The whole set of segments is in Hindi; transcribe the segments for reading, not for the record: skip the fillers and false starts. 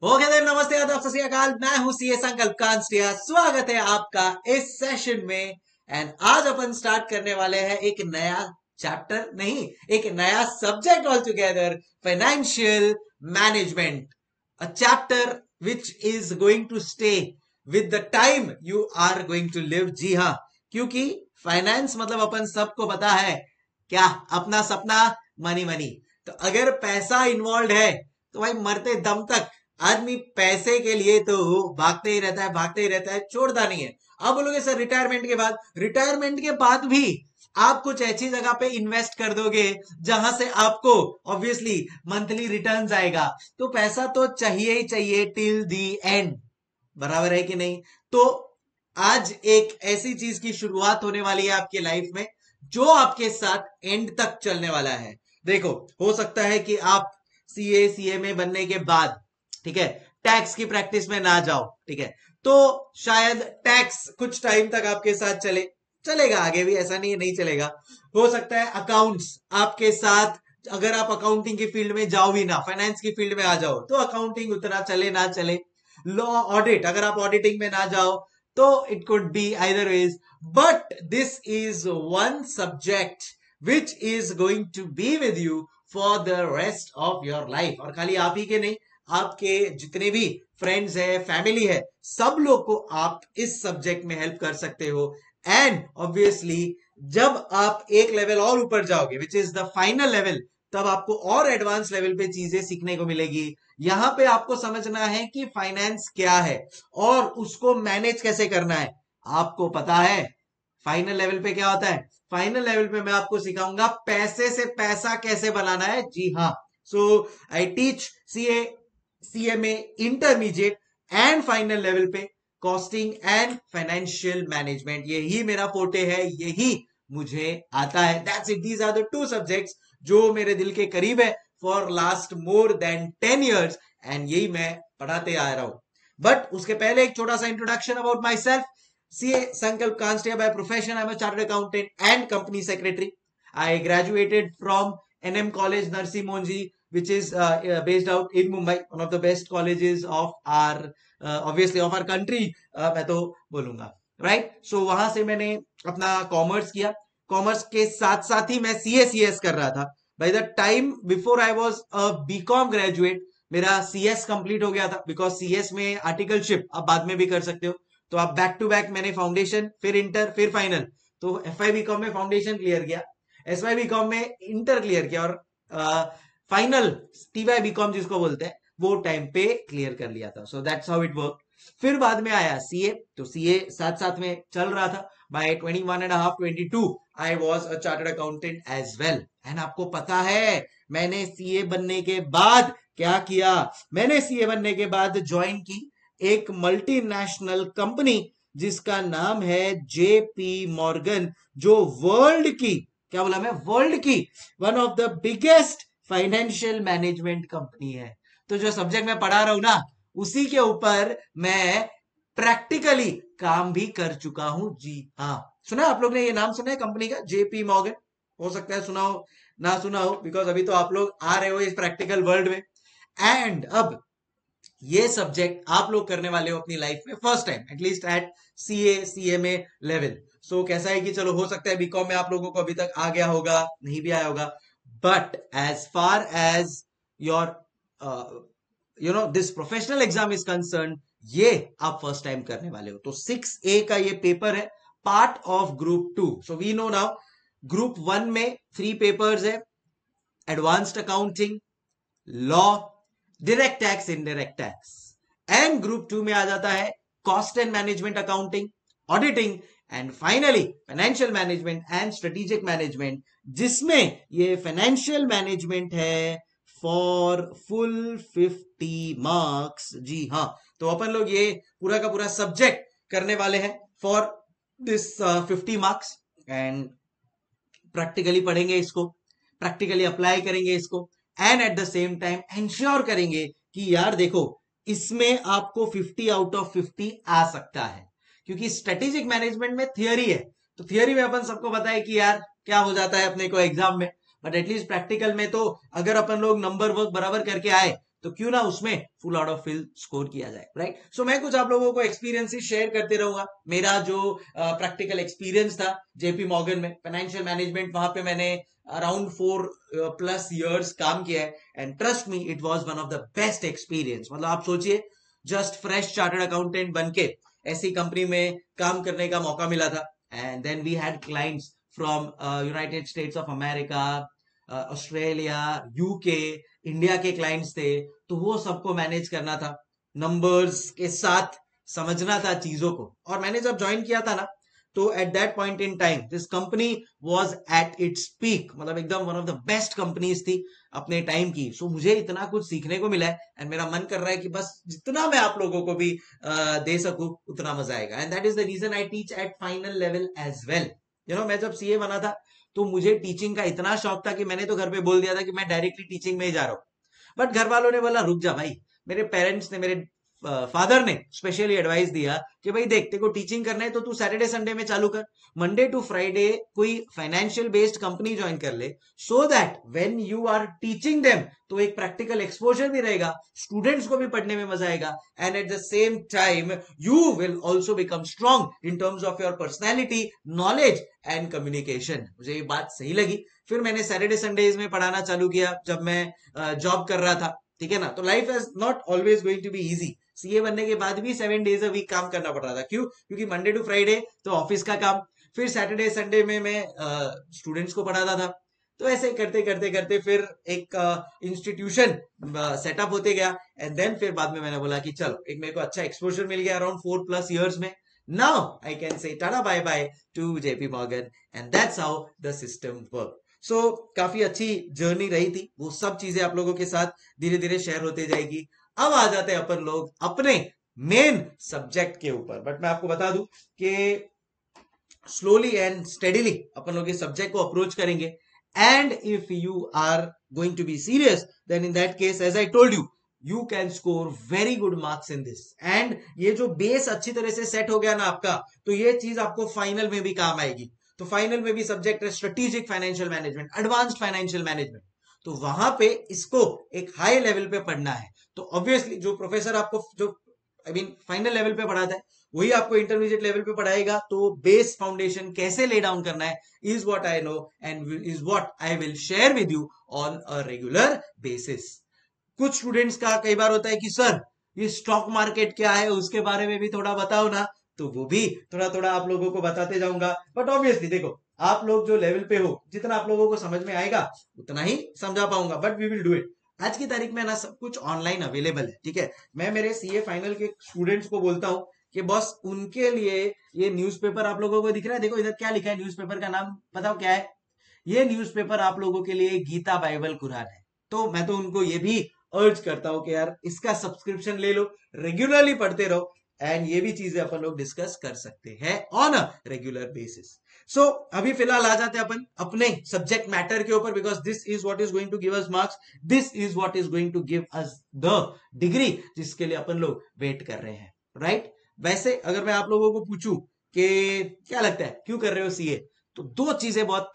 हो गया देर, नमस्ते आदाब सत श्री अकाल। मैं हूं सीए संकल्प कांस्टिया। स्वागत है आपका इस सेशन में। एंड आज अपन स्टार्ट करने वाले हैं एक नया चैप्टर, नहीं एक नया subject all together, financial management. A chapter which is going to stay with the time you are going to live. जी हाँ, क्योंकि फाइनेंस मतलब अपन सबको पता है क्या, अपना सपना, मनी मनी। तो अगर पैसा इन्वॉल्व है तो भाई मरते दम तक आदमी पैसे के लिए तो भागते ही रहता है, भागते ही रहता है, छोड़ता नहीं है। आप बोलोगे सर रिटायरमेंट के बाद भी आप कुछ ऐसी जगह पे इन्वेस्ट कर दोगे जहां से आपको ऑब्वियसली मंथली रिटर्न्स आएगा, तो पैसा तो चाहिए ही चाहिए टिल दी एंड। बराबर है कि नहीं? तो आज एक ऐसी चीज की शुरुआत होने वाली है आपकी लाइफ में जो आपके साथ एंड तक चलने वाला है। देखो, हो सकता है कि आप सीए में बनने के बाद, ठीक है, टैक्स की प्रैक्टिस में ना जाओ, ठीक है, तो शायद टैक्स कुछ टाइम तक आपके साथ चलेगा, आगे भी ऐसा नहीं है नहीं चलेगा। हो सकता है अकाउंट्स आपके साथ, अगर आप अकाउंटिंग की फील्ड में जाओ भी ना, फाइनेंस की फील्ड में आ जाओ, तो अकाउंटिंग उतना चले ना चले। लॉ, ऑडिट, अगर आप ऑडिटिंग में ना जाओ तो it could be either ways. But this is one subject which is going to be with you for the rest of your life. और खाली आप ही के नहीं, आपके जितने भी फ्रेंड्स है, फैमिली है, सब लोग को आप इस सब्जेक्ट में हेल्प कर सकते हो। एंड ऑब्वियसली जब आप एक लेवल और ऊपर जाओगे, which is the final level, तब आपको और एडवांस लेवल पे चीजें सीखने को मिलेगी। यहां पे आपको समझना है कि फाइनेंस क्या है और उसको मैनेज कैसे करना है। आपको पता है फाइनल लेवल पे क्या होता है? फाइनल लेवल पे मैं आपको सिखाऊंगा पैसे से पैसा कैसे बनाना है। जी हाँ, so I teach CMA intermediate and final level पे कॉस्टिंग एंड फाइनेंशियल मैनेजमेंट। यही मेरा फोटे है, यही मुझे आता है। That's it, these are the two subjects जो मेरे दिल के करीब है for last more than 10 years, and यही मैं पढ़ाते आ रहा हूं। बट उसके पहले एक छोटा सा introduction about myself. CA Sankalp Kanstiya by profession. I'm a chartered accountant and company secretary. I graduated from NM College, Narsi Monji, which is based out in Mumbai, one of the best colleges of our, obviously of our country, मैं तो बोलूंगा, right? So वहां से मैंने अपना कॉमर्स किया। कॉमर्स के साथ साथ ही मैं CS कर रहा था। By the time before I was a B Com graduate, मेरा CS कंप्लीट हो गया था, बिकॉज CS में आर्टिकलशिप आप बाद में भी कर सकते हो। तो आप बैक टू बैक मैंने फाउंडेशन, फिर इंटर, फिर फाइनल। तो FY बीकॉम में फाउंडेशन क्लियर किया, SY बीकॉम में इंटर क्लियर किया, और फाइनल TY बीकॉम जिसको बोलते हैं वो टाइम पे क्लियर कर लिया था। So that's how it work. फिर बाद में आया CA, तो CA साथ साथ में चल रहा था। By 21 and a half 22 I was a chartered accountant as well. And आपको पता है मैंने CA बनने के बाद क्या किया? मैंने CA बनने के बाद ज्वाइन की एक मल्टीनेशनल कंपनी जिसका नाम है JP मॉर्गन, जो वर्ल्ड की, क्या बोला मैं, वर्ल्ड की one of the biggest financial management company है। तो जो सब्जेक्ट मैं पढ़ा रहा हूं ना, उसी के ऊपर मैं प्रैक्टिकली काम भी कर चुका हूं। जी हाँ, सुना आप लोग ने ये नाम सुना है कंपनी का, JP मॉर्गन? हो सकता है सुना हो, ना सुना हो, बिकॉज अभी तो आप लोग आ रहे हो इस प्रैक्टिकल वर्ल्ड में। एंड अब ये सब्जेक्ट आप लोग करने वाले हो अपनी लाइफ में first time, at least at CA CMA level. So कैसा है कि चलो, हो सकता है बीकॉम में आप लोगों को अभी तक आ गया होगा, नहीं भी आया होगा, but as far as your this professional exam is concern, ये आप फर्स्ट टाइम करने वाले हो। तो 6A का ये पेपर है, part of group 2। So we know now group 1 में 3 पेपर्स है, advanced accounting, law, direct tax, indirect tax. And group 2 में आ जाता है cost and management accounting, auditing, and finally financial management and strategic management, जिसमें ये फाइनेंशियल मैनेजमेंट है फॉर फुल 50 मार्क्स। जी हाँ, तो अपन लोग ये पूरा का पूरा सब्जेक्ट करने वाले हैं for this 50 marks. And practically पढ़ेंगे इसको, प्रैक्टिकली अप्लाई करेंगे इसको, and at the same time ensure करेंगे कि यार देखो, इसमें आपको 50 आउट ऑफ 50 आ सकता है। क्योंकि स्ट्रेटेजिक मैनेजमेंट में थियरी है, तो थियरी में अपन सबको पता है कि यार क्या हो जाता है अपने को एग्जाम में, बट एटलीस्ट प्रैक्टिकल में तो अगर अपन लोग नंबर वर्क बराबर करके आए तो क्यों ना उसमें full out of full score किया जाए, राइट। सो मैं कुछ आप लोगों को एक्सपीरियंसेस शेयर करते रहूंगा। मेरा जो प्रैक्टिकल एक्सपीरियंस था जेपी मॉर्गन में फाइनेंशियल मैनेजमेंट, वहां पे मैंने अराउंड 4+ काम किया है, and trust me it was one of the best experience. मतलब आप सोचिए, जस्ट फ्रेश चार्टर्ड अकाउंटेंट बनके ऐसी कंपनी में काम करने का मौका मिला था, and then we had clients from United States of America, Australia, UK, India के क्लाइंट्स थे। तो वो सबको मैनेज करना था, नंबर्स के साथ समझना था चीजों को। और मैंने जब ज्वाइन किया था ना, तो at that point in time this company was at its peak, मतलब एकदम one of the best companies थी अपने टाइम की। सो मुझे इतना कुछ सीखने को मिला है, एंड मेरा मन कर रहा है कि बस जितना मैं आप लोगों को भी दे सकूं उतना मजा आएगा। And that is the reason I teach at final level as well. मैं जब सीए बना था तो मुझे टीचिंग का इतना शौक था कि मैंने तो घर पे बोल दिया था कि मैं डायरेक्टली टीचिंग में ही जा रहा हूं। बट घर वालों ने बोला रुक जा भाई, मेरे पेरेंट्स ने, मेरे फादर ने स्पेशली एडवाइस दिया कि भाई देख, तेरे को टीचिंग करना है तो तू सैटरडे संडे में चालू कर, मंडे टू फ्राइडे कोई फाइनेंशियल बेस्ड कंपनी ज्वाइन कर ले, so that when you are teaching them तो एक प्रैक्टिकल एक्सपोजर भी रहेगा, स्टूडेंट्स को भी पढ़ने में मजा आएगा, and at the same time you will also become strong in terms of your personality, knowledge and communication. मुझे ये बात सही लगी। फिर मैंने सैटरडे संडेज में पढ़ाना चालू किया जब मैं जॉब कर रहा था, ठीक है ना। तो life is not always going to be easy. CA बनने के बाद भी 7 डेज अ वीक काम करना पड़ रहा था। क्यों? क्योंकि मंडे टू फ्राइडे तो ऑफिस का काम, फिर सैटरडे संडे में मैं स्टूडेंट्स को पढ़ाता था। तो ऐसे करते करते करते फिर एक इंस्टीट्यूशन सेटअप होते गया, एंड देन फिर बाद में मैंने बोला कि चलो, एक मेरे को अच्छा एक्सपोजर मिल गया अराउंड 4+ years में। Now I can say tata bye bye to JP Morgan, and that's how the system work. So काफी अच्छी जर्नी रही थी, वो सब चीजें आप लोगों के साथ धीरे धीरे शेयर होते जाएगी। अब आ जाते हैं अपन लोग अपने मेन सब्जेक्ट के ऊपर। बट मैं आपको बता दूं कि स्लोली एंड स्टेडीली अपन लोग इस सब्जेक्ट को अप्रोच करेंगे, and if you are going to be serious then in that case as I told you can score very good marks in this. And ये जो बेस अच्छी तरह से सेट हो गया ना आपका, तो ये चीज आपको फाइनल में भी काम आएगी। तो फाइनल में भी सब्जेक्ट है strategic financial management, advanced financial management. तो वहां पे इसको एक हाई लेवल पे पढ़ना है। तो ऑब्वियसली जो प्रोफेसर आपको जो फाइनल लेवल पे पढ़ाता है वही आपको इंटरमीडिएट लेवल पे पढ़ाएगा। तो बेस फाउंडेशन कैसे ले डाउन करना है is what I know and is what I will share with you on a regular basis. कुछ स्टूडेंट्स का कई बार होता है कि सर ये स्टॉक मार्केट क्या है, उसके बारे में भी थोड़ा बताओ ना। तो वो भी थोड़ा थोड़ा आप लोगों को बताते जाऊंगा। बट ऑब्वियसली देखो, आप लोग जो लेवल पे हो, जितना आप लोगों को समझ में आएगा उतना ही समझा पाऊंगा, but we will do it. आज की तारीख में ना सब कुछ ऑनलाइन अवेलेबल है, ठीक है। मैं मेरे सीए फाइनल के स्टूडेंट्स को बोलता हूँ कि बस उनके लिए ये न्यूज़पेपर आप लोगों को दिख रहा है, देखो इधर क्या लिखा है, न्यूज़पेपर का नाम बताओ क्या है। ये न्यूज़पेपर आप लोगों के लिए गीता, बाइबल, कुरान है। तो मैं तो उनको ये भी अर्ज करता हूं कि यार इसका सब्सक्रिप्शन ले लो, रेगुलरली पढ़ते रहो, एंड ये भी चीजें अपन लोग डिस्कस कर सकते हैं on a regular basis. So अभी फिलहाल आ जाते हैं अपन अपने सब्जेक्ट मैटर के ऊपर, because this is what is going to give us marks, this is what is going to give us the degree जिसके लिए अपन लोग वेट कर रहे हैं, राइट। वैसे अगर मैं आप लोगों को पूछूं कि क्या लगता है क्यों कर रहे हो सीए, तो दो चीजें बहुत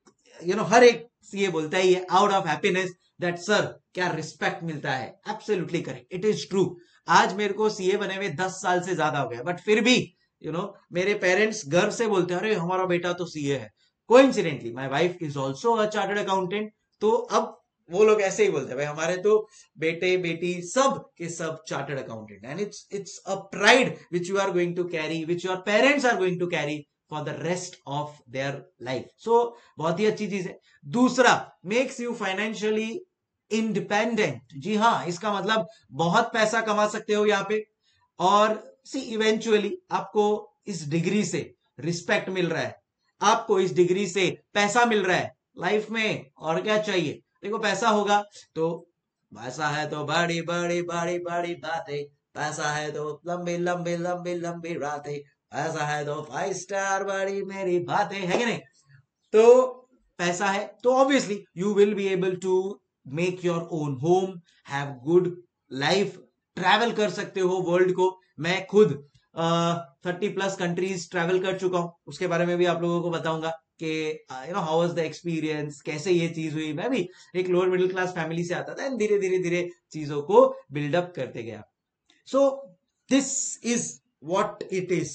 हर एक सीए बोलता ही है, out of happiness that sir क्या रिस्पेक्ट मिलता है। Absolutely correct, it is true. आज मेरे को सीए बने हुए 10 साल से ज्यादा हो गया, बट फिर भी मेरे पेरेंट्स गर्व से बोलते हैं अरे हमारा बेटा तो सीए है। Coincidentally my wife is also a chartered accountant. तो अब वो लोग ऐसे ही बोलते हैं भाई हमारे तो बेटे बेटी सब के सब chartered accountant, and it's a pride which you are going to carry, which your parents are going to carry for the rest of their life. So बहुत ही अच्छी चीज है। दूसरा, मेक्स यू फाइनेंशियली इंडिपेंडेंट। जी हाँ, इसका मतलब बहुत पैसा कमा सकते हो यहाँ पे, और सी इवेंचुअली आपको इस डिग्री से रिस्पेक्ट मिल रहा है, आपको इस डिग्री से पैसा मिल रहा है लाइफ में, और क्या चाहिए। देखो पैसा होगा तो, पैसा है तो बड़ी बड़ी बड़ी बड़ी बातें, पैसा है तो लंबी लंबी लंबी लंबी रातें, ऐसा है तो 5 स्टार बड़ी मेरी बातें, है कि नहीं। तो पैसा है तो obviously you will be able to make your own home, have good life, travel कर सकते हो वर्ल्ड को। मैं खुद 30+ कंट्रीज ट्रैवल कर चुका हूं, उसके बारे में भी आप लोगों को बताऊंगा कि हाउ वाज द एक्सपीरियंस, कैसे ये चीज हुई। मैं भी एक लोअर मिडिल क्लास फैमिली से आता था एंड धीरे धीरे धीरे चीजों को बिल्डअप करते गया। So this is what it is,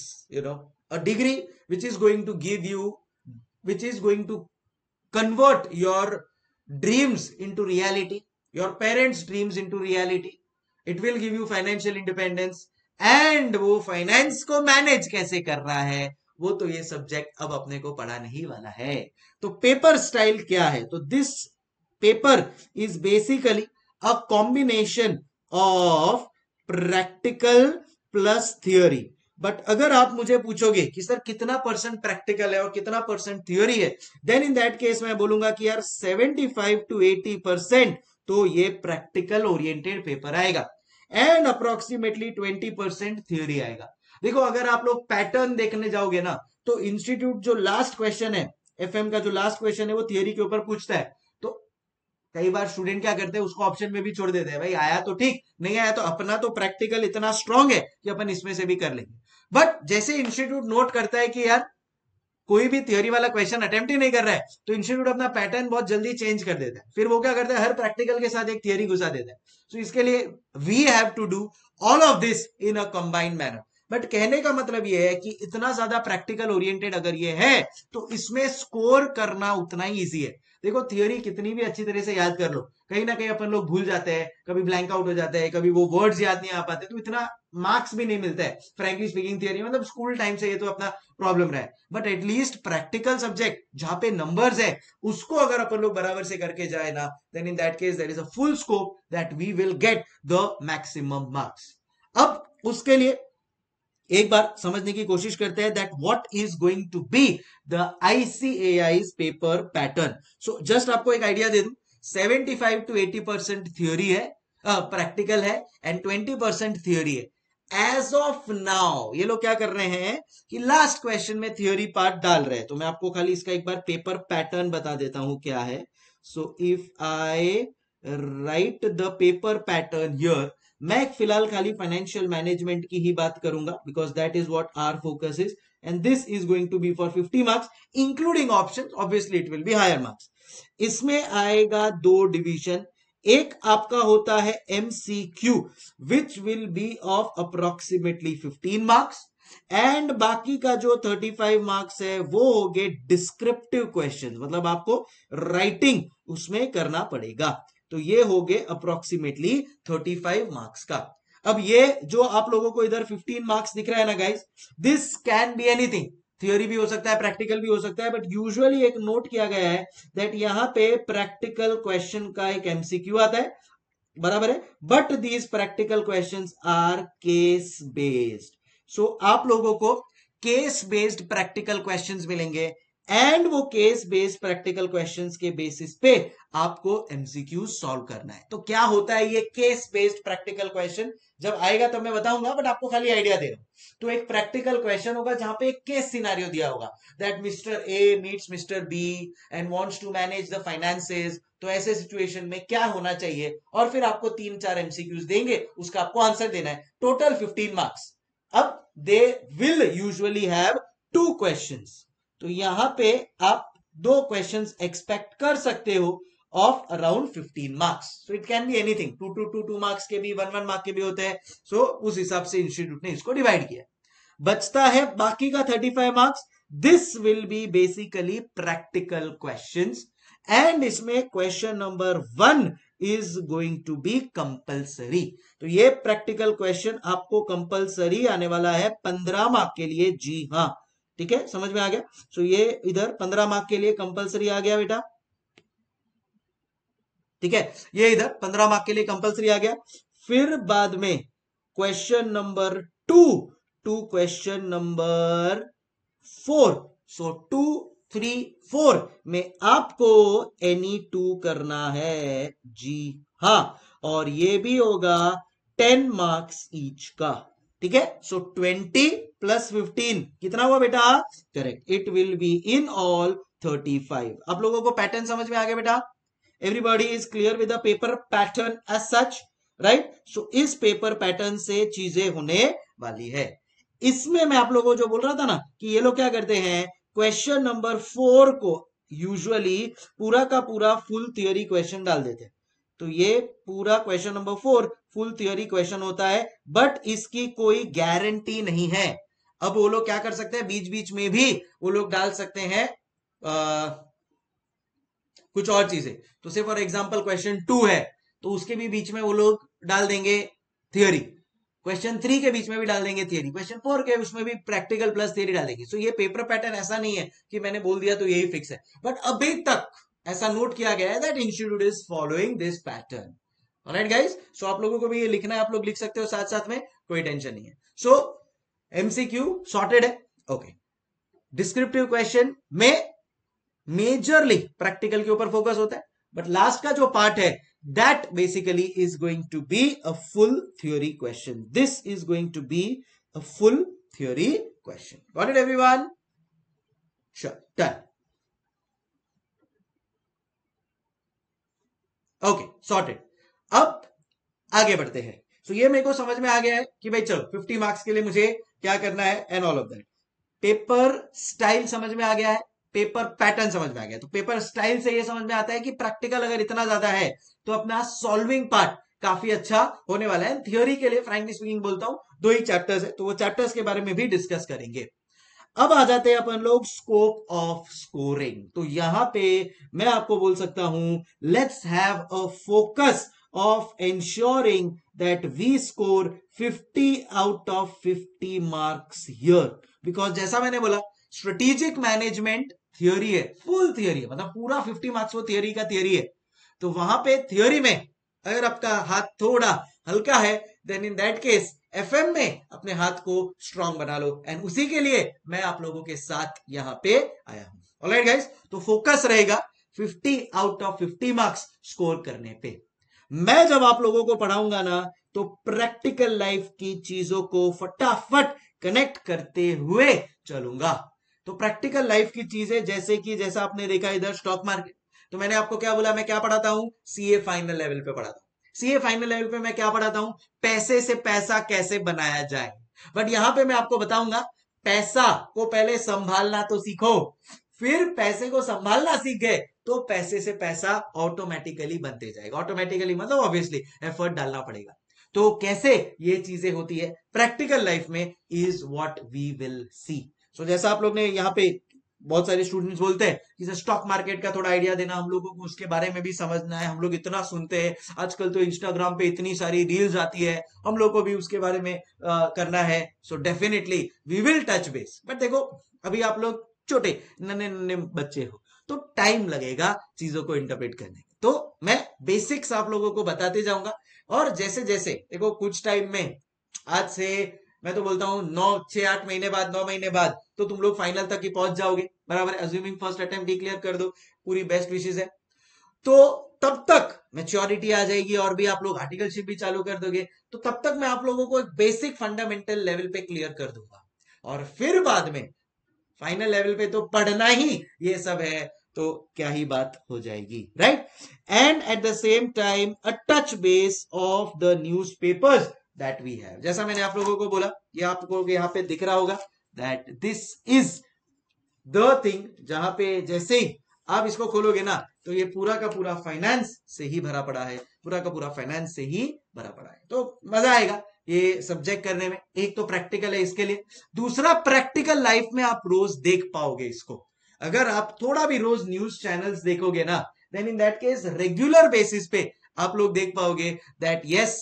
a degree which is going to give you, which is going to convert your dreams into reality, your parents' dreams into reality. It will give you financial independence, and वो फाइनेंस को मैनेज कैसे कर रहा है वो तो ये सब्जेक्ट अब अपने को पढ़ाने ही वाला है। तो पेपर स्टाइल क्या है? तो this paper is basically a combination of practical plus theory. बट अगर आप मुझे पूछोगे कि सर कितना % प्रैक्टिकल है और कितना % थियोरी है, देन इन दैट केस मैं बोलूंगा कि यार 75 to 80% तो ये प्रैक्टिकल ओरिएंटेड पेपर आएगा एंड अप्रोक्सीमेटली 20% थियोरी आएगा। देखो अगर आप लोग पैटर्न देखने जाओगे ना, तो इंस्टीट्यूट जो लास्ट क्वेश्चन है, एफएम का जो लास्ट क्वेश्चन है वो थियोरी के ऊपर पूछता है। तो कई बार स्टूडेंट क्या करते हैं, उसको ऑप्शन में भी छोड़ देते हैं, भाई आया तो ठीक, नहीं आया तो अपना तो प्रैक्टिकल इतना स्ट्रांग है कि अपन इसमें से भी कर लेंगे। बट जैसे इंस्टीट्यूट नोट करता है कि यार कोई भी थियोरी वाला क्वेश्चन अटेम्प्ट ही नहीं कर रहा है, तो इंस्टीट्यूट अपना पैटर्न बहुत जल्दी चेंज कर देता है। फिर वो क्या करता है, हर प्रैक्टिकल के साथ एक थियोरी घुसा देता है। सो इसके लिए we have to do all of this in a combined manner. But कहने का मतलब ये है कि इतना ज्यादा प्रैक्टिकल ओरिएंटेड अगर ये है तो इसमें स्कोर करना उतना ही इजी है। देखो थियोरी कितनी भी अच्छी तरह से याद कर लो, कहीं ना कहीं अपन लोग भूल जाते हैं, कभी ब्लैंक आउट हो जाते हैं, कभी वो वर्ड्स याद नहीं आ पाते, तो इतना मार्क्स भी नहीं मिलता है। फ्रैंकली स्पीकिंग थियोरी मतलब स्कूल टाइम से ये तो अपना प्रॉब्लम रहा है। बट एटलीस्ट प्रैक्टिकल सब्जेक्ट जहां पे नंबर्स है उसको अगर अपन लोग बराबर से करके जाए ना, then in that case there is a full scope that we will get the maximum marks. अब उसके लिए एक बार समझने की कोशिश करते हैं that what is going to be the ICAI's paper pattern. So just आपको एक आइडिया दे दूं, 75 to 80% थ्योरी है, प्रैक्टिकल है एंड 20% थ्योरी है। एज ऑफ नाउ ये लोग क्या कर रहे हैं कि लास्ट क्वेश्चन में थ्योरी पार्ट डाल रहे हैं। तो मैं आपको खाली इसका एक बार पेपर पैटर्न बता देता हूं क्या है। So if I write the paper pattern here, मैं फिलहाल खाली फाइनेंशियल मैनेजमेंट की ही बात करूंगा because that is what our focus is, and this is going to be for 50 marks including options. Obviously it will be higher marks. इसमें आएगा 2 डिवीजन, एक आपका होता है MCQ which will be of approximately 15 marks, and बाकी का जो 35 मार्क्स है वो हो गए डिस्क्रिप्टिव क्वेश्चन, मतलब आपको राइटिंग उसमें करना पड़ेगा। तो ये हो गए अप्रोक्सीमेटली 35 मार्क्स का। अब ये जो आप लोगों को इधर 15 मार्क्स दिख रहा है ना guys, this can be anything, theory भी हो सकता है, प्रैक्टिकल भी हो सकता है, बट यूजुअली एक नोट किया गया है दैट यहां पे प्रैक्टिकल क्वेश्चन का एक MCQ आता है, बराबर है, but these practical questions are case based. So आप लोगों को केस बेस्ड प्रैक्टिकल क्वेश्चंस मिलेंगे एंड वो केस बेस्ड प्रैक्टिकल क्वेश्चंस के बेसिस पे आपको MCQ सॉल्व करना है। तो क्या होता है ये केस बेस्ड प्रैक्टिकल क्वेश्चन, जब आएगा तब मैं बताऊंगा, बट आपको खाली आइडिया दे रहा हूं। तो एक प्रैक्टिकल क्वेश्चन होगा जहां पे एक केस सिनेरियो दिया होगा that mister A meets mister B and wants to manage the finances. तो ऐसे सिचुएशन में क्या होना चाहिए, और फिर आपको 3-4 MCQs देंगे, उसका आपको आंसर देना है। Total 15 marks. अब they will usually have 2 questions, तो यहां पे आप 2 क्वेश्चंस एक्सपेक्ट कर सकते हो of around 15 marks. So it can be anything, 2 marks के भी, 1 मार्क के भी होते हैं। सो उस हिसाब से इंस्टीट्यूट ने इसको डिवाइड किया। बचता है बाकी का 35 marks. This will be basically practical questions, and इसमें question number 1 is going to be compulsory. तो ये प्रैक्टिकल क्वेश्चन आपको कंपल्सरी आने वाला है 15 मार्क के लिए। जी हाँ, ठीक है, समझ में आ गया। सो ये इधर 15 मार्क के लिए कंपल्सरी आ गया बेटा, ठीक है, ये इधर 15 मार्क के लिए कंपल्सरी आ गया। फिर बाद में question number 2 to question number 4, so 2, 3, 4 में आपको एनी 2 करना है। जी हाँ, और ये भी होगा 10 मार्क्स ईच का, ठीक है। सो 20 + 15 कितना हुआ बेटा? Correct, it will be in all 35। आप लोगों को पैटर्न समझ में आ गया बेटा? Everybody is clear with the paper pattern as such, right? So इस पेपर पैटर्न से चीजें होने वाली है। इसमें मैं आप लोगों को जो बोल रहा था ना कि ये लोग क्या करते हैं, क्वेश्चन नंबर 4 को यूजुअली पूरा का पूरा फुल थियोरी क्वेश्चन डाल देते हैं। तो ये पूरा question number 4 full theory question होता है, बट इसकी कोई गारंटी नहीं है। अब वो लोग क्या कर सकते हैं, बीच बीच में भी वो लोग डाल सकते हैं कुछ और चीजें। तो से फॉर एग्जाम्पल क्वेश्चन 2 है तो उसके भी बीच में वो लोग डाल देंगे थियोरी, क्वेश्चन 3 के बीच में भी डाल देंगे थियोरी, क्वेश्चन 4 के उसमें भी प्रैक्टिकल प्लस थियोरी डाल देंगे। सो ये पेपर पैटर्न ऐसा नहीं है कि मैंने बोल दिया तो यही फिक्स है, बट अभी तक ऐसा नोट किया गया है that institute is following this pattern. Alright guys, so आप लोगों को भी ये लिखना है, आप लोग लिख सकते हो साथ साथ में, कोई टेंशन नहीं है। सो एमसीक्यू सॉर्टेड है, ओके। डिस्क्रिप्टिव क्वेश्चन में मेजरली प्रैक्टिकल के ऊपर फोकस होता है, बट लास्ट का जो पार्ट है that basically is going to be a full theory question. This is going to be a full theory question. Got it everyone? Sure, done. Okay, sorted. अब आगे बढ़ते हैं। So ये मेरे को समझ में आ गया है कि भाई चलो 50 मार्क्स के लिए मुझे क्या करना है and all of that. Paper style समझ में आ गया है, पेपर पैटर्न समझ में आ गया। तो पेपर स्टाइल से ये समझ में आता है कि प्रैक्टिकल अगर इतना ज्यादा है तो अपना सॉल्विंग पार्ट काफी अच्छा होने वाला है। थ्योरी के लिए फ्रैंकली स्पीकिंग बोलता हूं 2 ही चैप्टर्स है, तो वो चैप्टर्स के बारे में भी डिस्कस करेंगे। अब आ जाते हैं अपन लोग स्कोप ऑफ स्कोरिंग। तो यहां पे मैं आपको बोल सकता हूं let's have a focus of ensuring that we score 50 out of 50 marks here, because जैसा मैंने बोला स्ट्रेटेजिक मैनेजमेंट थियोरी है, फुल थियोरी है, मतलब पूरा 50 मार्क्स वो थियोरी का थियोरी है। तो वहां पे थियोरी में अगर आपका हाथ थोड़ा हल्का है then in that case FM में अपने हाथ को स्ट्रांग बना लो, एंड उसी के लिए मैं आप लोगों के साथ यहां पे आया हूं। ऑलराइट गाइस, तो फोकस रहेगा 50 आउट ऑफ 50 मार्क्स स्कोर करने पे। मैं जब आप लोगों को पढ़ाऊंगा ना तो प्रैक्टिकल लाइफ की चीजों को फटाफट कनेक्ट करते हुए चलूंगा। तो प्रैक्टिकल लाइफ की चीजें जैसा आपने देखा इधर स्टॉक मार्केट, तो मैंने आपको क्या बोला, मैं क्या पढ़ाता हूं, सीए फाइनल लेवल पे पढ़ाता हूं। सीए फाइनल लेवल पे मैं क्या पढ़ाता हूं, पैसे से पैसा कैसे बनाया जाए। बट यहां पे मैं आपको बताऊंगा पैसा को पहले संभालना तो सीखो, फिर पैसे को संभालना सीख गए तो पैसे से पैसा ऑटोमेटिकली बनते जाएगा। ऑटोमेटिकली मतलब ऑब्वियसली एफर्ट डालना पड़ेगा। तो कैसे ये चीजें होती है प्रैक्टिकल लाइफ में is what we will see. So जैसा आप लोग ने यहाँ पे बहुत सारे स्टूडेंट्स बोलते हैं कि सर स्टॉक मार्केट का थोड़ा आइडिया देना, हम लोगों को उसके बारे में भी समझना है, हम लोग इतना सुनते हैं आजकल तो इंस्टाग्राम पे इतनी सारी रील्स आती है, हम लोग को भी उसके बारे में करना है। So definitely we will touch base, but देखो अभी आप लोग छोटे नन्हे नन्हे बच्चे हो तो टाइम लगेगा चीजों को इंटरप्रेट करने में। तो मैं बेसिक्स आप लोगों को बताते जाऊंगा, और जैसे जैसे देखो कुछ टाइम में, आज से मैं तो बोलता हूँ 9 6 8 महीने बाद, 9 महीने बाद तो तुम लोग फाइनल तक ही पहुंच जाओगे, बराबर। अज्यूमिंग फर्स्ट अटेम्प्ट ही क्लियर कर दो, पूरी बेस्ट विशेष है। तो तब तक मैच्योरिटी आ जाएगी और भी आप लोग आर्टिकलशिप भी चालू कर दोगे, तो तब तक मैं आप लोगों को एक बेसिक फंडामेंटल लेवल पे क्लियर कर दूंगा, और फिर बाद में फाइनल लेवल पे तो पढ़ना ही ये सब है, तो क्या ही बात हो जाएगी, right. And at the same time a touch base of the newspapers that we have. जैसा मैंने आप लोगों को बोला, ये आपको यहाँ पे दिख रहा होगा that this is the thing, जहां पे जैसे ही आप इसको खोलोगे ना तो ये पूरा का पूरा फाइनेंस से ही भरा पड़ा है, पूरा का पूरा फाइनेंस से ही भरा पड़ा है। तो मजा आएगा ये सब्जेक्ट करने में। एक तो प्रैक्टिकल है इसके लिए, दूसरा प्रैक्टिकल लाइफ में आप रोज देख पाओगे इसको। अगर आप थोड़ा भी रोज न्यूज चैनल्स देखोगे ना then in that case regular basis पे आप लोग देख पाओगे that yes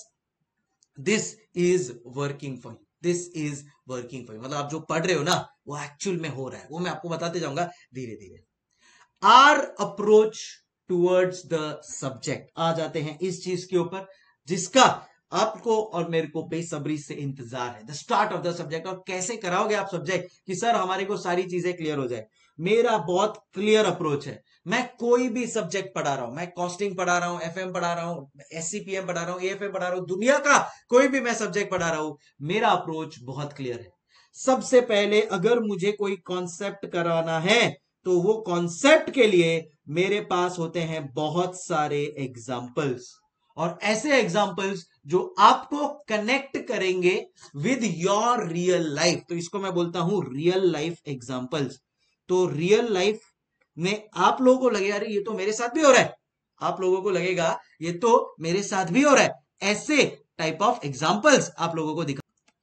this is working for you, this is working for you, मतलब आप जो पढ़ रहे हो ना वो एक्चुअल में हो रहा है, वो मैं आपको बताते जाऊंगा धीरे धीरे। Our approach towards the subject, आ जाते हैं इस चीज के ऊपर जिसका आपको और मेरे को बेसब्री से इंतजार है, the start of the subject. और कैसे कराओगे आप सब्जेक्ट कि सर हमारे को सारी चीजें क्लियर हो जाए। मेरा बहुत क्लियर अप्रोच है, मैं कोई भी सब्जेक्ट पढ़ा रहा हूं, मैं कॉस्टिंग पढ़ा रहा हूं, एफएम पढ़ा रहा हूं, एससीपीएम पढ़ा रहा हूं, एएफएम पढ़ा रहा हूं, दुनिया का कोई भी मैं सब्जेक्ट पढ़ा रहा हूं, मेरा अप्रोच बहुत क्लियर है। सबसे पहले अगर मुझे कोई कॉन्सेप्ट कराना है तो वो कॉन्सेप्ट के लिए मेरे पास होते हैं बहुत सारे एग्जाम्पल्स, और ऐसे एग्जाम्पल्स जो आपको कनेक्ट करेंगे विद योर रियल लाइफ, तो इसको मैं बोलता हूं रियल लाइफ एग्जाम्पल्स। तो रियल लाइफ में आप लोगों को लगेगा अरे ये तो मेरे साथ भी हो रहा है, आप लोगों को लगेगा ये तो मेरे साथ भी हो रहा है, ऐसे टाइप ऑफ एग्जाम्पल्स आप लोगों को दिखा।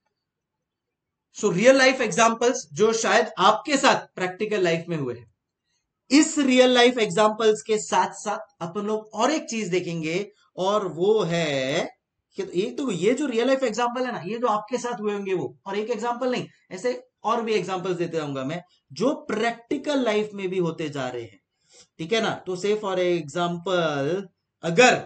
सो रियल लाइफ एग्जाम्पल्स जो शायद आपके साथ प्रैक्टिकल लाइफ में हुए हैं। इस रियल लाइफ एग्जाम्पल्स के साथ साथ अपन लोग और एक चीज देखेंगे, और वो है कि एक तो ये जो रियल लाइफ एग्जाम्पल है ना, ये जो आपके साथ हुए होंगे वो, और एक एग्जाम्पल नहीं, ऐसे और भी एग्जाम्पल्स देते रहूंगा मैं जो प्रैक्टिकल लाइफ में भी होते जा रहे हैं। ठीक है ना? तो से फॉर एग्जाम्पल, अगर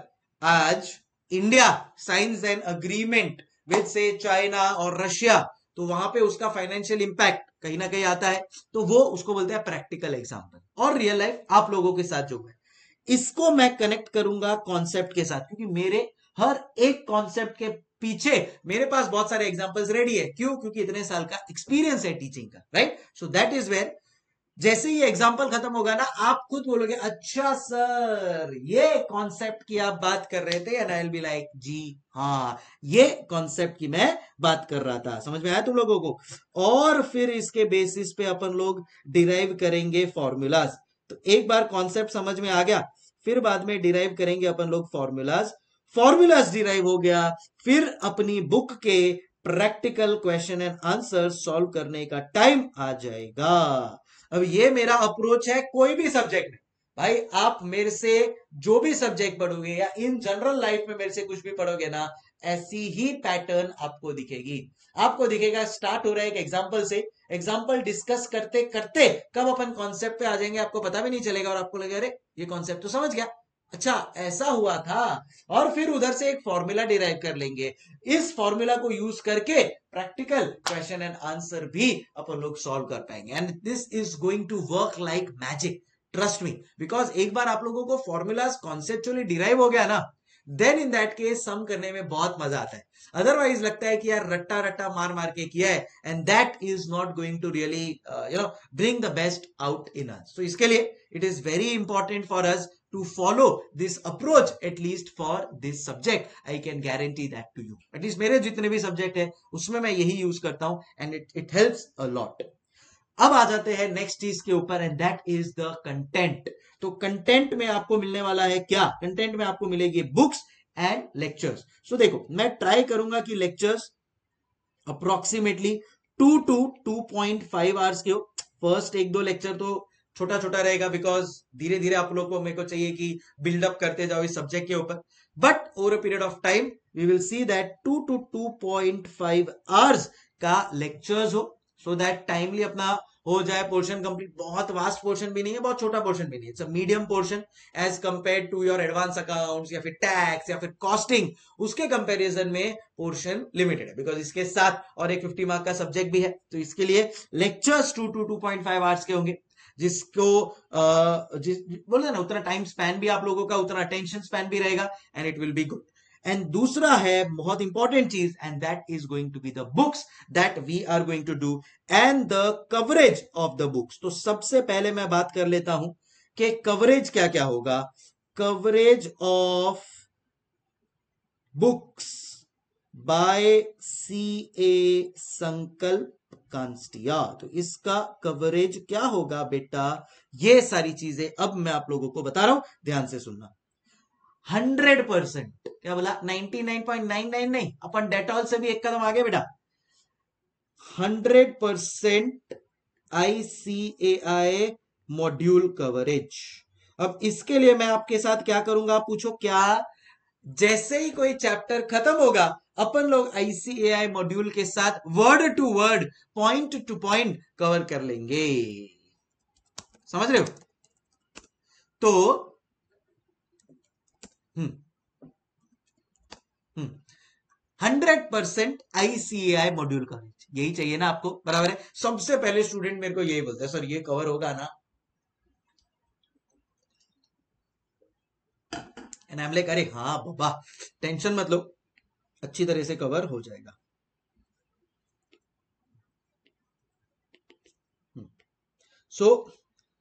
आज India signs an agreement with say China और रशिया, तो वहां पे उसका फाइनेंशियल इंपैक्ट कहीं ना कहीं आता है, तो वो उसको बोलते हैं प्रैक्टिकल एग्जाम्पल। और रियल लाइफ आप लोगों के साथ जो है, इसको मैं कनेक्ट करूंगा कॉन्सेप्ट के साथ, क्योंकि मेरे हर एक कॉन्सेप्ट के पीछे मेरे पास बहुत सारे एग्जांपल्स रेडी है। क्यों? क्योंकि इतने साल का एक्सपीरियंस है टीचिंग का, right? So that is where जैसे ही एग्जाम्पल खत्म होगा ना, आप खुद बोलोगे अच्छा सर ये कॉन्सेप्ट की आप बात कर रहे थे, and I will be like जी हाँ, ये कॉन्सेप्ट की मैं बात कर रहा था। समझ में आया तुम लोगों को? और फिर इसके बेसिस पे अपन लोग डिराइव करेंगे फॉर्मूलाज। तो एक बार कॉन्सेप्ट समझ में आ गया, फिर बाद में डिराइव करेंगे अपन लोग फॉर्मूलाज। फॉर्मूलाज डिराइव हो गया, फिर अपनी बुक के practical question and answer solve करने का टाइम आ जाएगा। अब ये मेरा अप्रोच है कोई भी सब्जेक्ट में। भाई आप मेरे से जो भी सब्जेक्ट पढ़ोगे या इन जनरल लाइफ में मेरे से कुछ भी पढ़ोगे ना, ऐसी ही पैटर्न आपको दिखेगी। आपको दिखेगा स्टार्ट हो रहा है एक एग्जाम्पल से, एग्जाम्पल डिस्कस करते करते कब अपन कॉन्सेप्ट पे आ जाएंगे आपको पता भी नहीं चलेगा, और आपको लगेगा अरे ये कॉन्सेप्ट तो समझ गया, अच्छा ऐसा हुआ था। और फिर उधर से एक फॉर्मूला डिराइव कर लेंगे, इस फॉर्मूला को यूज करके प्रैक्टिकल क्वेश्चन एंड आंसर भी अपन लोग सॉल्व कर पाएंगे, and this is going to work like magic, trust me. Because एक बार आप लोगों को फॉर्मूलाज कॉन्सेप्चुअली डिराइव हो गया ना, then in that case sum करने में बहुत मजा आता है। अदरवाइज लगता है कि यार रट्टा रट्टा मार मार के किया है, and that is not going to really bring the best out in us. तो इसके लिए it is very important for us to follow this approach, at least for this subject. I can guarantee that to you. At least मेरे जितने भी सब्जेक्ट है उसमें मैं यही यूज करता हूं, and it helps a lot. अब आ जाते हैं नेक्स्ट चीज के ऊपर, and that is the content. तो कंटेंट में आपको मिलने वाला है क्या? कंटेंट में आपको मिलेगी बुक्स एंड लेक्चर्स। सो देखो मैं ट्राई करूंगा कि लेक्चर्स अप्रोक्सीमेटली 2 to 2.5 आवर्स के हो। फर्स्ट एक दो लेक्चर तो छोटा छोटा रहेगा, बिकॉज धीरे धीरे आप लोग को मेरे को चाहिए कि बिल्डअप करते जाओ इस सब्जेक्ट के ऊपर। But over a period of time we will see that 2 to 2.5 hours का लेक्चर्स हो, सो दैट टाइमली अपना हो जाए पोर्शन कंप्लीट। बहुत वास्ट पोर्शन भी नहीं है, बहुत छोटा पोर्शन भी नहीं है, it's a medium portion as compare to your advance accounts या फिर टैक्स या फिर कॉस्टिंग। उसके कंपैरिजन में पोर्शन लिमिटेड है, बिकॉज इसके साथ और एक 50 मार्क का सब्जेक्ट भी है। तो इसके लिए लेक्चर्स 2 to 2.5 आवर्स के होंगे, जिसको बोलते हैं ना उतना टाइम स्पैन भी आप लोगों का, उतना अटेंशन स्पैन भी रहेगा, and it will be good. And दूसरा है बहुत इंपॉर्टेंट चीज, and that is going to be the books that we are going to do and the coverage of the books. तो सबसे पहले मैं बात कर लेता हूं कि कवरेज क्या क्या होगा। Coverage of books by CA Sankalp कांस्टिया। तो इसका कवरेज क्या होगा बेटा, ये सारी चीजें अब मैं आप लोगों को बता रहा हूं, ध्यान से सुनना। 100%, क्या बोला? 99.99 नहीं, अपन डेटॉल से भी एक कदम आगे बेटा। 100% ICAI मॉड्यूल कवरेज। अब इसके लिए मैं आपके साथ क्या करूंगा, पूछो क्या? जैसे ही कोई चैप्टर खत्म होगा, अपन लोग ICAI मॉड्यूल के साथ word to word, point to point cover कर लेंगे। समझ रहे हो? तो 100% ICAI मॉड्यूल कवरेज, यही चाहिए ना आपको? बराबर है। सबसे पहले स्टूडेंट मेरे को यही बोलता है, सर ये कवर होगा ना? एंड आई एम लाइक अरे हाँ बाबा टेंशन मत लो, अच्छी तरह से कवर हो जाएगा। सो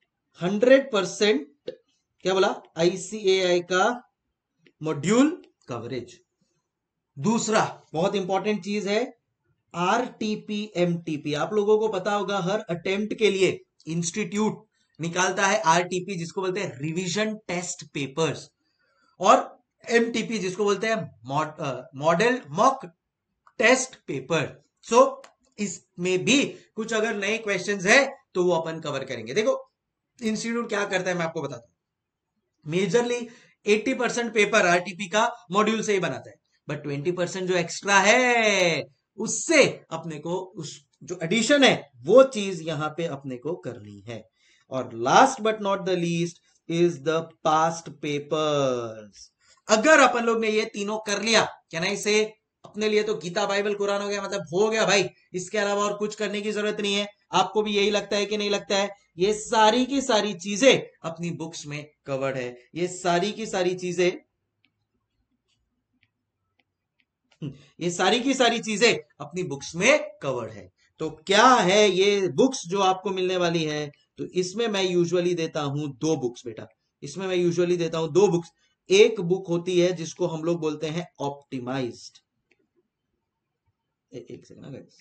100% क्या बोला? ICAI का मॉड्यूल कवरेज। दूसरा बहुत इंपॉर्टेंट चीज है आरटीपी एमटीपी। आप लोगों को पता होगा हर अटेम्प्ट के लिए इंस्टीट्यूट निकालता है आरटीपी, जिसको बोलते हैं रिवीजन टेस्ट पेपर्स, और एमटीपी जिसको बोलते हैं model mock test paper. So इसमें भी कुछ अगर नए क्वेश्चंस है तो वो अपन कवर करेंगे। देखो इंस्टीट्यूट क्या करता है मैं आपको बताता हूं। मेजरली 80% पेपर आरटीपी का मॉड्यूल से ही बनाता है, बट 20% जो एक्स्ट्रा है उससे अपने को उस जो एडिशन है वो चीज यहां पे अपने को करनी है। और last but not the least is the past papers. अगर अपन लोग ने ये तीनों कर लिया, क्या ना, इसे अपने लिए तो गीता बाइबल कुरान हो गया, मतलब हो गया भाई, इसके अलावा और कुछ करने की जरूरत नहीं है। आपको भी यही लगता है कि नहीं लगता है? ये सारी की सारी चीजें अपनी बुक्स में कवर्ड है, ये सारी की सारी चीजें, ये सारी की सारी चीजें अपनी बुक्स में कवर्ड है। तो क्या है ये बुक्स जो आपको मिलने वाली है? तो इसमें मैं यूजुअली देता हूं 2 बुक्स बेटा, इसमें मैं यूजुअली देता हूं 2 बुक्स। एक बुक होती है जिसको हम लोग बोलते हैं ऑप्टिमाइज्ड, एक सेकंड गाइस,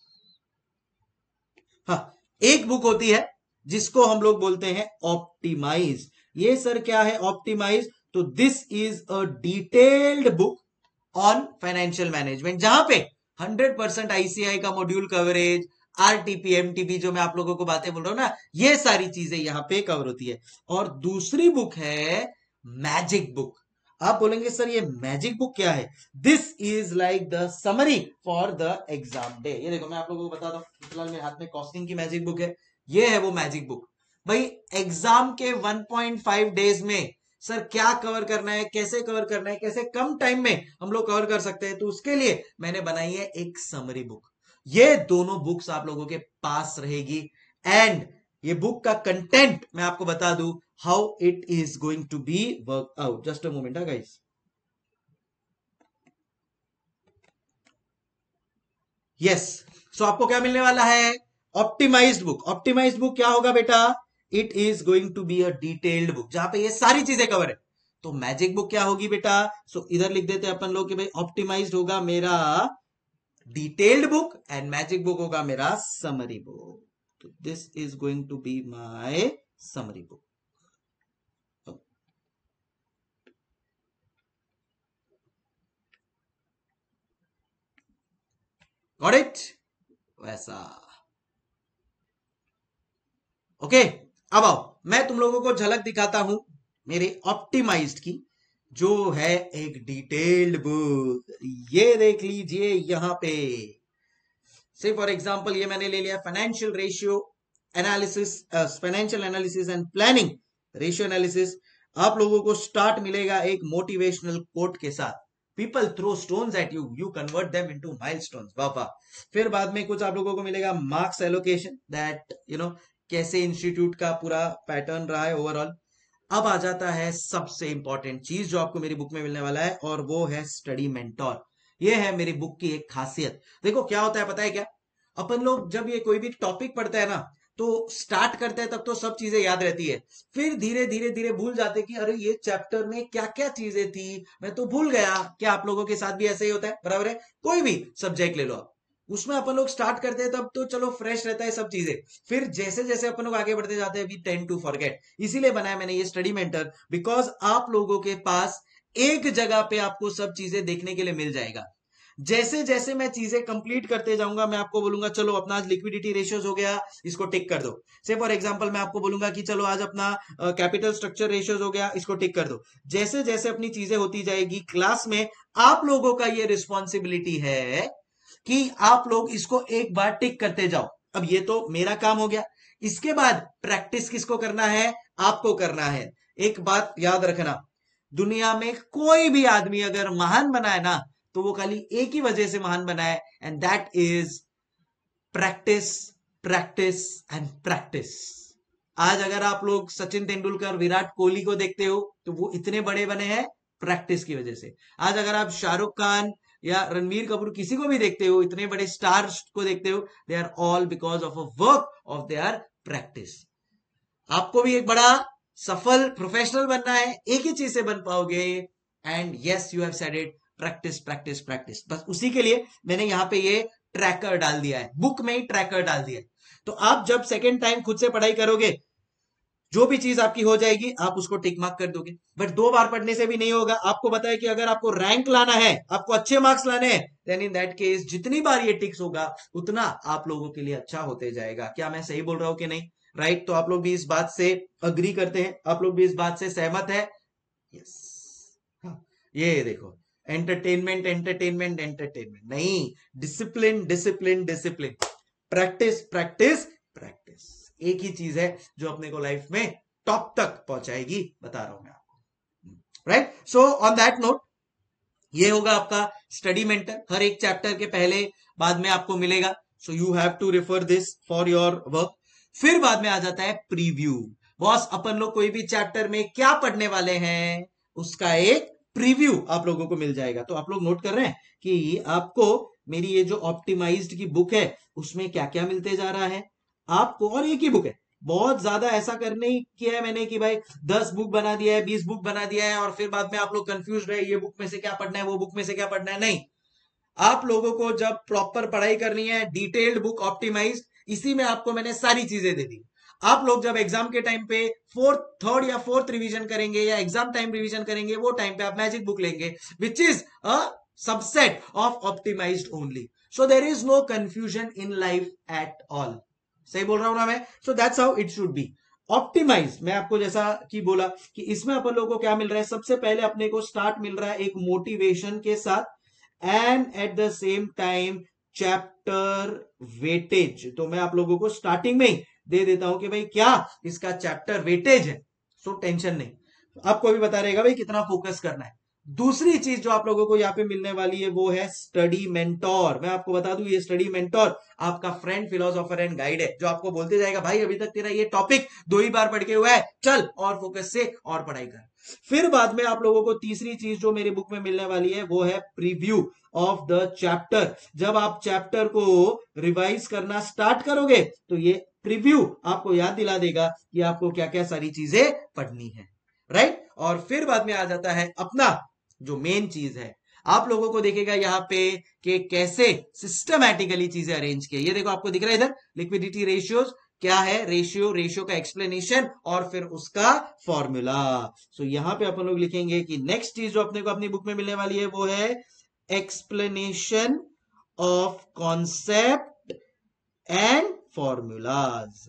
हाँ, एक बुक होती है जिसको हम लोग बोलते हैं ऑप्टिमाइज। ये सर क्या है ऑप्टिमाइज? तो this is a detailed book on financial management, जहां पे 100% आईसीआई का मॉड्यूल कवरेज, आरटीपी एमटीपी जो मैं आप लोगों को बातें बोल रहा हूं ना, ये सारी चीजें यहां पे कवर होती है। और दूसरी बुक है मैजिक बुक। आप बोलेंगे सर ये मैजिक बुक क्या है? This is like the summary for the exam day. ये देखो मैं आप लोगों को बताता हूं, फिलहाल मेरे हाथ में कॉस्टिंग की मैजिक बुक है, ये है वो मैजिक बुक। भाई एग्जाम के 1.5 डेज में सर क्या कवर करना है, कैसे कवर करना है, कैसे कम टाइम में हम लोग कवर कर सकते हैं, तो उसके लिए मैंने बनाई है एक समरी बुक। ये दोनों बुक्स आप लोगों के पास रहेगी, एंड ये बुक का कंटेंट मैं आपको बता दूं how it is going to be work out. Just a moment guys. Yes, so आपको क्या मिलने वाला है? Optimised book. ऑप्टिमाइज्ड बुक क्या होगा बेटा? It is going to be a detailed book जहां पे ये सारी चीजें कवर है। तो मैजिक बुक क्या होगी बेटा? सो इधर लिख देते हैं अपन लोग कि भाई ऑप्टिमाइज्ड होगा मेरा detailed book and magic book होगा मेरा समरी बुक। तो this is going to be my summary book. Got it? वैसा ओके। अब आओ मैं तुम लोगों को झलक दिखाता हूं मेरे ऑप्टिमाइज्ड की, जो है एक डिटेल्ड बुक। ये देख लीजिए यहां पे, से फॉर एग्जांपल ये मैंने ले लिया financial ratio analysis, financial analysis and planning, ratio analysis. आप लोगों को स्टार्ट मिलेगा एक मोटिवेशनल कोट के साथ, people throw stones at you, you convert them into milestones. वाह। फिर बाद में कुछ आप लोगों को मिलेगा मार्क्स एलोकेशन, दैट कैसे इंस्टीट्यूट का पूरा पैटर्न रहा है ओवरऑल। अब आ जाता है सबसे इंपॉर्टेंट चीज जो आपको मेरी बुक में मिलने वाला है, और वो है स्टडी मेंटोर। ये है मेरी बुक की एक खासियत। देखो क्या होता है पता है क्या? अपन लोग जब ये कोई भी टॉपिक पढ़ते हैं ना, तो स्टार्ट करते हैं तब तो सब चीजें याद रहती है, फिर धीरे धीरे धीरे भूल जाते कि अरे ये चैप्टर में क्या क्या चीजें थी, मैं तो भूल गया। क्या आप लोगों के साथ भी ऐसे ही होता है? बराबर है। कोई भी सब्जेक्ट ले लो आप, उसमें अपन लोग स्टार्ट करते हैं तब तो चलो फ्रेश रहता है सब चीजें, फिर जैसे जैसे अपन लोग आगे बढ़ते जाते हैं वी टेंड टू फॉरगेट। इसीलिए बनाया मैंने ये स्टडी मेंटर, बिकॉज आप लोगों के पास एक जगह पे आपको सब चीजें देखने के लिए मिल जाएगा। जैसे जैसे मैं चीजें कंप्लीट करते जाऊंगा मैं आपको बोलूंगा चलो अपना आज लिक्विडिटी रेशियोज हो गया, इसको टिक कर दो। से फॉर एग्जांपल मैं आपको बोलूंगा कि चलो आज अपना कैपिटल स्ट्रक्चर रेशियोज हो गया, इसको टिक कर दो। जैसे जैसे अपनी चीजें होती जाएगी क्लास में, आप लोगों का ये रिस्पॉन्सिबिलिटी है कि आप लोग इसको एक बार टिक करते जाओ। अब ये तो मेरा काम हो गया, इसके बाद प्रैक्टिस किसको करना है? आपको करना है। एक बात याद रखना, दुनिया में कोई भी आदमी अगर महान बना है ना, तो वो खाली एक ही वजह से महान बना है, and that is practice, practice and practice. आज अगर आप लोग सचिन तेंदुलकर, विराट कोहली को देखते हो तो वो इतने बड़े बने हैं प्रैक्टिस की वजह से। आज अगर आप शाहरुख खान या रणबीर कपूर किसी को भी देखते हो, इतने बड़े स्टार्स को देखते हो, they are all because of a work of their practice. आपको भी एक बड़ा सफल प्रोफेशनल बनना है, एक ही चीज से बन पाओगे, and yes you have said it, practice practice practice. बस उसी के लिए मैंने यहाँ पे ये ट्रैकर डाल दिया है, बुक में ही ट्रैकर डाल दिया है। तो आप जब सेकेंड टाइम खुद से पढ़ाई करोगे, जो भी चीज आपकी हो जाएगी आप उसको टिक मार्क कर दोगे। बट 2 बार पढ़ने से भी नहीं होगा। आपको बताया कि अगर आपको रैंक लाना है, आपको अच्छे मार्क्स लाने हैं, देन इन दैट केस जितनी बार ये टिक्स होगा उतना आप लोगों के लिए अच्छा होते जाएगा। क्या मैं सही बोल रहा हूं कि नहीं? राइट? तो आप लोग भी इस बात से अग्री करते हैं, आप लोग भी इस बात से सहमत है? यस। हाँ, ये देखो, एंटरटेनमेंट एंटरटेनमेंट एंटरटेनमेंट नहीं, discipline discipline discipline, practice practice practice. एक ही चीज है जो अपने को लाइफ में टॉप तक पहुंचाएगी, बता रहा हूं मैं आपको। Right? So on that note, ये होगा आपका स्टडी मेंटर। हर एक चैप्टर के पहले बाद में आपको मिलेगा, so you have to refer this for your work. फिर बाद में आ जाता है प्रीव्यू। बॉस, अपन लोग कोई भी चैप्टर में क्या पढ़ने वाले हैं उसका एक प्रीव्यू आप लोगों को मिल जाएगा। तो आप लोग नोट कर रहे हैं कि आपको मेरी ये जो ऑप्टिमाइज्ड की बुक है उसमें क्या क्या मिलते जा रहा है आपको। और एक ही बुक है, बहुत ज्यादा ऐसा करने ही किया है मैंने कि भाई 10 बुक बना दिया है, 20 बुक बना दिया है और फिर बाद में आप लोग कंफ्यूज रहे ये बुक में से क्या पढ़ना है, वो बुक में से क्या पढ़ना है। नहीं, आप लोगों को जब प्रॉपर पढ़ाई करनी है, डिटेल्ड बुक ऑप्टिमाइज, इसी में आपको मैंने सारी चीजें दे दी। आप लोग जब एग्जाम के टाइम पे थर्ड या फोर्थ रिवीजन करेंगे या एग्जाम टाइम रिवीजन करेंगे, वो टाइम पे आप मैजिक बुक लेंगे which is a subset of optimized only. So there is no confusion in life at all. सही बोल रहा हूं ना मैं? So that's how it should be optimize. मैं आपको जैसा कि बोला कि इसमें अपन लोगों को क्या मिल रहा है, सबसे पहले अपने को स्टार्ट मिल रहा है एक मोटिवेशन के साथ, and at the same time chapter weightage. तो मैं आप लोगों को स्टार्टिंग में ही दे देता हूं कि भाई क्या इसका चैप्टर वेटेज है, सो टेंशन नहीं, आपको भी बता रहेगा भाई कितना फोकस करना है। दूसरी चीज जो आप लोगों को यहाँ पे मिलने वाली है वो है स्टडी मेंटोर। मैं आपको बता दूं, ये स्टडी मेंटोर आपका फ्रेंड, फिलोसोफर एंड गाइड है, जो आपको बोलते जाएगा भाई अभी तक तेरा ये टॉपिक 2 ही बार पढ़ के हुआ है, चल और फोकस से और पढ़ाई कर। फिर बाद में आप लोगों को तीसरी चीज जो मेरी बुक में मिलने वाली है वो है प्रीव्यू ऑफ द चैप्टर। जब आप चैप्टर को रिवाइज करना स्टार्ट करोगे तो ये प्रीव्यू आपको याद दिला देगा कि आपको क्या क्या सारी चीजें पढ़नी है। राइट? और फिर बाद में आ जाता है अपना जो मेन चीज है, आप लोगों को देखेगा यहाँ पे कि कैसे सिस्टमैटिकली चीजें अरेंज की। ये देखो आपको दिख रहा है इधर लिक्विडिटी रेशियोज, क्या है रेशियो का एक्सप्लेनेशन और फिर उसका फॉर्मूला। सो यहां पे अपन लोग लिखेंगे कि नेक्स्ट चीज जो अपने को अपनी बुक में मिलने वाली है वो है explanation of concept and formulas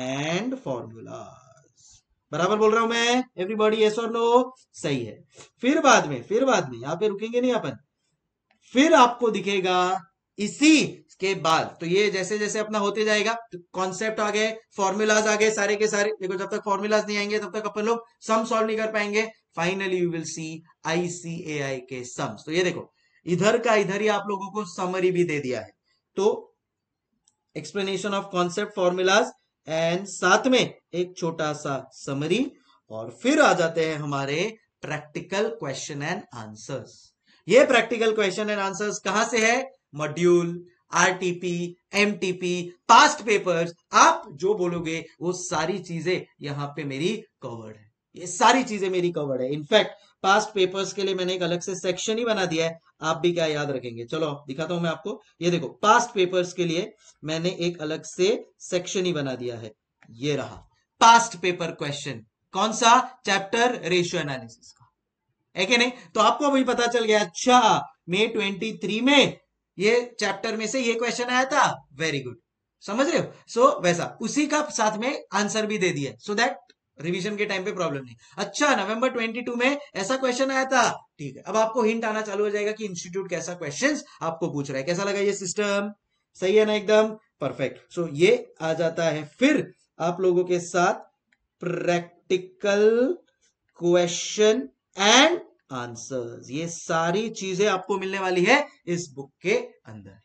बराबर बोल रहा हूं मैं? एवरीबॉडी यस और नो? सही है। फिर बाद में यहां पे रुकेंगे नहीं अपन, फिर आपको दिखेगा इसी के बाद, तो ये जैसे जैसे अपना होते जाएगा, तो कॉन्सेप्ट आ गए, फॉर्मूलाज आ गए सारे के सारे। देखो जब तक फॉर्मूलाज नहीं आएंगे तब तक अपन लोग सम सॉल्व नहीं कर पाएंगे। Finally you will see ICAI के सम्स। तो ये देखो इधर का इधर ही आप लोगों को समरी भी दे दिया है। तो explanation of concept, formulas and साथ में एक छोटा सा समरी, और फिर आ जाते हैं हमारे प्रैक्टिकल क्वेश्चन एंड आंसर्स। ये प्रैक्टिकल क्वेश्चन एंड आंसर्स कहां से है? Module, RTP, MTP, past papers, आप जो बोलोगे वो सारी चीजें यहां पे मेरी कवर्ड है। ये सारी चीजें मेरी कवर्ड है। इनफैक्ट पास्ट पेपर्स के लिए मैंने एक अलग से सेक्शन ही बना दिया है। आप भी क्या याद रखेंगे, चलो दिखाता हूं मैं आपको। ये देखो पास्ट पेपर्स के लिए मैंने एक अलग से सेक्शन ही बना दिया है। ये रहा पास्ट पेपर क्वेश्चन, कौन सा? चैप्टर रेशियो एनालिसिस का, है कि नहीं? तो आपको अभी पता चल गया, अच्छा May 23 में ये चैप्टर में से ये क्वेश्चन आया था। वेरी गुड, समझ रहे हो? सो वैसा उसी का साथ में आंसर भी दे दिया, सो दैट रिवीजन के टाइम पे प्रॉब्लम नहीं। अच्छा November 22 में ऐसा क्वेश्चन आया था, ठीक है, अब आपको हिंट आना चालू हो जाएगा कि इंस्टीट्यूट कैसा क्वेश्चंस आपको पूछ रहा है। कैसा लगा ये सिस्टम? सही है ना? एकदम परफेक्ट। सो ये आ जाता है फिर आप लोगों के साथ प्रैक्टिकल क्वेश्चन एंड आंसर्स। ये सारी चीजें आपको मिलने वाली है इस बुक के अंदर,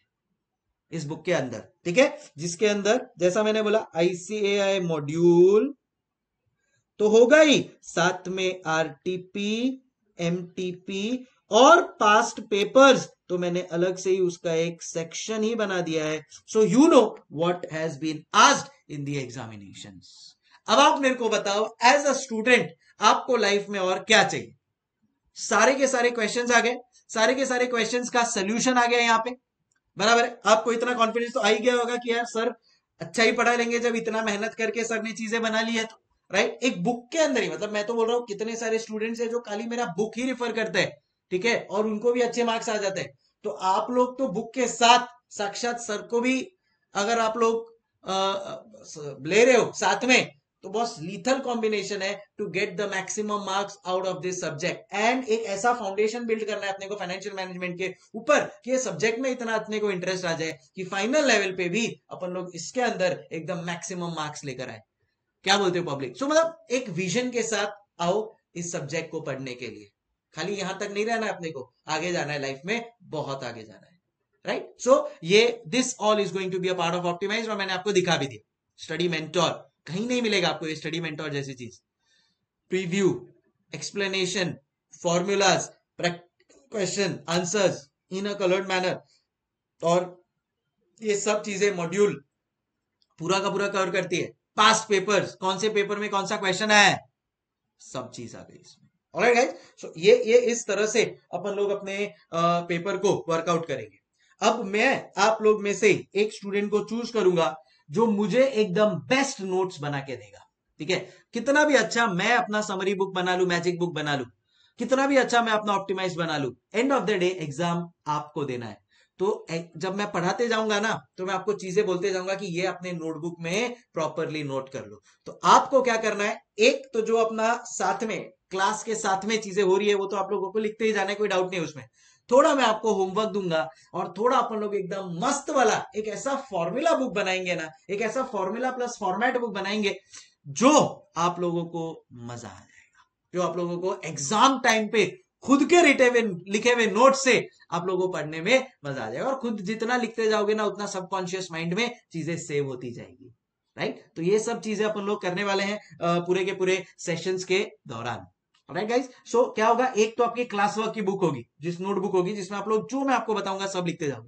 ठीक है, जिसके अंदर जैसा मैंने बोला ICAI मॉड्यूल तो होगा ही, साथ में RTP, MTP और पास्ट पेपर्स तो मैंने अलग से ही उसका एक सेक्शन ही बना दिया है। So you know what has been asked in the examinations. अब आप मेरे को बताओ एज अ स्टूडेंट आपको लाइफ में और क्या चाहिए? सारे के सारे क्वेश्चंस आ गए, सारे के सारे क्वेश्चंस का सोल्यूशन आ गया यहाँ पे, बराबर है। आपको इतना कॉन्फिडेंस तो आ ही गया होगा कि यार सर अच्छा ही पढ़ा लेंगे, जब इतना मेहनत करके सर ने चीजें बना ली है तो, राइट। एक बुक के अंदर ही, मतलब मैं तो बोल रहा हूँ कितने सारे स्टूडेंट्स है जो खाली मेरा बुक ही रिफर करते हैं, ठीक है, और उनको भी अच्छे मार्क्स आ जाते हैं। तो आप लोग तो बुक के साथ साक्षात सर को भी अगर आप लोग ले रहे हो साथ में, तो बहुत लीथल कॉम्बिनेशन है to get the maximum marks out of this subject. And एक ऐसा फाउंडेशन बिल्ड करना है अपने को फाइनेंशियल मैनेजमेंट के ऊपर कि ये सब्जेक्ट में इतना अपने को इंटरेस्ट आ जाए कि फाइनल लेवल पे भी अपन लोग इसके अंदर एकदम मैक्सिमम मार्क्स लेकर आए। क्या बोलते हो पब्लिक? सो मतलब एक विजन के साथ आओ इस सब्जेक्ट को पढ़ने के लिए। खाली यहां तक नहीं रहना है, अपने को आगे जाना है, लाइफ में बहुत आगे जाना है, राइट। सो ये this all is going to be a part of optimize, और मैंने आपको दिखा भी दिया। स्टडी मेंटोर कहीं नहीं मिलेगा आपको, ये स्टडी मेंटोर जैसी चीज। Preview, explanation, formulas, question answers in a coloured manner, और ये सब चीजें मॉड्यूल पूरा का पूरा कवर करती है। पास्ट पेपर्स, कौन से पेपर में कौन सा क्वेश्चन है, सब चीज आ गई इसमें। ऑलराइट गाइस, सो ये इस तरह से अपन लोग अपने पेपर को वर्कआउट करेंगे। अब मैं आप लोग में से एक स्टूडेंट को चूज करूंगा जो मुझे एकदम बेस्ट नोट्स बना के देगा, ठीक है। कितना भी अच्छा मैं अपना समरी बुक बना लू, मैजिक बुक बना लू, कितना भी अच्छा मैं अपना ऑप्टिमाइज बना लू, end of the day exam आपको देना है। तो जब मैं पढ़ाते जाऊंगा ना, तो मैं आपको चीजें बोलते जाऊंगा कि ये अपने नोटबुक में प्रॉपरली नोट कर लो। तो आपको क्या करना है, एक तो जो अपना साथ में क्लास के साथ में चीजें हो रही है वो तो आप लोगों को लिखते ही जाने, कोई डाउट नहीं उसमें। थोड़ा मैं आपको होमवर्क दूंगा, और थोड़ा अपन लोग एकदम मस्त वाला एक ऐसा फॉर्मूला बुक बनाएंगे ना, एक ऐसा फॉर्मूला प्लस फॉर्मेट बुक बनाएंगे जो आप लोगों को मजा आ जाएगा, जो आप लोगों को एग्जाम टाइम पे खुद के लिखे हुए नोट से आप लोगों को पढ़ने में मजा आ जाएगा। और खुद जितना लिखते जाओगे ना, उतना सबकॉन्शियस माइंड में चीजें सेव होती जाएगी, राइट। तो ये सब चीजें अपन लोग करने वाले हैं पूरे के पूरे सेशंस के दौरान। राइट गाइस, सो क्या होगा, एक तो आपकी क्लास वर्क की बुक होगी, जिस नोटबुक होगी जिसमें आप लोग जो मैं आपको बताऊंगा सब लिखते जाओगे।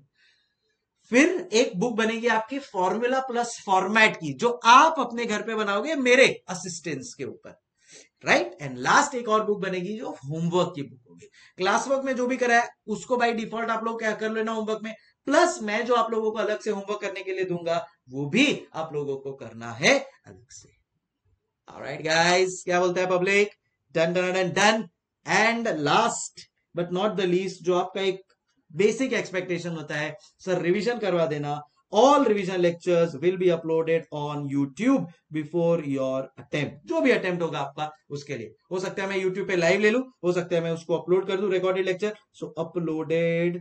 फिर एक बुक बनेगी आपकी फॉर्मूला प्लस फॉर्मेट की, जो आप अपने घर पे बनाओगे मेरे असिस्टेंस के ऊपर, राइट। एंड लास्ट एक और बुक बनेगी जो होमवर्क की बुक होगी। क्लास वर्क में जो भी करा है उसको बाय डिफॉल्ट आप लोग क्या कर लेना होमवर्क में, प्लस मैं जो आप लोगों को अलग से होमवर्क करने के लिए दूंगा वो भी आप लोगों को करना है अलग से। ऑलराइट गाइस, क्या बोलते हैं public? Done done done done. And last but not the least, जो आपका एक बेसिक एक्सपेक्टेशन होता है, सर रिवीजन करवा देना। All revision lectures will be uploaded on YouTube before your attempt. जो भी अटेम्प्ट होगा आपका उसके लिए, हो सकता है मैं YouTube पे लाइव ले लूं, हो सकता है मैं उसको अपलोड कर दूं recorded lecture. So uploaded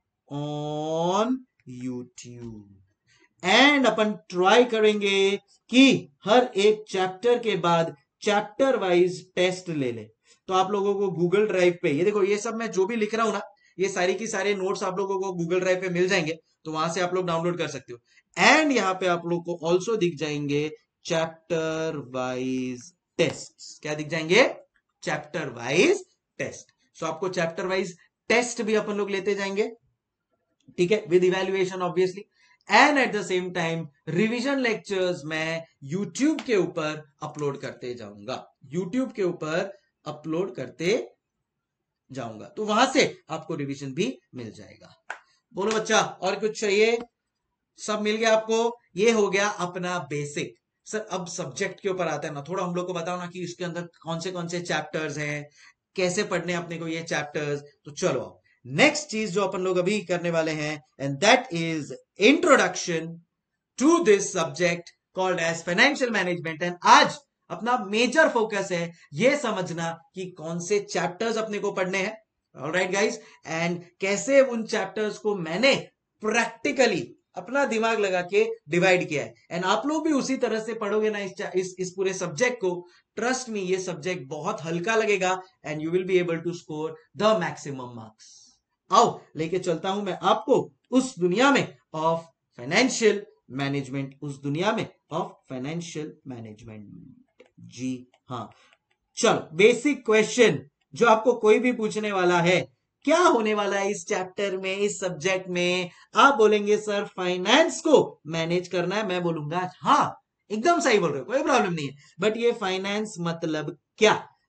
on YouTube। And अपन ट्राई करेंगे कि हर एक चैप्टर के बाद चैप्टर वाइज टेस्ट ले ले। तो आप लोगों को गूगल ड्राइव पे, ये देखो ये सब मैं जो भी लिख रहा हूं ना, ये सारी की सारे नोट्स आप लोगों को गूगल ड्राइव पे मिल जाएंगे, तो वहां से आप लोग डाउनलोड कर सकते हो। एंड यहाँ पे आप लोग को ऑल्सो दिख जाएंगे चैप्टर वाइज टेस्ट। क्या दिख जाएंगे? Chapter wise test. सो आपको चैप्टर वाइज टेस्ट भी अपन लोग लेते जाएंगे, ठीक है, with evaluation obviously. And at the same time revision lectures मैं यूट्यूब के ऊपर अपलोड करते जाऊंगा, यूट्यूब के ऊपर अपलोड करते जाऊंगा, तो वहां से आपको रिवीजन भी मिल जाएगा। बोलो बच्चा, और कुछ चाहिए? सब मिल गया आपको? ये हो गया अपना बेसिक। सर अब सब्जेक्ट के ऊपर आता है ना, थोड़ा हम लोग को बताओ ना कि इसके अंदर कौन से चैप्टर्स हैं, कैसे पढ़ने अपने को ये चैप्टर्स। तो चलो नेक्स्ट चीज जो अपन लोग अभी करने वाले हैं, and that is introduction to this subject called as financial management. And आज अपना मेजर फोकस है ये समझना कि कौन से चैप्टर्स अपने को पढ़ने हैं, ऑलराइट गाइस, एंड कैसे उन चैप्टर्स को मैंने प्रैक्टिकली अपना दिमाग लगा के डिवाइड किया है। एंड आप लोग भी उसी तरह से पढ़ोगे ना इस पूरे सब्जेक्ट को, ट्रस्ट मी ये सब्जेक्ट बहुत हल्का लगेगा and you will be able to score the maximum marks. आओ लेके चलता हूं मैं आपको उस दुनिया में ऑफ फाइनेंशियल मैनेजमेंट, उस दुनिया में ऑफ फाइनेंशियल मैनेजमेंट। जी हाँ, चलो बेसिक क्वेश्चन जो आपको कोई भी पूछने वाला है, क्या होने वाला है इस चैप्टर में, इस सब्जेक्ट में? आप बोलेंगे सर फाइनेंस को मैनेज करना है, मैं बोलूंगा हाँ एकदम सही बोल रहे हो, कोई प्रॉब्लम नहीं है, बट ये फाइनेंस मतलब क्या?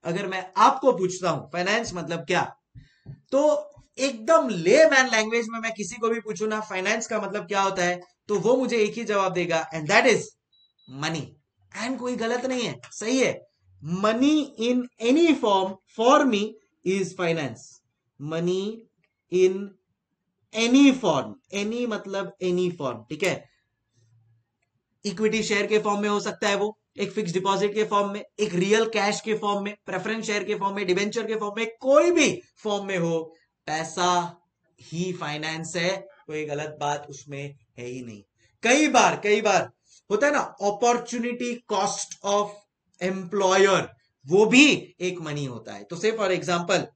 अगर मैं आपको पूछता हूं फाइनेंस मतलब क्या, तो एकदम ले मैन लैंग्वेज में मैं किसी को भी पूछू ना फाइनेंस का मतलब क्या होता है, तो वो मुझे एक ही जवाब देगा, and that is money. And कोई गलत नहीं है, सही है। Money in any form for me is finance. Money in any form, any मतलब एनी फॉर्म, ठीक है। इक्विटी शेयर के फॉर्म में हो सकता है वो, एक फिक्स डिपॉजिट के फॉर्म में, एक रियल कैश के फॉर्म में, प्रेफरेंस शेयर के फॉर्म में, डिबेंचर के फॉर्म में, कोई भी फॉर्म में हो, पैसा ही फाइनेंस है। कोई गलत बात उसमें है ही नहीं। कई बार होता है ना अपॉर्चुनिटी कॉस्ट ऑफ एम्प्लॉयर, वो भी एक मनी होता है। तो से फॉर एग्जाम्पल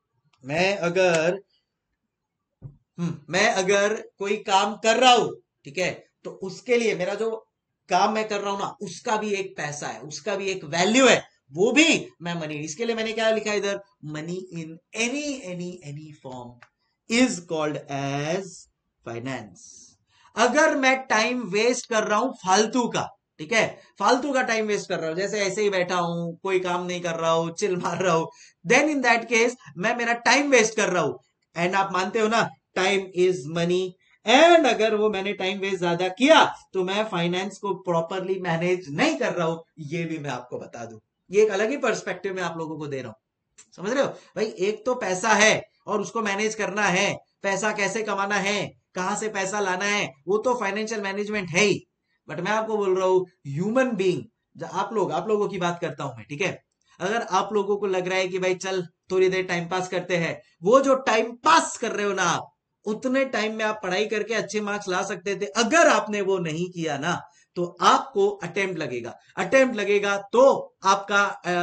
मैं अगर कोई काम कर रहा हूं, ठीक है, तो उसके लिए मेरा जो काम मैं कर रहा हूं ना, उसका भी एक पैसा है, उसका भी एक वैल्यू है, वो भी मैं मनी, इसके लिए मैंने क्या लिखा इधर, money in any any any form is called as finance. अगर मैं टाइम वेस्ट कर रहा हूं फालतू का, ठीक है, फालतू का टाइम वेस्ट कर रहा हूं, जैसे ऐसे ही बैठा हूं, कोई काम नहीं कर रहा हूं, चिल मार रहा हूं, देन इन दैट केस मैं मेरा टाइम वेस्ट कर रहा हूं। एंड आप मानते हो ना टाइम इज मनी, एंड अगर वो मैंने टाइम वेस्ट ज्यादा किया तो मैं फाइनेंस को प्रॉपरली मैनेज नहीं कर रहा हूं, ये भी मैं आपको बता दूं। ये एक अलग ही पर्सपेक्टिव में आप लोगों को दे रहा हूं, समझ रहे हो भाई। एक तो पैसा है और उसको मैनेज करना है, पैसा कैसे कमाना है, कहां से पैसा लाना है, वो तो फाइनेंशियल मैनेजमेंट है ही। बट मैं आपको बोल रहा हूं ह्यूमन बीइंग, आप लोगों की बात करता हूं मैं, ठीक है। अगर आप लोगों को लग रहा है कि भाई चल थोड़ी देर टाइम पास करते हैं, वो जो टाइम पास कर रहे हो ना आप, उतने टाइम में आप पढ़ाई करके अच्छे मार्क्स ला सकते थे। अगर आपने वो नहीं किया ना, तो आपको अटेम्प्ट लगेगा तो आपका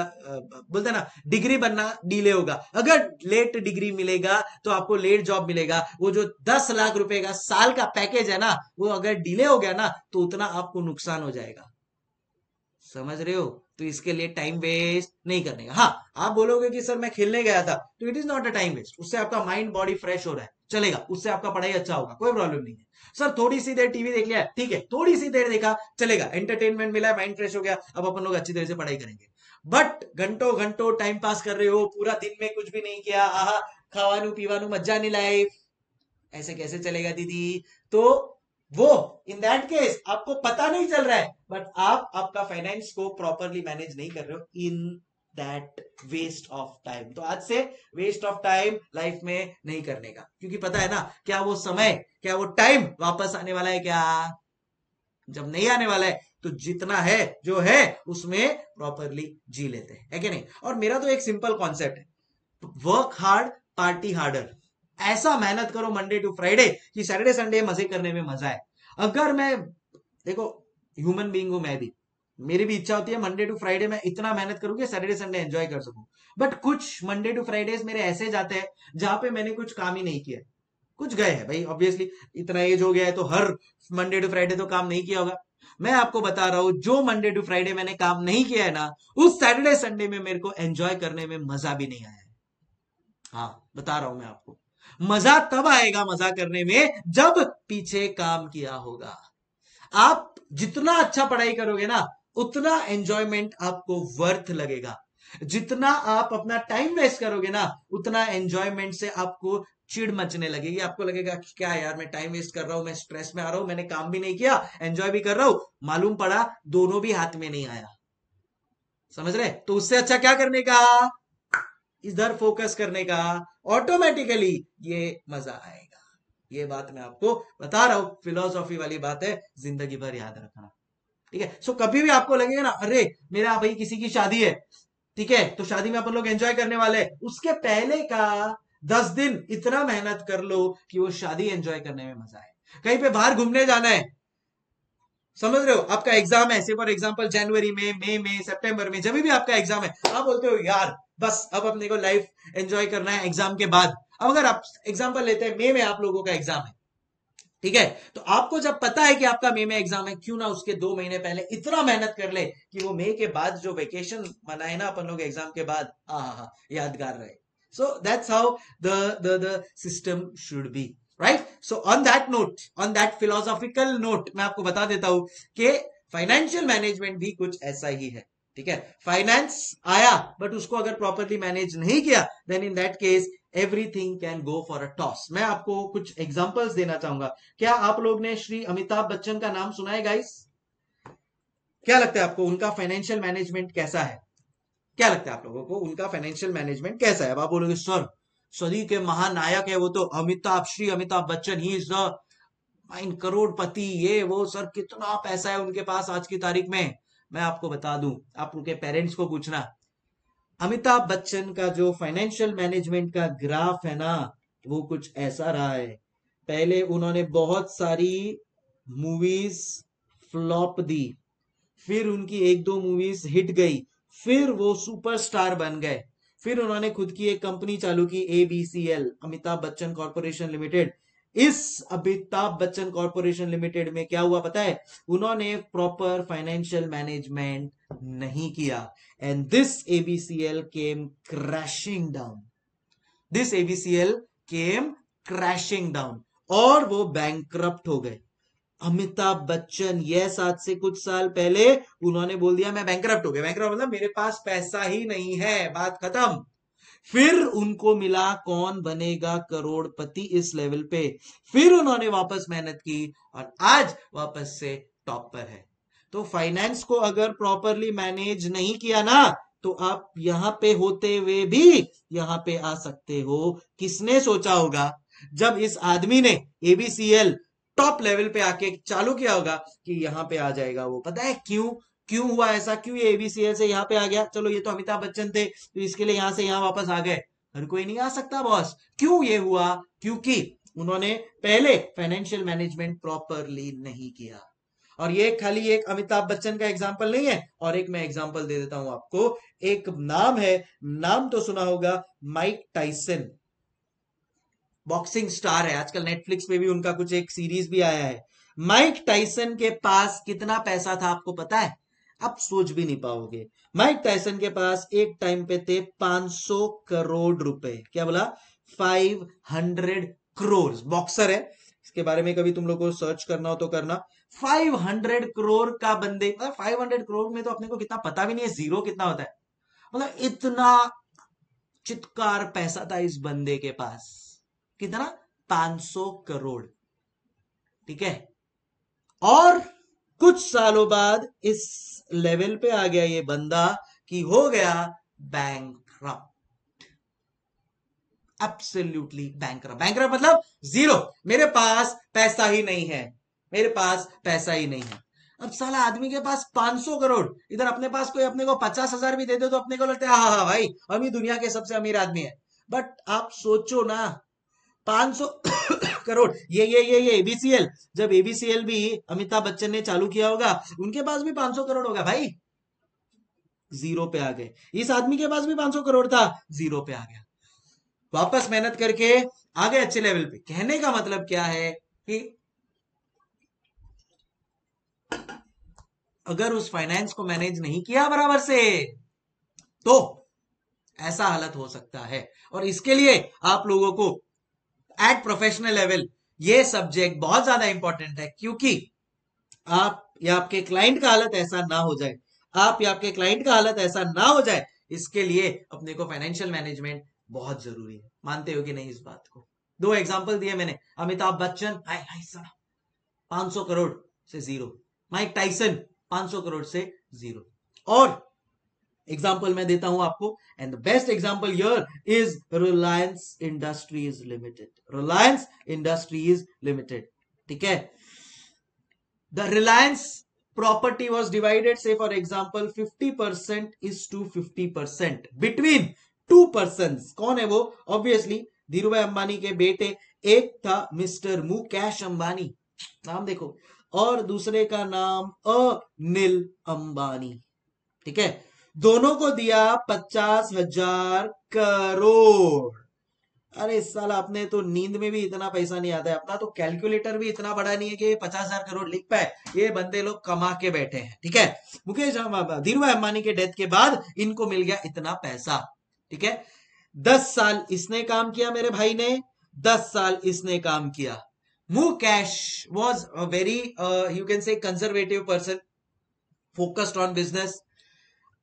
बोलते ना डिग्री बनना डिले होगा। अगर लेट डिग्री मिलेगा तो आपको लेट जॉब मिलेगा। वो जो 10 लाख रुपए का साल का पैकेज है ना, वो अगर डिले हो गया ना, तो उतना आपको नुकसान हो जाएगा, समझ रहे हो। तो इसके लिए टाइम वेस्ट नहीं करने का। हाँ, आप बोलोगे कि सर मैं खेलने गया था, तो it is not a time waste, उससे आपका माइंड बॉडी फ्रेश हो रहा है, चलेगा, उससे आपका पढ़ाई अच्छा होगा, कोई प्रॉब्लम नहीं है। सर थोड़ी सी देर टीवी देख लिया, ठीक है, थोड़ी सी देर देखा, चलेगा, एंटरटेनमेंट मिला, माइंड फ्रेश हो गया, अब अपन लोग अच्छी तरह से पढ़ाई करेंगे। बट घंटों घंटों टाइम पास कर रहे हो, पूरा दिन में कुछ भी नहीं किया, आहा खावानू पीवानू मजा नहीं लाइफ, ऐसे कैसे चलेगा दीदी। तो वो इन दैट केस आपको पता नहीं चल रहा है, बट आप आपका फाइनेंस को प्रॉपरली मैनेज नहीं कर रहे हो, in that waste of time. तो आज से वेस्ट ऑफ टाइम लाइफ में नहीं करने का, क्योंकि पता है ना क्या वो समय, क्या वो टाइम वापस आने वाला है क्या, जब नहीं आने वाला है तो जितना है जो है उसमें प्रॉपरली जी लेते हैं, है कि नहीं। और मेरा तो एक सिंपल कॉन्सेप्ट है, वर्क हार्ड पार्टी हार्डर। ऐसा मेहनत करो मंडे टू फ्राइडे कि सैटरडे संडे मजे करने में मजा है। अगर मैं, देखो ह्यूमन बीइंग हूं मैं भी, मेरी भी इच्छा होती है मंडे टू फ्राइडे मैं इतना मेहनत करूं कि सैटरडे संडे एंजॉय कर सकूं। बट कुछ मंडे टू फ्राइडेज मेरे ऐसे जाते हैं जहां पे मैंने कुछ काम ही नहीं किया। कुछ गए हैं भाई, ऑब्वियसली इतना एज हो गया है तो हर मंडे टू फ्राइडे तो काम नहीं किया होगा। मैं आपको बता रहा हूं जो मंडे टू फ्राइडे मैंने काम नहीं किया है ना, उस सैटरडे संडे में मेरे को एंजॉय करने में मजा भी नहीं आया है। हाँ, बता रहा हूं मैं आपको, मजा तब आएगा मजा करने में जब पीछे काम किया होगा। आप जितना अच्छा पढ़ाई करोगे ना, उतना एंजॉयमेंट आपको वर्थ लगेगा। जितना आप अपना टाइम वेस्ट करोगे ना, उतना एंजॉयमेंट से आपको चिढ़ मचने लगेगी। आपको लगेगा कि क्या यार मैं टाइम वेस्ट कर रहा हूं, मैं स्ट्रेस में आ रहा हूं, मैंने काम भी नहीं किया, एंजॉय भी कर रहा हूं, मालूम पड़ा दोनों भी हाथ में नहीं आया। समझ रहे। तो उससे अच्छा क्या करने का, इधर फोकस करने का, ऑटोमेटिकली ये मजा आएगा। ये बात मैं आपको बता रहा हूं, फिलोसॉफी वाली बात है, जिंदगी भर याद रखना, ठीक है। सो कभी भी आपको लगेगा ना अरे मेरा भाई किसी की शादी है, ठीक है, तो शादी में अपन लोग एंजॉय करने वाले हैं, उसके पहले का 10 दिन इतना मेहनत कर लो कि वो शादी एंजॉय करने में मजा आए। कहीं पे बाहर घूमने जाना है, समझ रहे हो, आपका एग्जाम है, से फॉर एग्जाम्पल जनवरी में, मई में, सितंबर में, जब भी आपका एग्जाम है, आप बोलते हो यार बस अब अपने को लाइफ एंजॉय करना है एग्जाम के बाद। अब अगर आप एग्जाम्पल लेते हैं मई में आप लोगों का एग्जाम है, ठीक है, तो आपको जब पता है कि आपका मई में एग्जाम है, क्यों ना उसके 2 महीने पहले इतना मेहनत कर ले कि वो मई के बाद जो वेकेशन मनाए ना अपन लोग एग्जाम के बाद, हाँ यादगार रहे। So that's how the system should be, right. So on that note, on that philosophical note, मैं आपको बता देता हूं कि फाइनेंशियल मैनेजमेंट भी कुछ ऐसा ही है, ठीक है, फाइनेंस आया बट उसको अगर प्रॉपरली मैनेज नहीं किया, then in that case everything can go for a toss. मैं आपको कुछ एग्जांपल्स देना चाहूंगा। क्या आप लोग ने श्री अमिताभ बच्चन का नाम सुना है गाइस? क्या लगता है आपको उनका फाइनेंशियल मैनेजमेंट कैसा है? क्या लगता है आप लोगों को उनका फाइनेंशियल मैनेजमेंट कैसा है? अब आप बोलोगे सर सदी के महानायक है वो तो Amitabh, Shri Amitabh Bachchan, he is the करोड़पति, ये वो, सर कितना पैसा है उनके पास आज की तारीख में। मैं आपको बता दूं, आप उनके पेरेंट्स को पूछना, अमिताभ बच्चन का जो फाइनेंशियल मैनेजमेंट का ग्राफ है ना, वो कुछ ऐसा रहा है। पहले उन्होंने बहुत सारी मूवीज फ्लॉप दी, फिर उनकी एक दो मूवीज हिट गई, फिर वो सुपरस्टार बन गए, फिर उन्होंने खुद की एक कंपनी चालू की, ABCL, अमिताभ बच्चन कॉरपोरेशन लिमिटेड। इस अमिताभ बच्चन कॉरपोरेशन लिमिटेड में क्या हुआ पता है? उन्होंने प्रॉपर फाइनेंशियल मैनेजमेंट नहीं किया, and this ABCL came crashing down. This ABCL came crashing down और वो बैंकरप्ट हो गए। अमिताभ बच्चन यस, आज से कुछ साल पहले उन्होंने बोल दिया मैं बैंकरप्ट हो गया। बैंकरप्ट मतलब मेरे पास पैसा ही नहीं है, बात खत्म। फिर उनको मिला कौन बनेगा करोड़पति इस लेवल पे, फिर उन्होंने वापस मेहनत की और आज वापस से टॉप पर है। तो फाइनेंस को अगर प्रॉपरली मैनेज नहीं किया ना, तो आप यहां पे होते हुए भी यहां पे आ सकते हो। किसने सोचा होगा जब इस आदमी ने ABCL टॉप लेवल पे आके चालू किया होगा कि यहां पे आ जाएगा वो? पता है क्यों? क्यों हुआ ऐसा? क्यों ये ABCL से यहाँ पे आ गया? चलो ये तो अमिताभ बच्चन थे तो इसके लिए यहां से यहां वापस आ गए, हर कोई नहीं आ सकता बॉस। क्यों ये हुआ? क्योंकि उन्होंने पहले फाइनेंशियल मैनेजमेंट प्रॉपरली नहीं किया। और ये खाली एक अमिताभ बच्चन का एग्जाम्पल नहीं है, और एक मैं एग्जाम्पल दे देता हूं आपको। एक नाम है, नाम तो सुना होगा, माइक टाइसन। बॉक्सिंग स्टार है, आजकल नेटफ्लिक्स पे भी उनका कुछ एक सीरीज भी आया है। माइक टाइसन के पास कितना पैसा था आपको पता है? आप सोच भी नहीं पाओगे। माइक टाइसन के पास एक टाइम पे थे 500 करोड़ रुपए। क्या बोला? 500 करोड़। बॉक्सर है, इसके बारे में कभी तुम लोग को सर्च करना हो तो करना। 500 करोड़ का बंदे, मतलब 500 करोड़ में तो अपने को कितना पता भी नहीं है, जीरो कितना होता है। मतलब इतना चित्कार पैसा था इस बंदे के पास। कितना? 500 करोड़। ठीक है, और कुछ सालों बाद इस लेवल पे आ गया ये बंदा कि हो गया बैंकरप्ट। Absolutely bankrupt. बैंकरप्ट मतलब जीरो, मेरे पास पैसा ही नहीं है, मेरे पास पैसा ही नहीं है। अब साला आदमी के पास 500 करोड़, इधर अपने पास कोई अपने को 50,000 भी दे दे तो अपने को लगता है हाँ हाँ भाई हम ही दुनिया के सबसे अमीर आदमी है। बट आप सोचो ना, 500 करोड़, ये ABCL, जब ABCL भी अमिताभ बच्चन ने चालू किया होगा, उनके पास भी 500 करोड़ होगा भाई, जीरो पे आ गए। इस आदमी के पास भी 500 करोड़ था, जीरो पे आ गया। वापस मेहनत करके आ गए अच्छे लेवल पे। कहने का मतलब क्या है कि अगर उस फाइनेंस को मैनेज नहीं किया बराबर से, तो ऐसा हालत हो सकता है। और इसके लिए आप लोगों को एट प्रोफेशनल लेवल ये सब्जेक्ट बहुत ज्यादा इंपॉर्टेंट है, क्योंकि आप या आपके क्लाइंट का हालत ऐसा ना हो जाए, आप या आपके क्लाइंट का हालत ऐसा ना हो जाए, इसके लिए अपने को फाइनेंशियल मैनेजमेंट बहुत जरूरी है। मानते हो कि नहीं इस बात को? दो एग्जांपल दिए मैंने, अमिताभ बच्चन 500 करोड़ से जीरो, माइक टाइसन 500 करोड़ से जीरो। और एग्जाम्पल मैं देता हूं आपको, and the best example here is Reliance Industries Limited. Reliance Industries Limited, ठीक है। The Reliance property was divided, say for example 50% is to 50% between two persons. कौन है वो? ऑब्वियसली धीरू भाई अंबानी के बेटे, एक था मिस्टर मुकेश अंबानी, नाम देखो, और दूसरे का नाम अनिल अंबानी, ठीक है। दोनों को दिया 50,000 करोड़। अरे साला अपने तो नींद में भी इतना पैसा नहीं आता है, अपना तो कैलकुलेटर भी इतना बड़ा नहीं है कि 50,000 करोड़ लिख पाए। ये बंदे लोग कमा के बैठे हैं, ठीक है। मुकेश धीरूभाई अंबानी के डेथ के बाद इनको मिल गया इतना पैसा, ठीक है। 10 साल इसने काम किया, मेरे भाई ने 10 साल इसने काम किया। Mukesh was a very you can say conservative person, focused on business.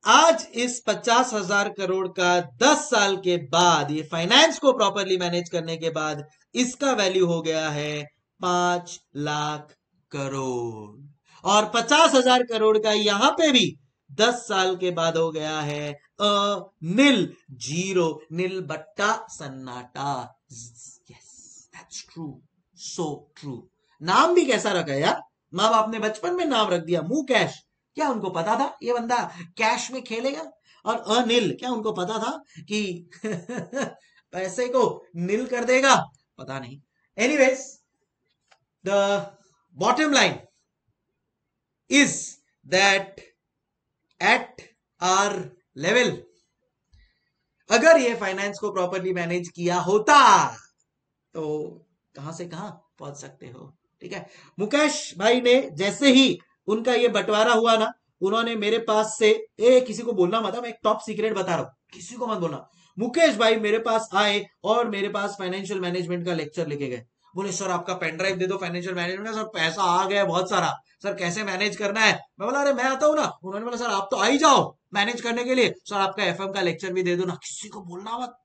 आज इस 50,000 करोड़ का 10 साल के बाद, ये फाइनेंस को प्रॉपरली मैनेज करने के बाद इसका वैल्यू हो गया है 5 लाख करोड़। और 50,000 करोड़ का यहां पे भी 10 साल के बाद हो गया है नील, जीरो, नील बट्टा सन्नाटा। Yes, that's true, so true. नाम भी कैसा रखा है यार, माँ बाप ने बचपन में नाम रख दिया मुकेश। क्या उनको पता था ये बंदा कैश में खेलेगा? और अनिल, क्या उनको पता था कि पैसे को नील कर देगा? पता नहीं। Anyways, the bottom line is that at our level, अगर ये फाइनेंस को प्रॉपरली मैनेज किया होता तो कहां से कहां पहुंच सकते हो। ठीक है, मुकेश भाई ने जैसे ही उनका ये बंटवारा हुआ ना, उन्होंने मेरे पास से, किसी को बोलना मत, मैं एक टॉप सीक्रेट बता रहा हूं, किसी को मत बोलना। मुकेश भाई मेरे पास आए और मेरे पास फाइनेंशियल मैनेजमेंट का लेक्चर लेके गए। बोले सर आपका पेन ड्राइव दे दो फाइनेंशियल मैनेजमेंट का, सर पैसा आ गया बहुत सारा, सर कैसे मैनेज करना है। मैं बोला अरे मैं आता हूं ना। उन्होंने बोला सर आप तो आ ही जाओ मैनेज करने के लिए, सर आपका एफएम का लेक्चर भी दे दो ना। किसी को बोलना मत।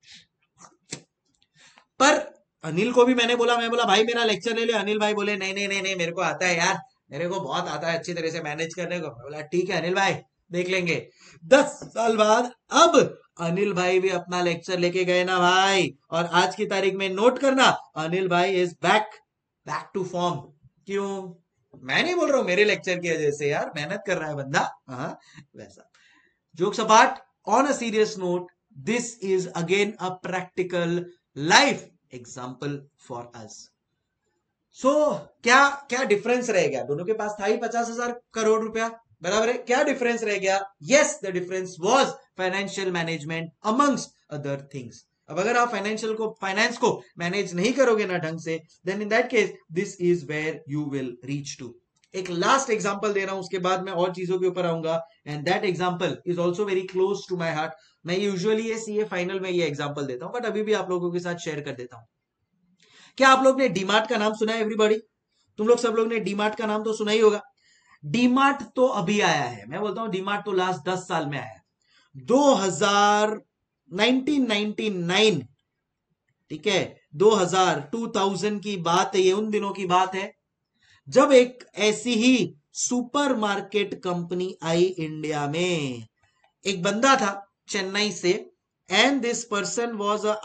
पर अनिल को भी मैंने बोला, मैं बोला भाई मेरा लेक्चर ले ले। अनिल भाई बोले नहीं नहीं नहीं नहीं, मेरे को आता है यार, मेरे को बहुत आता है अच्छी तरह से मैनेज करने को। मैं बोला ठीक है अनिल भाई, देख लेंगे। 10 साल बाद अब अनिल भाई भी अपना लेक्चर लेके गए ना भाई, और आज की तारीख में नोट करना, अनिल भाई इज बैक टू फॉर्म। क्यों? मैं नहीं बोल रहा हूं मेरे लेक्चर की वजह से, यार मेहनत कर रहा है बंदा। हाँ वैसा। Jokes apart, on a serious note, this is again a practical life example for us. So क्या क्या डिफरेंस रह गया? दोनों के पास था ही 50,000 करोड़ रुपया, बराबर है। क्या डिफरेंस रह गया? Yes, the difference was financial management amongst other things. अब अगर आप फाइनेंस को मैनेज नहीं करोगे ना ढंग से, then in that case this is where you will reach to. एक लास्ट एग्जांपल दे रहा हूं, उसके बाद मैं और चीजों के ऊपर आऊंगा, and that example is also very close to my heart. मैं यूजुअली ये सीए फाइनल में ये एग्जांपल देता हूं, बट अभी भी आप लोगों के साथ शेयर कर देता हूं। क्या आप लोग ने डीमार्ट का नाम सुना है? एवरीबॉडी, तुम लोग सब लोग ने डीमार्ट का नाम तो सुना ही होगा। डीमार्ट तो अभी आया है, मैं बोलता हूं डीमार्ट तो लास्ट 10 साल में आया है। 1999, ठीक है, 2000 की बात है, ये उन दिनों की बात है जब एक ऐसी ही सुपरमार्केट कंपनी आई इंडिया में। एक बंदा था चेन्नई से, and this person was a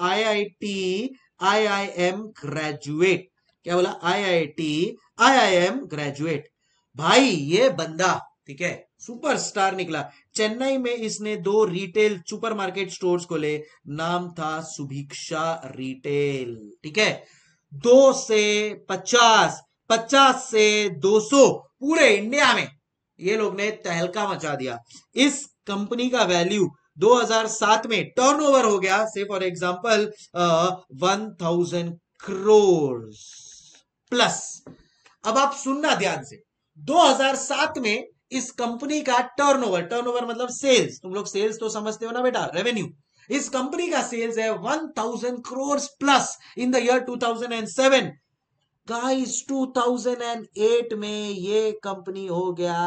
IIM graduate. क्या बोला? IIM graduate. भाई ये बंदा, ठीक है, सुपरस्टार निकला। चेन्नई में इसने 2 रिटेल सुपरमार्केट स्टोर्स खोले, नाम था सुभिक्षा रिटेल। ठीक है, 2 से 50, 50 से 200, पूरे इंडिया में ये लोग ने तहलका मचा दिया। इस कंपनी का वैल्यू 2007 में टर्नओवर हो गया, से फॉर एग्जांपल 1000 करोड़ प्लस। अब आप सुनना ध्यान से, 2007 में इस कंपनी का टर्नओवर मतलब सेल्स, तुम लोग सेल्स तो समझते हो ना बेटा, रेवेन्यू। इस कंपनी का सेल्स है 1000 crore plus in the year 2007। Guys 2008 में ये कंपनी हो गया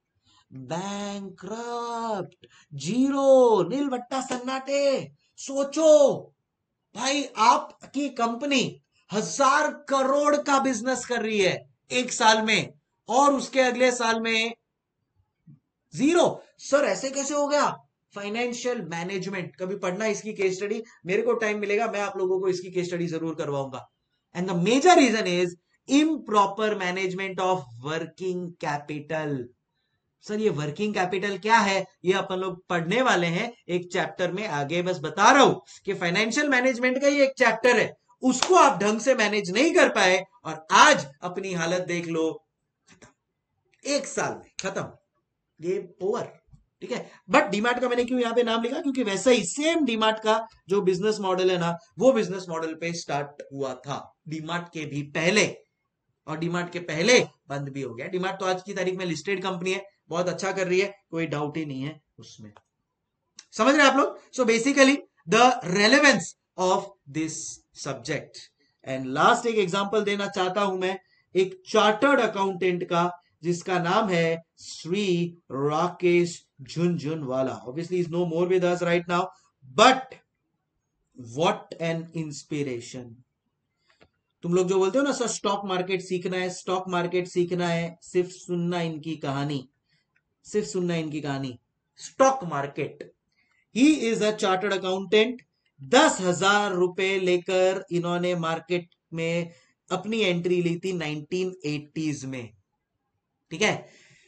बैंकरप्ट, जीरो, नील बट्टा सन्नाटे। सोचो भाई, आपकी कंपनी 1000 करोड़ का बिजनेस कर रही है एक साल में, और उसके अगले साल में जीरो। सर ऐसे कैसे हो गया? फाइनेंशियल मैनेजमेंट, कभी पढ़ना इसकी केस स्टडी, मेरे को टाइम मिलेगा मैं आप लोगों को इसकी केस स्टडी जरूर करवाऊंगा। And the major reason is improper management of working capital. Sir ये वर्किंग कैपिटल क्या है, ये अपन लोग पढ़ने वाले हैं एक चैप्टर में आगे। बस बता रहा हूं कि फाइनेंशियल मैनेजमेंट का ये एक चैप्टर है, उसको आप ढंग से मैनेज नहीं कर पाए और आज अपनी हालत देख लो, खत्म, एक साल में खत्म, ये ओवर। ठीक है, बट डीमार्ट का मैंने क्यों यहां पे नाम लिखा? क्योंकि वैसा ही सेम डीमार्ट का जो बिजनेस मॉडल है ना, वो बिजनेस मॉडल पे स्टार्ट हुआ था डीमार्ट के भी पहले, और डीमार्ट के पहले बंद भी हो गया। डीमार्ट तो आज की तारीख में लिस्टेड कंपनी है, बहुत अच्छा कर रही है, कोई डाउट ही नहीं है उसमें। समझ रहे हैं आप लोग? So basically the relevance of this subject. And last एक एग्जांपल देना चाहता हूं मैं, एक चार्टर्ड अकाउंटेंट का, जिसका नाम है Shri Rakesh Jhunjhunwala. Obviously, he's no more with us right now, but what an inspiration. तुम लोग जो बोलते हो ना सर स्टॉक मार्केट सीखना है, स्टॉक मार्केट सीखना है, सिर्फ सुनना इनकी कहानी, सिर्फ सुनना इनकी कहानी। Stock market, he is a chartered accountant. 10,000 रुपए लेकर इन्होंने मार्केट में अपनी एंट्री ली थी 1980s में, ठीक है।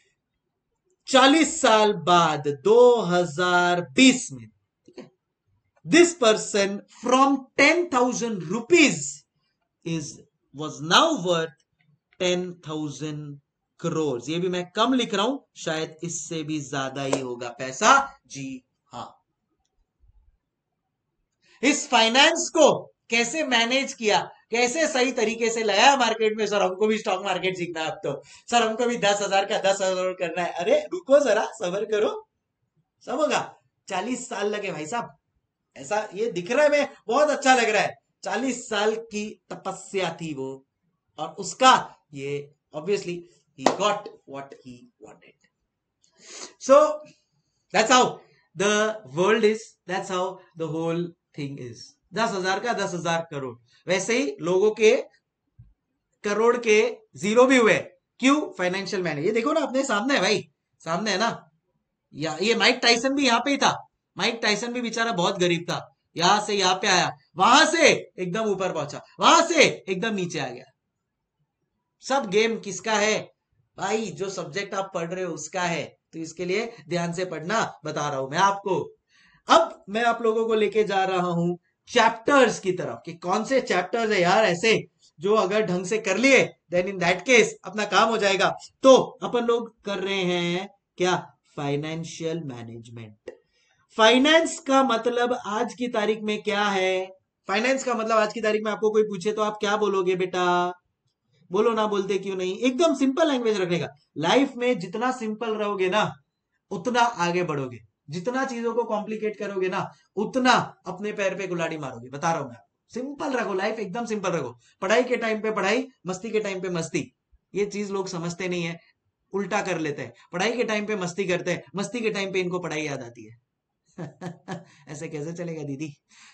40 साल बाद 2020 में, ठीक है, this person from 10,000 rupees was now worth 10,000 crores। ये भी मैं कम लिख रहा हूं, शायद इससे भी ज्यादा ही होगा पैसा। जी हाँ, इस फाइनेंस को कैसे मैनेज किया, कैसे सही तरीके से लगाया मार्केट में। सर हमको भी स्टॉक मार्केट सीखना है अब तो, सर हमको भी 10,000 का 10,000 करना है। अरे रुको जरा, सब्र करो, सब होगा। 40 साल लगे भाई साहब, ऐसा ये दिख रहा है, मैं बहुत अच्छा लग रहा है। 40 साल की तपस्या थी वो, और उसका ये obviously he got what he wanted. So that's how the world is, that's how the whole thing is. 10,000 का 10,000 करोड़, वैसे ही लोगों के करोड़ के जीरो भी हुए। क्यों? Financial manage. ये देखो ना, अपने सामने है भाई, सामने है ना। या ये माइक टाइसन भी यहाँ पे ही था। माइक टाइसन भी बेचारा बहुत गरीब था, यहां से यहां पे आया, वहां से एकदम ऊपर पहुंचा, वहां से एकदम नीचे आ गया। सब गेम किसका है भाई? जो सब्जेक्ट आप पढ़ रहे हो उसका है, तो इसके लिए ध्यान से पढ़ना बता रहा हूं मैं आपको। अब मैं आप लोगों को लेके जा रहा हूं चैप्टर्स की तरफ, कि कौन से चैप्टर्स है यार ऐसे जो अगर ढंग से कर लिए देन इन दैट केस अपना काम हो जाएगा। तो अपन लोग कर रहे हैं क्या? Financial management. फाइनेंस का मतलब आज की तारीख में क्या है? फाइनेंस का मतलब आज की तारीख में आपको कोई पूछे तो आप क्या बोलोगे बेटा? बोलो ना, बोलते क्यों नहीं? एकदम सिंपल लैंग्वेज रखने का। लाइफ में जितना सिंपल रहोगे ना उतना आगे बढ़ोगे, जितना चीजों को कॉम्प्लिकेट करोगे ना उतना अपने पैर पे कुल्हाड़ी मारोगे। बता रहा हूं मैं, सिंपल रखो, लाइफ एकदम सिंपल रखो। पढ़ाई के टाइम पे पढ़ाई, मस्ती के टाइम पे मस्ती। ये चीज लोग समझते नहीं है, उल्टा कर लेते हैं। पढ़ाई के टाइम पे मस्ती करते हैं, मस्ती के टाइम पे इनको पढ़ाई याद आती है। ऐसे कैसे चलेगा दीदी?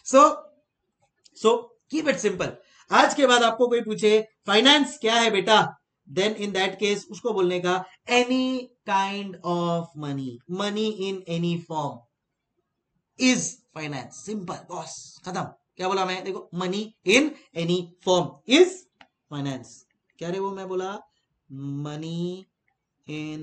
So keep it simple. आज के बाद आपको कोई पूछे फाइनेंस क्या है बेटा, देन इन दैट केस उसको बोलने का any kind of money, money in any form is finance. Simple boss, खत्म। क्या बोला मैं? देखो, money in any form is finance. क्या रे वो मैं बोला? Money in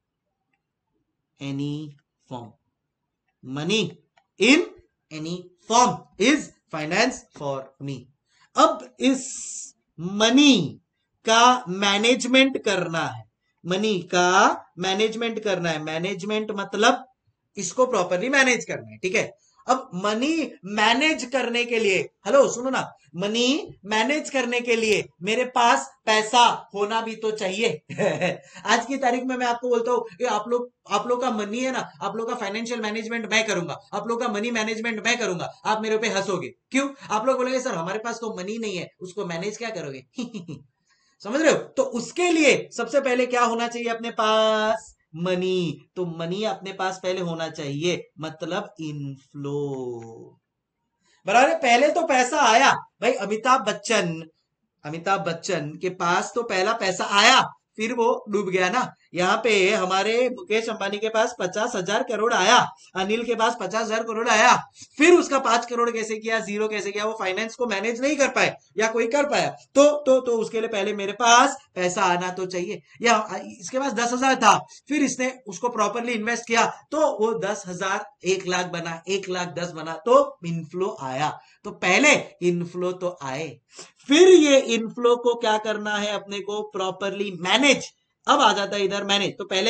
any form, money in any form is finance for me. अब इस मनी का मैनेजमेंट करना है, मनी का मैनेजमेंट करना है। मैनेजमेंट मतलब इसको प्रॉपरली मैनेज करना है, ठीक है। अब मनी मैनेज करने के लिए, हेलो सुनो ना, मनी मैनेज करने के लिए मेरे पास पैसा होना भी तो चाहिए। आज की तारीख में मैं आपको बोलता हूं, आप लोग का मनी है ना, आप लोग का फाइनेंशियल मैनेजमेंट मैं करूंगा, आप लोग का मनी मैनेजमेंट मैं करूंगा। आप मेरे पे हंसोगे, क्यों? आप लोग बोलेंगे सर हमारे पास तो मनी नहीं है, उसको मैनेज क्या करोगे? समझ रहे हो? तो उसके लिए सबसे पहले क्या होना चाहिए अपने पास? मनी। तो मनी अपने पास पहले होना चाहिए, मतलब इनफ्लो। बराबर। पहले तो पैसा आया भाई। अमिताभ बच्चन के पास तो पहला पैसा आया, फिर वो डूब गया ना। यहाँ पे हमारे मुकेश अंबानी के पास 50,000 करोड़ आया, अनिल के पास 50,000 करोड़ आया, फिर उसका 5 करोड़ कैसे किया, 0 कैसे किया? वो फाइनेंस को मैनेज नहीं कर पाए, या कोई कर पाया तो उसके लिए पहले मेरे पास पैसा आना तो चाहिए। या इसके पास 10,000 था, फिर इसने उसको प्रॉपरली इन्वेस्ट किया, तो वो 10,000 1 लाख बना, 1,10,000 बना, तो इनफ्लो आया। तो पहले इनफ्लो तो आए, फिर ये इनफ्लो को क्या करना है? अपने को प्रॉपरली मैनेज। अब आ जाता है इधर मैनेज। तो पहले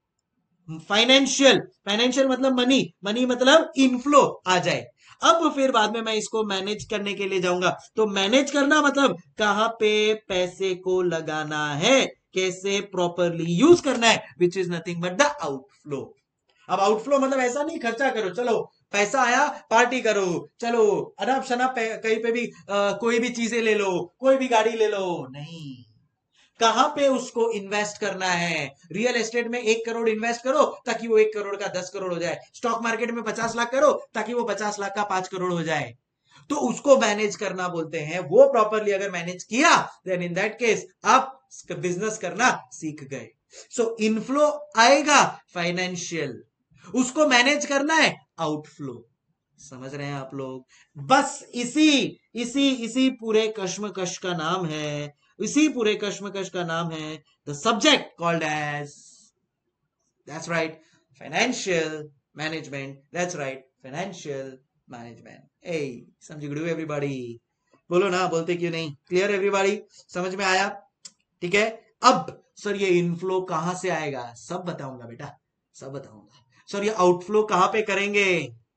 फाइनेंशियल मतलब मनी, मनी मतलब इनफ्लो आ जाए। अब फिर बाद में मैं इसको मैनेज करने के लिए जाऊंगा। तो मैनेज करना मतलब कहां पे पैसे को लगाना है, कैसे प्रॉपरली यूज करना है, which is nothing but the outflow. अब आउटफ्लो मतलब ऐसा नहीं खर्चा करो, चलो पैसा आया पार्टी करो, चलो अनाप शनाप कहीं पे भी कोई भी चीजें ले लो, कोई भी गाड़ी ले लो, नहीं। कहां पे उसको इन्वेस्ट करना है। रियल एस्टेट में 1 करोड़ इन्वेस्ट करो ताकि वो 1 करोड़ का 10 करोड़ हो जाए। स्टॉक मार्केट में 50 लाख करो ताकि वो 50 लाख का 5 करोड़ हो जाए। तो उसको मैनेज करना बोलते हैं। वो प्रॉपरली अगर मैनेज किया देन इन दैट केस आप बिजनेस करना सीख गए। सो इनफ्लो आएगा फाइनेंशियल, उसको मैनेज करना है आउटफ्लो। समझ रहे हैं आप लोग। बस इसी इसी इसी पूरे कश्मकश का नाम है, इसी पूरे कश्मकश का नाम है the subject called as, that's right, financial management. That's right, financial management. ए समझ गए एवरीबॉडी? बोलो ना, बोलते क्यों नहीं? Clear everybody? समझ में आया? ठीक है। अब सर ये इनफ्लो कहां से आएगा? सब बताऊंगा बेटा, सब बताऊंगा। सर ये आउटफ्लो कहां पे करेंगे?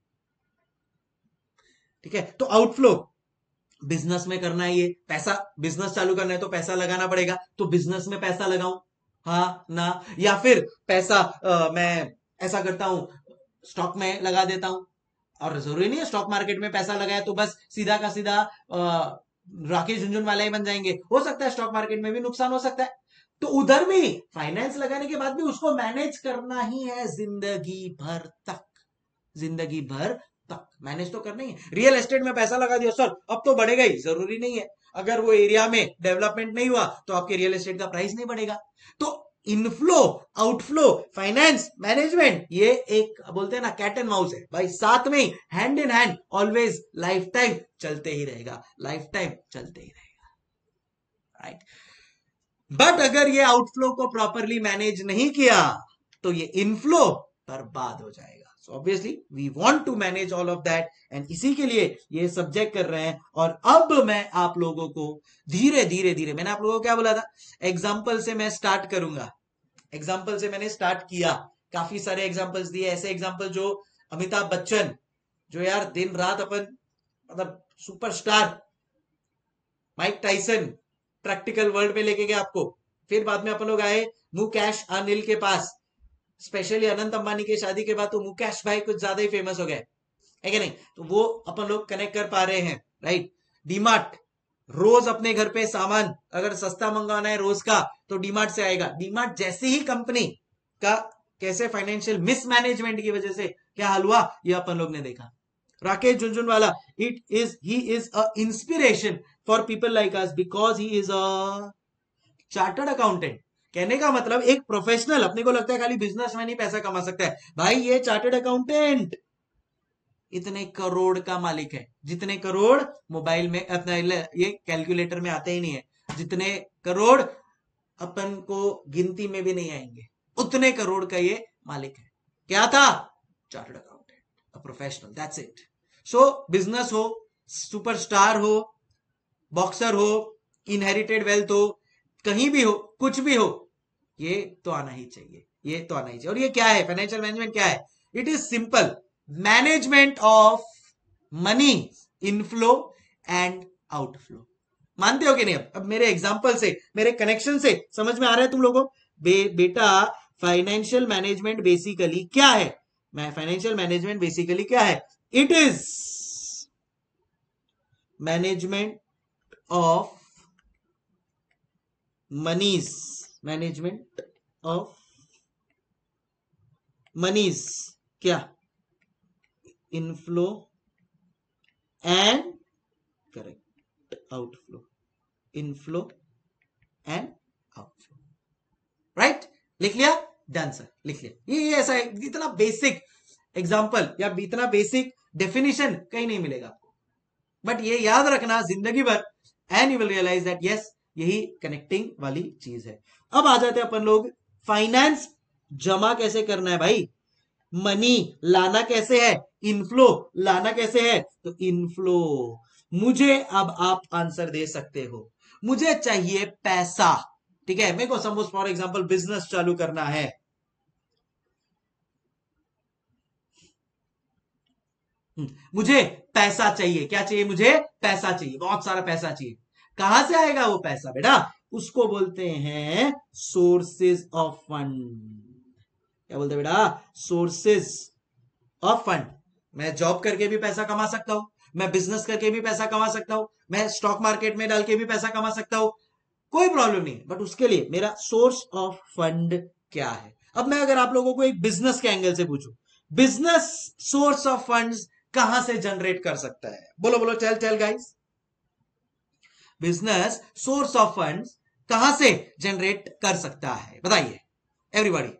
ठीक है, तो आउटफ्लो बिजनेस में करना है। ये पैसा, बिजनेस चालू करना है तो पैसा लगाना पड़ेगा, तो बिजनेस में पैसा लगाऊं, हाँ ना? या फिर पैसा मैं ऐसा करता हूं स्टॉक में लगा देता हूं। और जरूरी नहीं है स्टॉक मार्केट में पैसा लगाया तो बस सीधा का सीधा राकेश झुनझुनवाला ही बन जाएंगे। हो सकता है स्टॉक मार्केट में भी नुकसान हो सकता है, तो उधर भी फाइनेंस लगाने के बाद भी उसको मैनेज करना ही है जिंदगी भर तक। जिंदगी भर तक मैनेज तो करना ही है। रियल एस्टेट में पैसा लगा दिया सर अब तो बढ़ेगा ही, जरूरी नहीं है। अगर वो एरिया में डेवलपमेंट नहीं हुआ तो आपके रियल एस्टेट का प्राइस नहीं बढ़ेगा। तो इनफ्लो, आउटफ्लो, फाइनेंस मैनेजमेंट, ये एक बोलते हैं ना कैट एंड माउस है भाई, साथ में ही hand in hand always life time चलते ही रहेगा, लाइफ टाइम चलते ही रहेगा, राइट। बट अगर ये आउटफ्लो को प्रॉपरली मैनेज नहीं किया तो ये इनफ्लो बर्बाद हो जाएगा। So obviously we want to manage all of that, and इसी के लिए ये सब्जेक्ट कर रहे हैं। और अब मैं आप लोगों को धीरे धीरे धीरे, मैंने आप लोगों को क्या बोला था, एग्जाम्पल से मैं स्टार्ट करूंगा। एग्जाम्पल से मैंने स्टार्ट किया, काफी सारे एग्जाम्पल्स दिए, ऐसे एग्जाम्पल जो अमिताभ बच्चन, जो यार दिन रात अपन मतलब superstar, Mike Tyson practical world में लेके गए आपको। फिर बाद में अपन लोग आए मुकेश अनिल के पास, स्पेशली अनंत अंबानी के शादी के बाद तो मुकेश भाई कुछ ज्यादा ही फेमस हो गए, है कि नहीं? तो वो अपन लोग कनेक्ट कर पा रहे हैं, राइट। डीमार्ट, रोज अपने घर पे सामान अगर सस्ता मंगवाना है रोज का तो डीमार्ट से आएगा। डीमार्ट जैसी ही कंपनी का कैसे फाइनेंशियल मिसमैनेजमेंट की वजह से क्या हाल हुआ ये अपन लोग ने देखा। Rakesh Jhunjhunwala, he is a inspiration for people like us because he is a chartered accountant. कहने का मतलब एक प्रोफेशनल, अपने को लगता है खाली बिजनेसमैन ही पैसा कमा सकता है, भाई ये चार्टर्ड अकाउंटेंट इतने करोड़ का मालिक है। जितने करोड़ मोबाइल में अपना ये कैलकुलेटर में आते ही नहीं है, जितने करोड़ अपन को गिनती में भी नहीं आएंगे, उतने करोड़ का ये मालिक है। क्या था? Chartered accountant, a professional, that's it. So business हो, सुपरस्टार हो, बॉक्सर हो, इनहेरिटेड वेल्थ हो, कहीं भी हो, कुछ भी हो, ये तो आना ही चाहिए, ये तो आना ही चाहिए। और ये क्या है? फाइनेंशियल मैनेजमेंट क्या है? It is simple management of money inflow and outflow. मानते हो कि नहीं? अब मेरे एग्जांपल से, मेरे कनेक्शन से समझ में आ रहा है तुम लोगों को? बेटा फाइनेंशियल मैनेजमेंट बेसिकली क्या है? फाइनेंशियल मैनेजमेंट बेसिकली क्या है? It is management of moneys, management of moneys, क्या? Inflow and correct outflow, inflow and outflow, right. लिख लिया? डन सर, लिख लिया। ये ऐसा है, इतना बेसिक एग्जांपल या इतना बेसिक डेफिनेशन कहीं नहीं मिलेगा आपको, बट ये याद रखना जिंदगी भर, and you will realize that yes, यही कनेक्टिंग वाली चीज है। अब आ जाते हैं अपन लोग, फाइनेंस जमा कैसे करना है भाई? मनी लाना कैसे है? इनफ्लो लाना कैसे है? तो इनफ्लो, मुझे, अब आप आंसर दे सकते हो, मुझे चाहिए पैसा, ठीक है। मेरे को सपोज फॉर एग्जांपल बिजनेस चालू करना है, मुझे पैसा चाहिए। क्या चाहिए? मुझे पैसा चाहिए, बहुत सारा पैसा चाहिए। कहां से आएगा वो पैसा बेटा? उसको बोलते हैं सोर्सेज ऑफ फंड। क्या बोलते हैं बेटा? Sources of fund. मैं जॉब करके भी पैसा कमा सकता हूं, मैं बिजनेस करके भी पैसा कमा सकता हूं, मैं स्टॉक मार्केट में डाल के भी पैसा कमा सकता हूं, कोई प्रॉब्लम नहीं, बट उसके लिए मेरा सोर्स ऑफ फंड क्या है। अब मैं अगर आप लोगों को एक बिजनेस के एंगल से पूछूं, बिजनेस सोर्स ऑफ फंड्स कहां से जनरेट कर सकता है? बोलो बोलो, tell tell guys. Business source of funds कहां से जनरेट कर सकता है, बताइए एवरीबॉडी।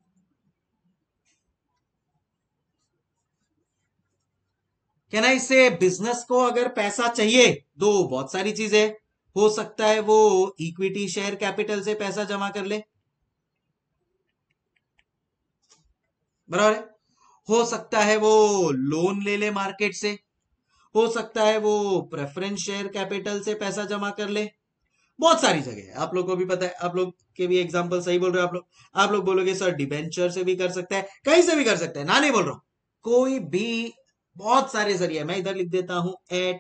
कैन आई से बिजनेस को अगर पैसा चाहिए तो बहुत सारी चीजें हो सकता है, वो इक्विटी शेयर कैपिटल से पैसा जमा कर ले, बराबर है। हो सकता है वो लोन ले ले मार्केट से, हो सकता है वो प्रेफरेंस शेयर कैपिटल से पैसा जमा कर ले, बहुत सारी जगह है। आप लोग को भी पता है, आप लोग के भी एग्जांपल सही बोल रहे हो। आप लोग बोलोगे सर डिबेंचर से भी कर सकता है, कहीं से भी कर सकता है, ना नहीं बोल रहा हूं, कोई भी, बहुत सारे जरिए। मैं इधर लिख देता हूं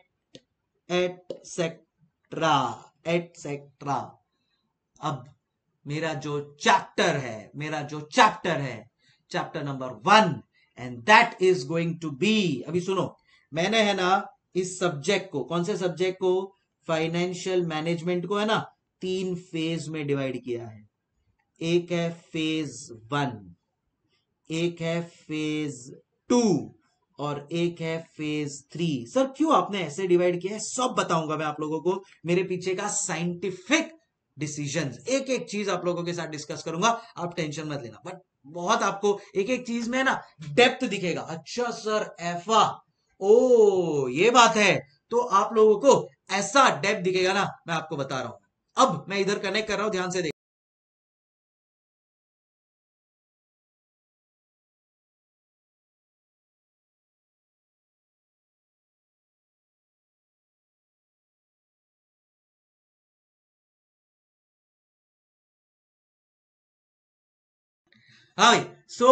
एटसेट्रा, एटसेट्रा। अब मेरा जो चैप्टर है chapter number 1, and that is going to be, अभी सुनो, मैंने है ना इस सब्जेक्ट को, कौन से सब्जेक्ट को, फाइनेंशियल मैनेजमेंट को है ना 3 फेज में डिवाइड किया है। एक है फेज 1, एक है फेज 2 और एक है फेज 3। सर क्यों आपने ऐसे डिवाइड किया है, सब बताऊंगा मैं आप लोगों को, मेरे पीछे का साइंटिफिक डिसीजंस, एक एक चीज आप लोगों के साथ डिस्कस करूंगा, आप टेंशन मत लेना। बट बहुत आपको एक एक चीज में ना डेप्थ दिखेगा। अच्छा सर ऐफा, ओ ये बात है, तो आप लोगों को ऐसा डेप्थ दिखेगा ना, मैं आपको बता रहा हूं। अब मैं इधर कनेक्ट कर रहा हूं, ध्यान से देख। हाँ भाई,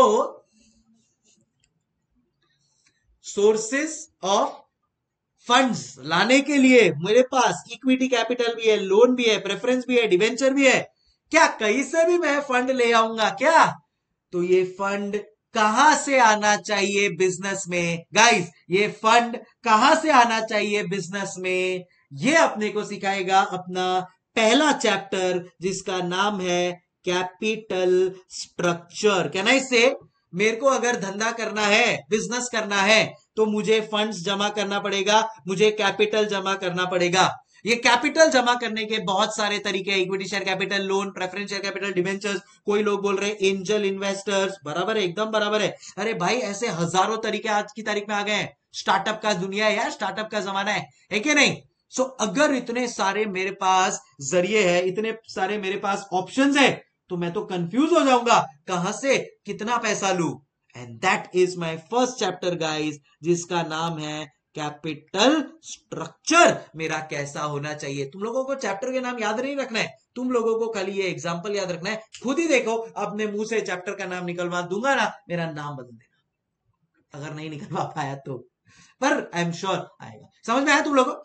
सोर्सेस ऑफ फंड्स लाने के लिए मेरे पास इक्विटी कैपिटल भी है, लोन भी है, प्रेफरेंस भी है, डिवेंचर भी है। क्या कहीं से भी मैं फंड ले आऊंगा क्या? तो ये फंड कहां से आना चाहिए बिजनेस में गाइस? ये फंड कहां से आना चाहिए बिजनेस में, ये अपने को सिखाएगा अपना पहला चैप्टर, जिसका नाम है कैपिटल स्ट्रक्चर। क्या ना, इससे मेरे को अगर धंधा करना है, बिजनेस करना है, तो मुझे फंड्स जमा करना पड़ेगा, मुझे कैपिटल जमा करना पड़ेगा। ये कैपिटल जमा करने के बहुत सारे तरीके, equity share capital, loan, preference share capital, debentures, कोई लोग बोल रहे हैं एंजल इन्वेस्टर्स, बराबर है, एकदम बराबर है। अरे भाई ऐसे हजारों तरीके आज की तारीख में आ गए हैं, स्टार्टअप का दुनिया है यार, स्टार्टअप का जमाना है कि नहीं? सो अगर इतने सारे मेरे पास जरिए है, इतने सारे मेरे पास ऑप्शंस है, तो मैं तो कंफ्यूज हो जाऊंगा कहां से कितना पैसा लू। And that is my first chapter guys, जिसका नाम है कैपिटल स्ट्रक्चर मेरा कैसा होना चाहिए। तुम लोगों को चैप्टर के नाम याद नहीं रखना है, तुम लोगों को खाली ये एग्जांपल याद रखना है। खुद ही देखो, अपने मुंह से चैप्टर का नाम निकलवा दूंगा ना, मेरा नाम बदल देना अगर नहीं निकलवा पाया तो, पर आई एम श्योर आएगा। समझ में आया तुम लोगों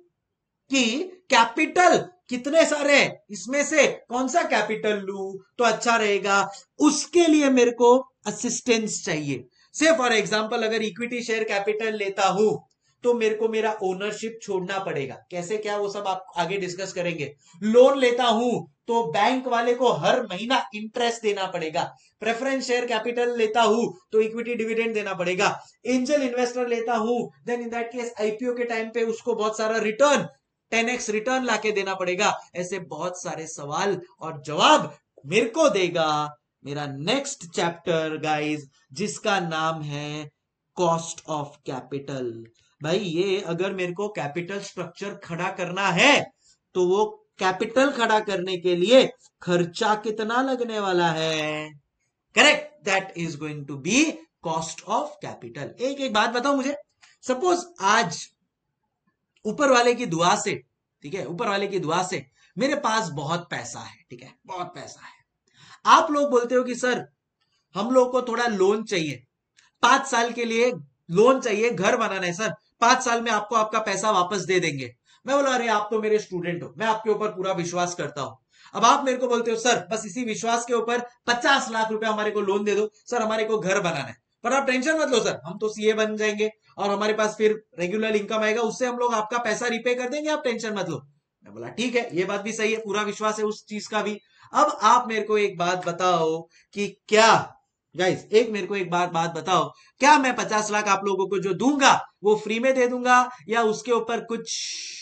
कि कैपिटल कितने सारे हैं, इसमें से कौन सा कैपिटल लू तो अच्छा रहेगा, उसके लिए मेरे को असिस्टेंस चाहिए। से फॉर एग्जांपल अगर इक्विटी शेयर कैपिटल लेता हूं, तो मेरे को मेरा ओनरशिप छोड़ना पड़ेगा, कैसे क्या वो सब आप आगे डिस्कस करेंगे। लोन लेता हूं तो बैंक वाले को हर महीना इंटरेस्ट देना पड़ेगा। प्रेफरेंस शेयर कैपिटल लेता हूं तो इक्विटी डिविडेंड देना पड़ेगा। एंजल इन्वेस्टर लेता हूं, then in that case IPO के टाइम पे उसको बहुत सारा रिटर्न, 10x रिटर्न लाके देना पड़ेगा। ऐसे बहुत सारे सवाल और जवाब मेरे को देगा मेरा नेक्स्ट चैप्टर गाइस, जिसका नाम है कॉस्ट ऑफ कैपिटल। भाई ये अगर मेरे को कैपिटल स्ट्रक्चर खड़ा करना है, तो वो कैपिटल खड़ा करने के लिए खर्चा कितना लगने वाला है, correct, that is going to be cost of capital. एक एक बात बताओ मुझे, सपोज आज ऊपर वाले की दुआ से, ठीक है, ऊपर वाले की दुआ से मेरे पास बहुत पैसा है, ठीक है, बहुत पैसा है। आप लोग बोलते हो कि सर हम लोग को थोड़ा लोन चाहिए, 5 साल के लिए लोन चाहिए, घर बनाना है सर, 5 साल में आपको आपका पैसा वापस दे देंगे। मैं बोला अरे आप तो मेरे स्टूडेंट हो, मैं आपके ऊपर पूरा विश्वास करता हूं। अब आप मेरे को बोलते हो सर बस इसी विश्वास के ऊपर 50 लाख रुपए हमारे को लोन दे दो, सर हमारे को घर बनाना है। पर आप टेंशन मत लो सर, हम तो सीए बन जाएंगे और हमारे पास फिर रेगुलर इनकम आएगा, उससे हम लोग आपका पैसा रिपे कर देंगे, आप टेंशन मत लो। मैं बोला ठीक है, ये बात भी सही है, पूरा विश्वास है उस चीज का भी। अब आप मेरे को एक बात बताओ कि क्या गाइस, मेरे को एक बात बताओ, क्या मैं 50 लाख आप लोगों को जो दूंगा वो फ्री में दे दूंगा, या उसके ऊपर कुछ,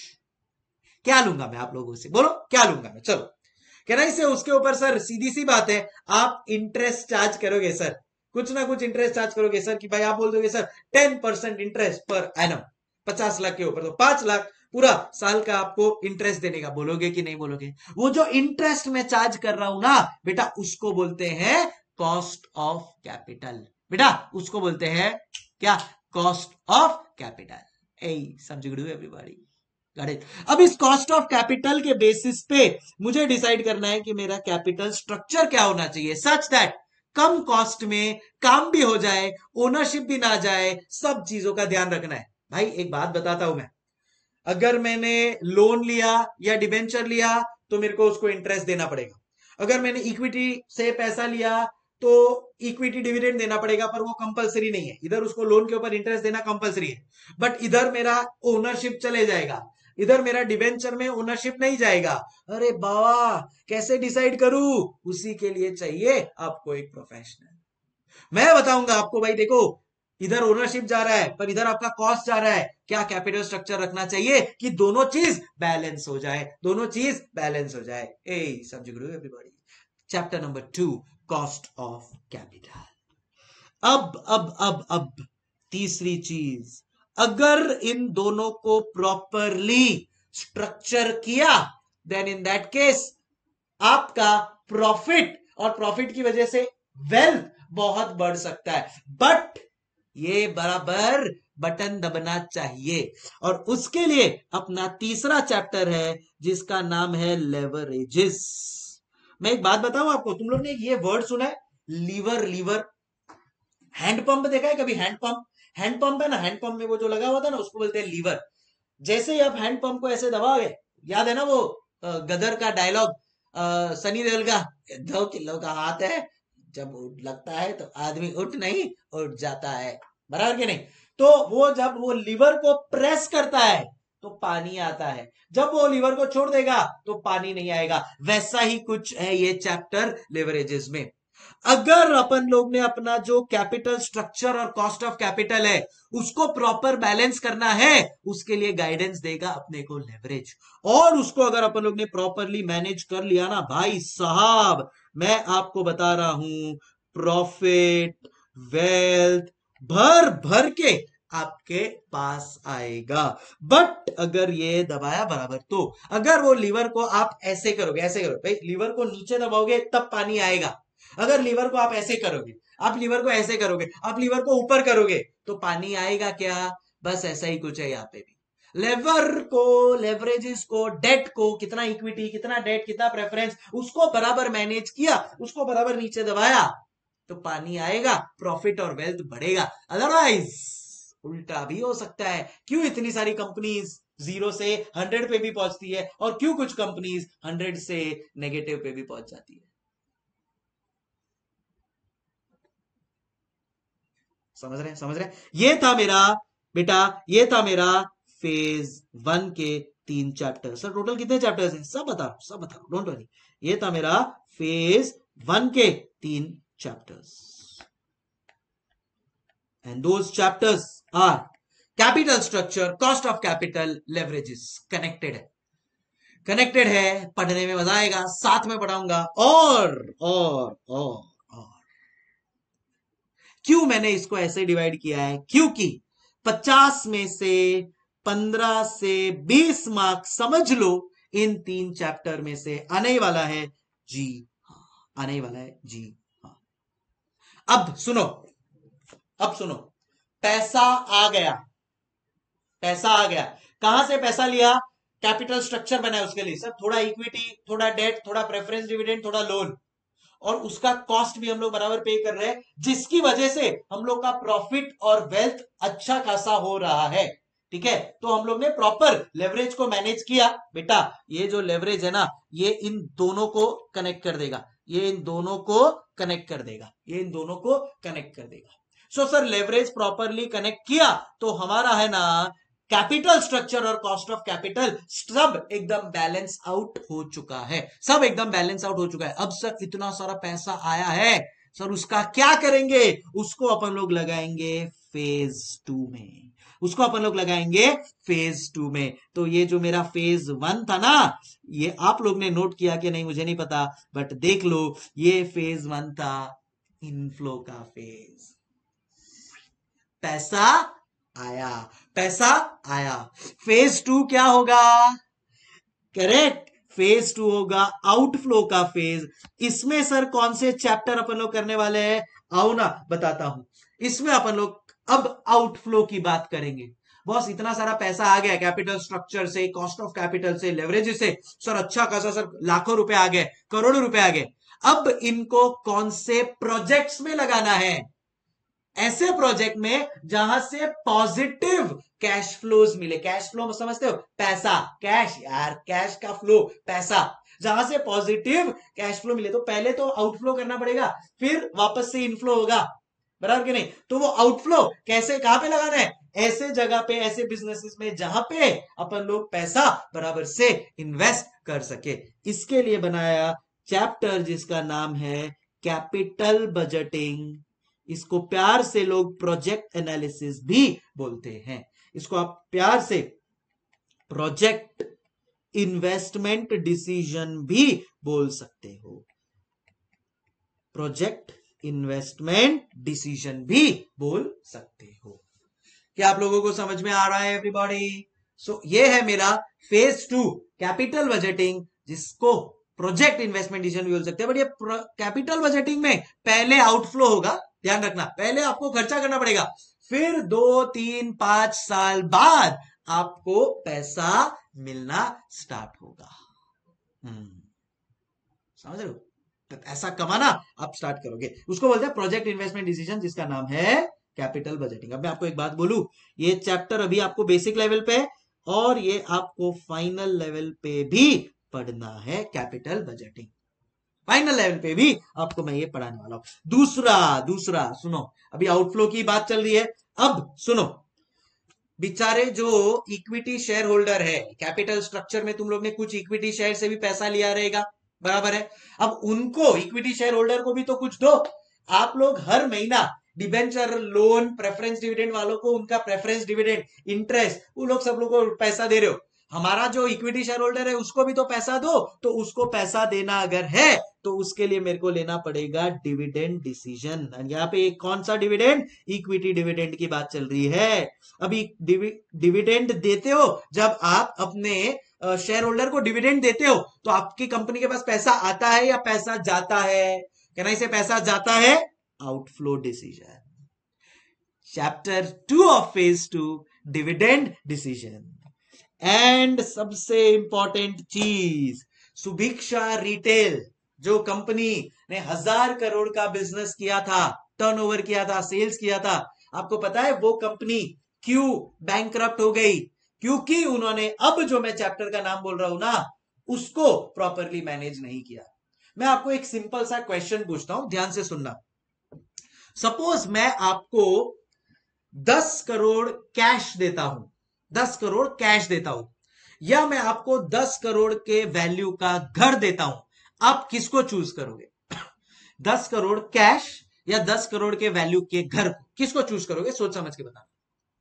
क्या लूंगा मैं आप लोगों से, बोलो क्या लूंगा मैं? चलो, कहना इसे उसके ऊपर सर सीधी सी बात है, आप इंटरेस्ट चार्ज करोगे सर, कुछ ना कुछ इंटरेस्ट चार्ज करोगे सर, कि भाई आप बोल दोगे सर 10% इंटरेस्ट पर एनम 50 लाख के ऊपर, तो 5 लाख पूरा साल का आपको इंटरेस्ट देने का, बोलोगे कि नहीं बोलोगे? वो जो इंटरेस्ट मैं चार्ज कर रहा हूं ना बेटा, उसको बोलते हैं कॉस्ट ऑफ कैपिटल। बेटा उसको बोलते हैं क्या? Cost of capital. ए समझ गए एवरीबॉडी? अब इस कॉस्ट ऑफ कैपिटल के बेसिस पे मुझे डिसाइड करना है कि मेरा कैपिटल स्ट्रक्चर क्या होना चाहिए, सच दैट कम कॉस्ट में काम भी हो जाए, ओनरशिप भी ना जाए, सब चीजों का ध्यान रखना है। भाई एक बात बताता हूं मैं, अगर मैंने लोन लिया या डिबेंचर लिया तो मेरे को उसको इंटरेस्ट देना पड़ेगा। अगर मैंने इक्विटी से पैसा लिया तो इक्विटी डिविडेंड देना पड़ेगा, पर वो कंपलसरी नहीं है। इधर उसको लोन के ऊपर इंटरेस्ट देना कंपलसरी है, बट इधर मेरा ओनरशिप चले जाएगा, इधर मेरा डिबेंचर में ओनरशिप नहीं जाएगा। अरे बाबा कैसे डिसाइड करूं? उसी के लिए चाहिए आपको एक प्रोफेशनल। मैं बताऊंगा आपको, भाई देखो इधर ओनरशिप जा रहा है पर इधर आपका कॉस्ट जा रहा है, क्या कैपिटल स्ट्रक्चर रखना चाहिए कि दोनों चीज बैलेंस हो जाए, दोनों चीज बैलेंस हो जाए। ए समझ गए everybody? Chapter number 2, cost of capital. अब तीसरी चीज, अगर इन दोनों को प्रॉपरली स्ट्रक्चर किया, देन इन दैट केस आपका प्रॉफिट, और प्रॉफिट की वजह से वेल्थ बहुत बढ़ सकता है, बट ये बराबर बटन दबना चाहिए। और उसके लिए अपना तीसरा चैप्टर है जिसका नाम है लेवरेजेस। मैं एक बात बताऊं आपको, तुम लोग ने ये वर्ड सुना है लीवर? हैंडपंप देखा है कभी? हैंडपंप है ना, हैंडपंप में वो जो लगा हुआ था ना उसको बोलते हैं लीवर। जैसे ही आप हैंडपंप को ऐसे दबाओगे, याद है ना वो गदर का डायलॉग, सनी देओल का, 2 किलो का हाथ है, जब लगता है तो आदमी उठ नहीं उठ जाता है, बराबर के नहीं? तो वो जब वो लीवर को प्रेस करता है तो पानी आता है, जब वो लीवर को छोड़ देगा तो पानी नहीं आएगा। वैसा ही कुछ है ये चैप्टर लेवरेजेस में। अगर अपन लोग ने अपना जो कैपिटल स्ट्रक्चर और कॉस्ट ऑफ कैपिटल है उसको प्रॉपर बैलेंस करना है, उसके लिए गाइडेंस देगा अपने को लेवरेज। और उसको अगर अपन लोग ने प्रॉपरली मैनेज कर लिया ना भाई साहब, मैं आपको बता रहा हूं प्रॉफिट वेल्थ भर भर के आपके पास आएगा। बट अगर ये दबाया बराबर, तो अगर वो लीवर को आप ऐसे करोगे, ऐसे करोगे भाई, लीवर को नीचे दबाओगे तब पानी आएगा। अगर लीवर को आप ऐसे करोगे, आप लीवर को ऐसे करोगे, आप लीवर को ऊपर करोगे, तो पानी आएगा क्या? बस ऐसा ही कुछ है यहाँ पे भी। लेवर को, लेवरेजेस को, डेट को, कितना इक्विटी, कितना डेट, कितना प्रेफरेंस, उसको बराबर मैनेज किया, उसको बराबर नीचे दबाया तो पानी आएगा, प्रॉफिट और वेल्थ बढ़ेगा। अदरवाइज उल्टा भी हो सकता है। क्यों इतनी सारी कंपनीज 0 से 100 पे भी पहुंचती है, और क्यों कुछ कंपनीज 100 से नेगेटिव पे भी पहुंच जाती है? समझ रहे? ये था मेरा बेटा, ये था मेरा फेज 1 के 3 चैप्टर। सर टोटल कितने चैप्टर्स हैं? सब बता, डोंट वरी। ये था मेरा फेज 1 के 3 chapters, and those chapters are capital structure, cost of capital, leverages. Connected है, पढ़ने में मजा आएगा, साथ में पढ़ाऊंगा। और क्यों मैंने इसको ऐसे डिवाइड किया है? क्योंकि 50 में से 15 से 20 मार्क्स समझ लो इन 3 चैप्टर में से आने वाला है। जी हाँ, आने वाला है। जी हाँ। अब सुनो, पैसा आ गया, कहां से पैसा लिया? कैपिटल स्ट्रक्चर बनाया उसके लिए सब, थोड़ा इक्विटी, थोड़ा डेट, थोड़ा प्रेफरेंस डिविडेंड, थोड़ा लोन, और उसका कॉस्ट भी हम लोग बराबर पे कर रहे हैं, जिसकी वजह से हम लोग का प्रॉफिट और वेल्थ अच्छा खासा हो रहा है। ठीक है, तो हम लोग ने प्रॉपर लेवरेज को मैनेज किया। बेटा ये जो लेवरेज है ना, ये इन दोनों को कनेक्ट कर देगा, ये इन दोनों को कनेक्ट कर देगा, ये इन दोनों को कनेक्ट कर देगा। So sir leverage properly connect किया तो हमारा है ना कैपिटल स्ट्रक्चर और कॉस्ट ऑफ कैपिटल सब एकदम बैलेंस आउट हो चुका है, सब एकदम बैलेंस आउट हो चुका है। अब सर इतना सारा पैसा आया है, सर उसका क्या करेंगे? उसको अपन लोग लगाएंगे फेज 2 में, उसको अपन लोग लगाएंगे फेज 2 में। तो ये जो मेरा फेज 1 था ना, ये आप लोग ने नोट किया कि नहीं मुझे नहीं पता, बट देख लो, ये फेज 1 था इनफ्लो का फेज। पैसा आया, पैसा आया। फेज 2 क्या होगा? करेक्ट, फेज 2 होगा आउटफ्लो का फेज। इसमें सर कौन से चैप्टर अपन लोग करने वाले हैं? आओ ना बताता हूं। इसमें अपन लोग अब आउटफ्लो की बात करेंगे। बॉस इतना सारा पैसा आ गया कैपिटल स्ट्रक्चर से, कॉस्ट ऑफ कैपिटल से, लेवरेज से, सर अच्छा खासा सर लाखों रुपए आ गए, करोड़ों रुपए आ गए। अब इनको कौन से प्रोजेक्ट्स में लगाना है? ऐसे प्रोजेक्ट में जहां से पॉजिटिव कैश फ्लोज मिले। कैश फ्लो समझते हो? पैसा, कैश यार, कैश का फ्लो, पैसा। जहां से पॉजिटिव कैश फ्लो मिले, तो पहले तो आउटफ्लो करना पड़ेगा, फिर वापस से इनफ्लो होगा, बराबर कि नहीं? तो वो आउटफ्लो कैसे, कहां पे लगाना है? ऐसे जगह पे, ऐसे बिजनेसेस में जहां पे अपन लोग पैसा बराबर से इन्वेस्ट कर सके। इसके लिए बनाया चैप्टर जिसका नाम है कैपिटल बजटिंग। इसको प्यार से लोग प्रोजेक्ट एनालिसिस भी बोलते हैं। इसको आप प्यार से प्रोजेक्ट इन्वेस्टमेंट डिसीजन भी बोल सकते हो। प्रोजेक्ट इन्वेस्टमेंट डिसीजन भी बोल सकते हो। क्या आप लोगों को समझ में आ रहा है एवरीबॉडी? सो ये है मेरा फेज 2 कैपिटल बजटिंग, जिसको प्रोजेक्ट इन्वेस्टमेंट डिसीजन भी बोल सकते हैं। बट ये कैपिटल बजटिंग में पहले आउटफ्लो होगा, ध्यान रखना। पहले आपको खर्चा करना पड़ेगा, फिर 2, 3, 5 साल बाद आपको पैसा मिलना स्टार्ट होगा। समझ रहे हो? तो ऐसा कमाना आप स्टार्ट करोगे, उसको बोलते हैं प्रोजेक्ट इन्वेस्टमेंट डिसीजन, जिसका नाम है कैपिटल बजटिंग। अब मैं आपको एक बात बोलूं, ये चैप्टर अभी आपको बेसिक लेवल पे और ये आपको फाइनल लेवल पे भी पढ़ना है। कैपिटल बजटिंग फाइनल लेवल पे भी आपको मैं ये पढ़ाने वाला हूं। दूसरा सुनो, अभी आउटफ्लो की बात चल रही है। अब सुनो, बेचारे जो इक्विटी शेयर होल्डर है, कैपिटल स्ट्रक्चर में तुम लोग ने कुछ इक्विटी शेयर से भी पैसा लिया रहेगा, बराबर है? अब उनको, इक्विटी शेयर होल्डर को भी तो कुछ दो। आप लोग हर महीना डिबेंचर, लोन, प्रेफरेंस डिविडेंड वालों को उनका प्रेफरेंस डिविडेंड, इंटरेस्ट, वो लोग सब लोग को पैसा दे रहे हो। हमारा जो इक्विटी शेयर होल्डर है उसको भी तो पैसा दो। तो उसको पैसा देना अगर है तो उसके लिए मेरे को लेना पड़ेगा डिविडेंड डिसीजन। यहाँ पे कौन सा डिविडेंड? इक्विटी डिविडेंड की बात चल रही है। अभी डिविडेंड देते हो, जब आप अपने शेयर होल्डर को डिविडेंड देते हो तो आपकी कंपनी के पास पैसा आता है या पैसा जाता है? कहना इसे पैसा जाता है, outflow decision. Chapter 2 of phase 2 dividend decision. And सबसे इंपॉर्टेंट चीज, सुभिक्षा रिटेल, जो कंपनी ने 1000 करोड़ का बिजनेस किया था, टर्नओवर किया था, सेल्स किया था, आपको पता है वो कंपनी क्यों बैंकरप्ट हो गई? क्योंकि उन्होंने, अब जो मैं चैप्टर का नाम बोल रहा हूं ना, उसको प्रॉपरली मैनेज नहीं किया। मैं आपको एक सिंपल सा क्वेश्चन पूछता हूं, ध्यान से सुनना। सपोज मैं आपको 10 करोड़ कैश देता हूं, 10 करोड़ कैश देता हूं, या मैं आपको 10 करोड़ के वैल्यू का घर देता हूं, आप किसको चूज करोगे? 10 करोड़ कैश या 10 करोड़ के वैल्यू के घर, किसको चूज करोगे? सोच समझ के बताना।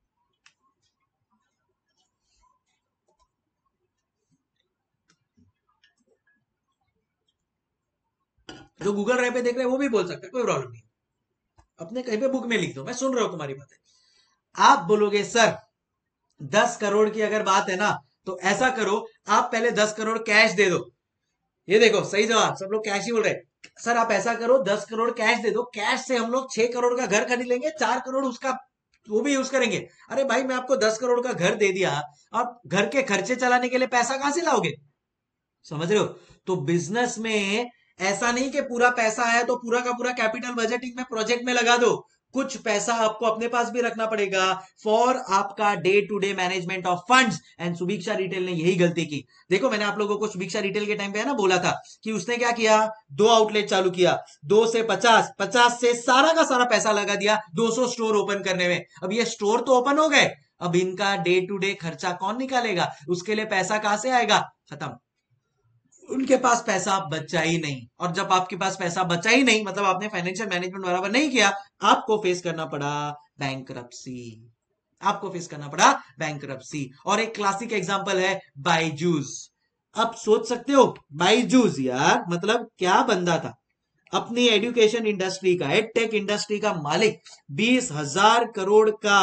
जो गूगल ड्राइव पे देख रहे हैं वो भी बोल सकते हैं, कोई प्रॉब्लम नहीं। अपने कहीं पे बुक में लिख दो, मैं सुन रहा हूं तुम्हारी बातें। आप बोलोगे सर 10 करोड़ की अगर बात है ना, तो ऐसा करो, आप पहले 10 करोड़ कैश दे दो। ये देखो सही जवाब, सब लोग कैश ही बोल रहे हैं। सर आप ऐसा करो, 10 करोड़ कैश दे दो, कैश से हम लोग 6 करोड़ का घर खरीद लेंगे, 4 करोड़ उसका वो भी यूज करेंगे। अरे भाई मैं आपको 10 करोड़ का घर दे दिया, आप घर के खर्चे चलाने के लिए पैसा कहां से लाओगे? समझ रहे हो? तो बिजनेस में ऐसा नहीं कि पूरा पैसा आया तो पूरा का पूरा कैपिटल बजटिंग में, प्रोजेक्ट में लगा दो। कुछ पैसा आपको अपने पास भी रखना पड़ेगा फॉर आपका day to day management of funds. And Subhiksha retail ने यही गलती की। देखो मैंने आप लोगों को सुभिक्षा रिटेल के टाइम पे है ना बोला था कि उसने क्या किया, 2 आउटलेट चालू किया, 2 से 50, 50 से सारा का सारा पैसा लगा दिया 200 स्टोर ओपन करने में। अब ये स्टोर तो ओपन हो गए, अब इनका डे टू डे खर्चा कौन निकालेगा, उसके लिए पैसा कहां से आएगा, खत्म। उनके पास पैसा बचा ही नहीं, और जब आपके पास पैसा बचा ही नहीं मतलब आपने फाइनेंशियल मैनेजमेंट बराबर नहीं किया, आपको फेस करना पड़ा बैंकरप्सी। आपको फेस करना पड़ा बैंकरप्सी। और एक क्लासिक एग्जांपल है बायजूस। आप सोच सकते हो बायजूस यार मतलब क्या बंदा था, अपनी एजुकेशन इंडस्ट्री का, एडटेक इंडस्ट्री का मालिक, 20,000 करोड़ का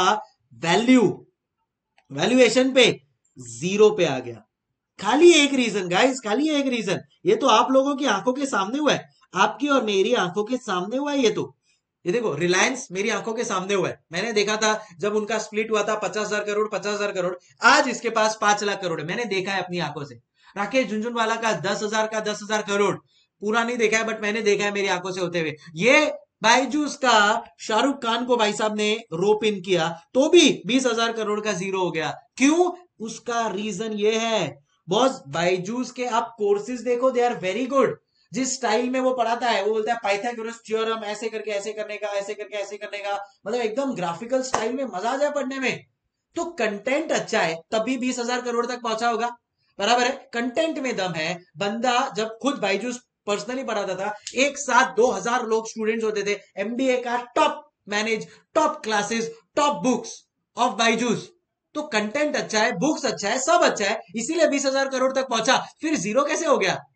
वैल्यूएशन पे जीरो पे आ गया। खाली एक रीजन गाइस, खाली एक रीजन, ये तो आप लोगों की आंखों के सामने हुआ है, आपकी और मेरी आंखों के सामने हुआ है। ये देखो रिलायंस मेरी आंखों के सामने हुआ है, मैंने देखा था जब उनका स्प्लिट हुआ था 50,000 करोड़ 50,000 करोड़, आज इसके पास 5 लाख करोड़ है, मैंने देखा है अपनी आंखों से। राकेश झुनझुनवाला का 10,000 करोड़ पूरा नहीं देखा है, बट मैंने देखा है मेरी आंखों से होते हुए। ये बायजूस का शाहरुख खान को भाई साहब ने रोप इन किया तो भी 20,000 करोड़ का जीरो हो गया। क्यों? उसका रीजन ये है बॉस, बायजूस के आप कोर्सेज देखो, दे आर वेरी गुड। जिस स्टाइल में वो पढ़ाता है, वो बोलता है पाइथागोरस थ्योरम ऐसे करके ऐसे करने का, ऐसे करके ऐसे करने का, मतलब एकदम ग्राफिकल स्टाइल में, मजा आ जाए पढ़ने में। तो कंटेंट अच्छा है तभी 20,000 करोड़ तक पहुंचा होगा, बराबर है। कंटेंट में दम है। बंदा जब खुद बायजूस पर्सनली पढ़ाता था, एक साथ 2,000 लोग स्टूडेंट्स होते थे, एमबीए का top classes, top books of Byju's. तो कंटेंट अच्छा है, बुक्स अच्छा है, सब अच्छा है, इसीलिए 20,000 करोड़ तक पहुंचा। फिर जीरो कैसे हो गया?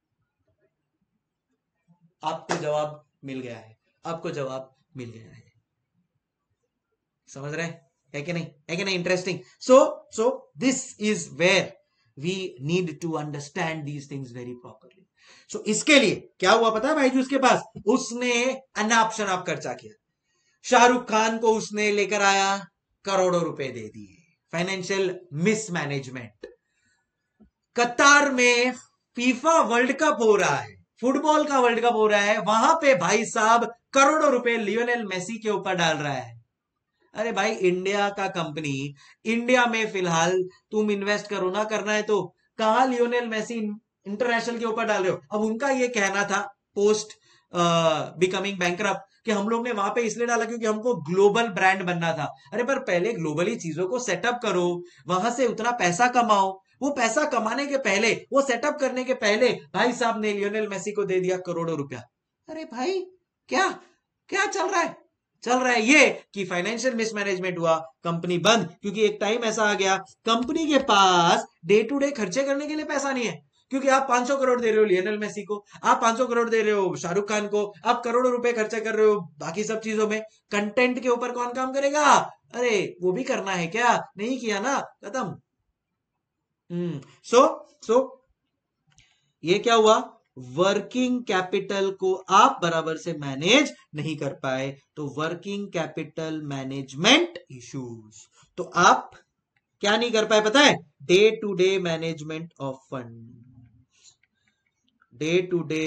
आपको जवाब मिल गया है, आपको जवाब मिल गया है। समझ रहे हैं? है कि नहीं, है कि नहीं? Interesting. So this is where we need to understand these things very properly. So इसके लिए क्या हुआ पता है भाई, उसके पास उसने अनाप शनाप खर्चा किया। शाहरुख खान को उसने लेकर आया, करोड़ों रुपए दे दिए। Financial mismanagement. कतार में फीफा वर्ल्ड कप हो रहा है, फुटबॉल का वर्ल्ड कप हो रहा है, वहां पे भाई साहब करोड़ों रुपए लियोनेल मेसी के ऊपर डाल रहा है। अरे भाई इंडिया का कंपनी, इंडिया में फिलहाल तुम इन्वेस्ट करो ना, करना है तो, कहा लियोनेल मेसी इंटरनेशनल के ऊपर डाल रहे हो। अब उनका ये कहना था पोस्ट बिकमिंग बैंकरप्ट कि हम लोग ने वहां पे इसलिए डाला क्योंकि हमको ग्लोबल ब्रांड बनना था। अरे पर पहले ग्लोबली चीजों को सेटअप करो, वहां से उतना पैसा कमाओ। वो पैसा कमाने के पहले, वो सेटअप करने के पहले भाई साहब ने लियोनेल मेसी को दे दिया करोड़ों रुपया। अरे भाई क्या क्या चल रहा है? चल रहा है ये कि फाइनेंशियल मिसमैनेजमेंट हुआ, कंपनी बंद, क्योंकि एक टाइम ऐसा आ गया कंपनी के पास डे टू डे खर्चे करने के लिए पैसा नहीं है। क्योंकि आप 500 करोड़ दे रहे हो लियोनेल मेसी को, आप 500 करोड़ दे रहे हो शाहरुख खान को, आप करोड़ों रुपए खर्चा कर रहे हो बाकी सब चीजों में। कंटेंट के ऊपर कौन काम करेगा? अरे वो भी करना है क्या? नहीं किया ना, खत्म। सो सो ये क्या हुआ, वर्किंग कैपिटल को आप बराबर से मैनेज नहीं कर पाए, तो वर्किंग कैपिटल मैनेजमेंट इश्यूज। तो आप क्या नहीं कर पाए पता है? Day to day management of fund, day to day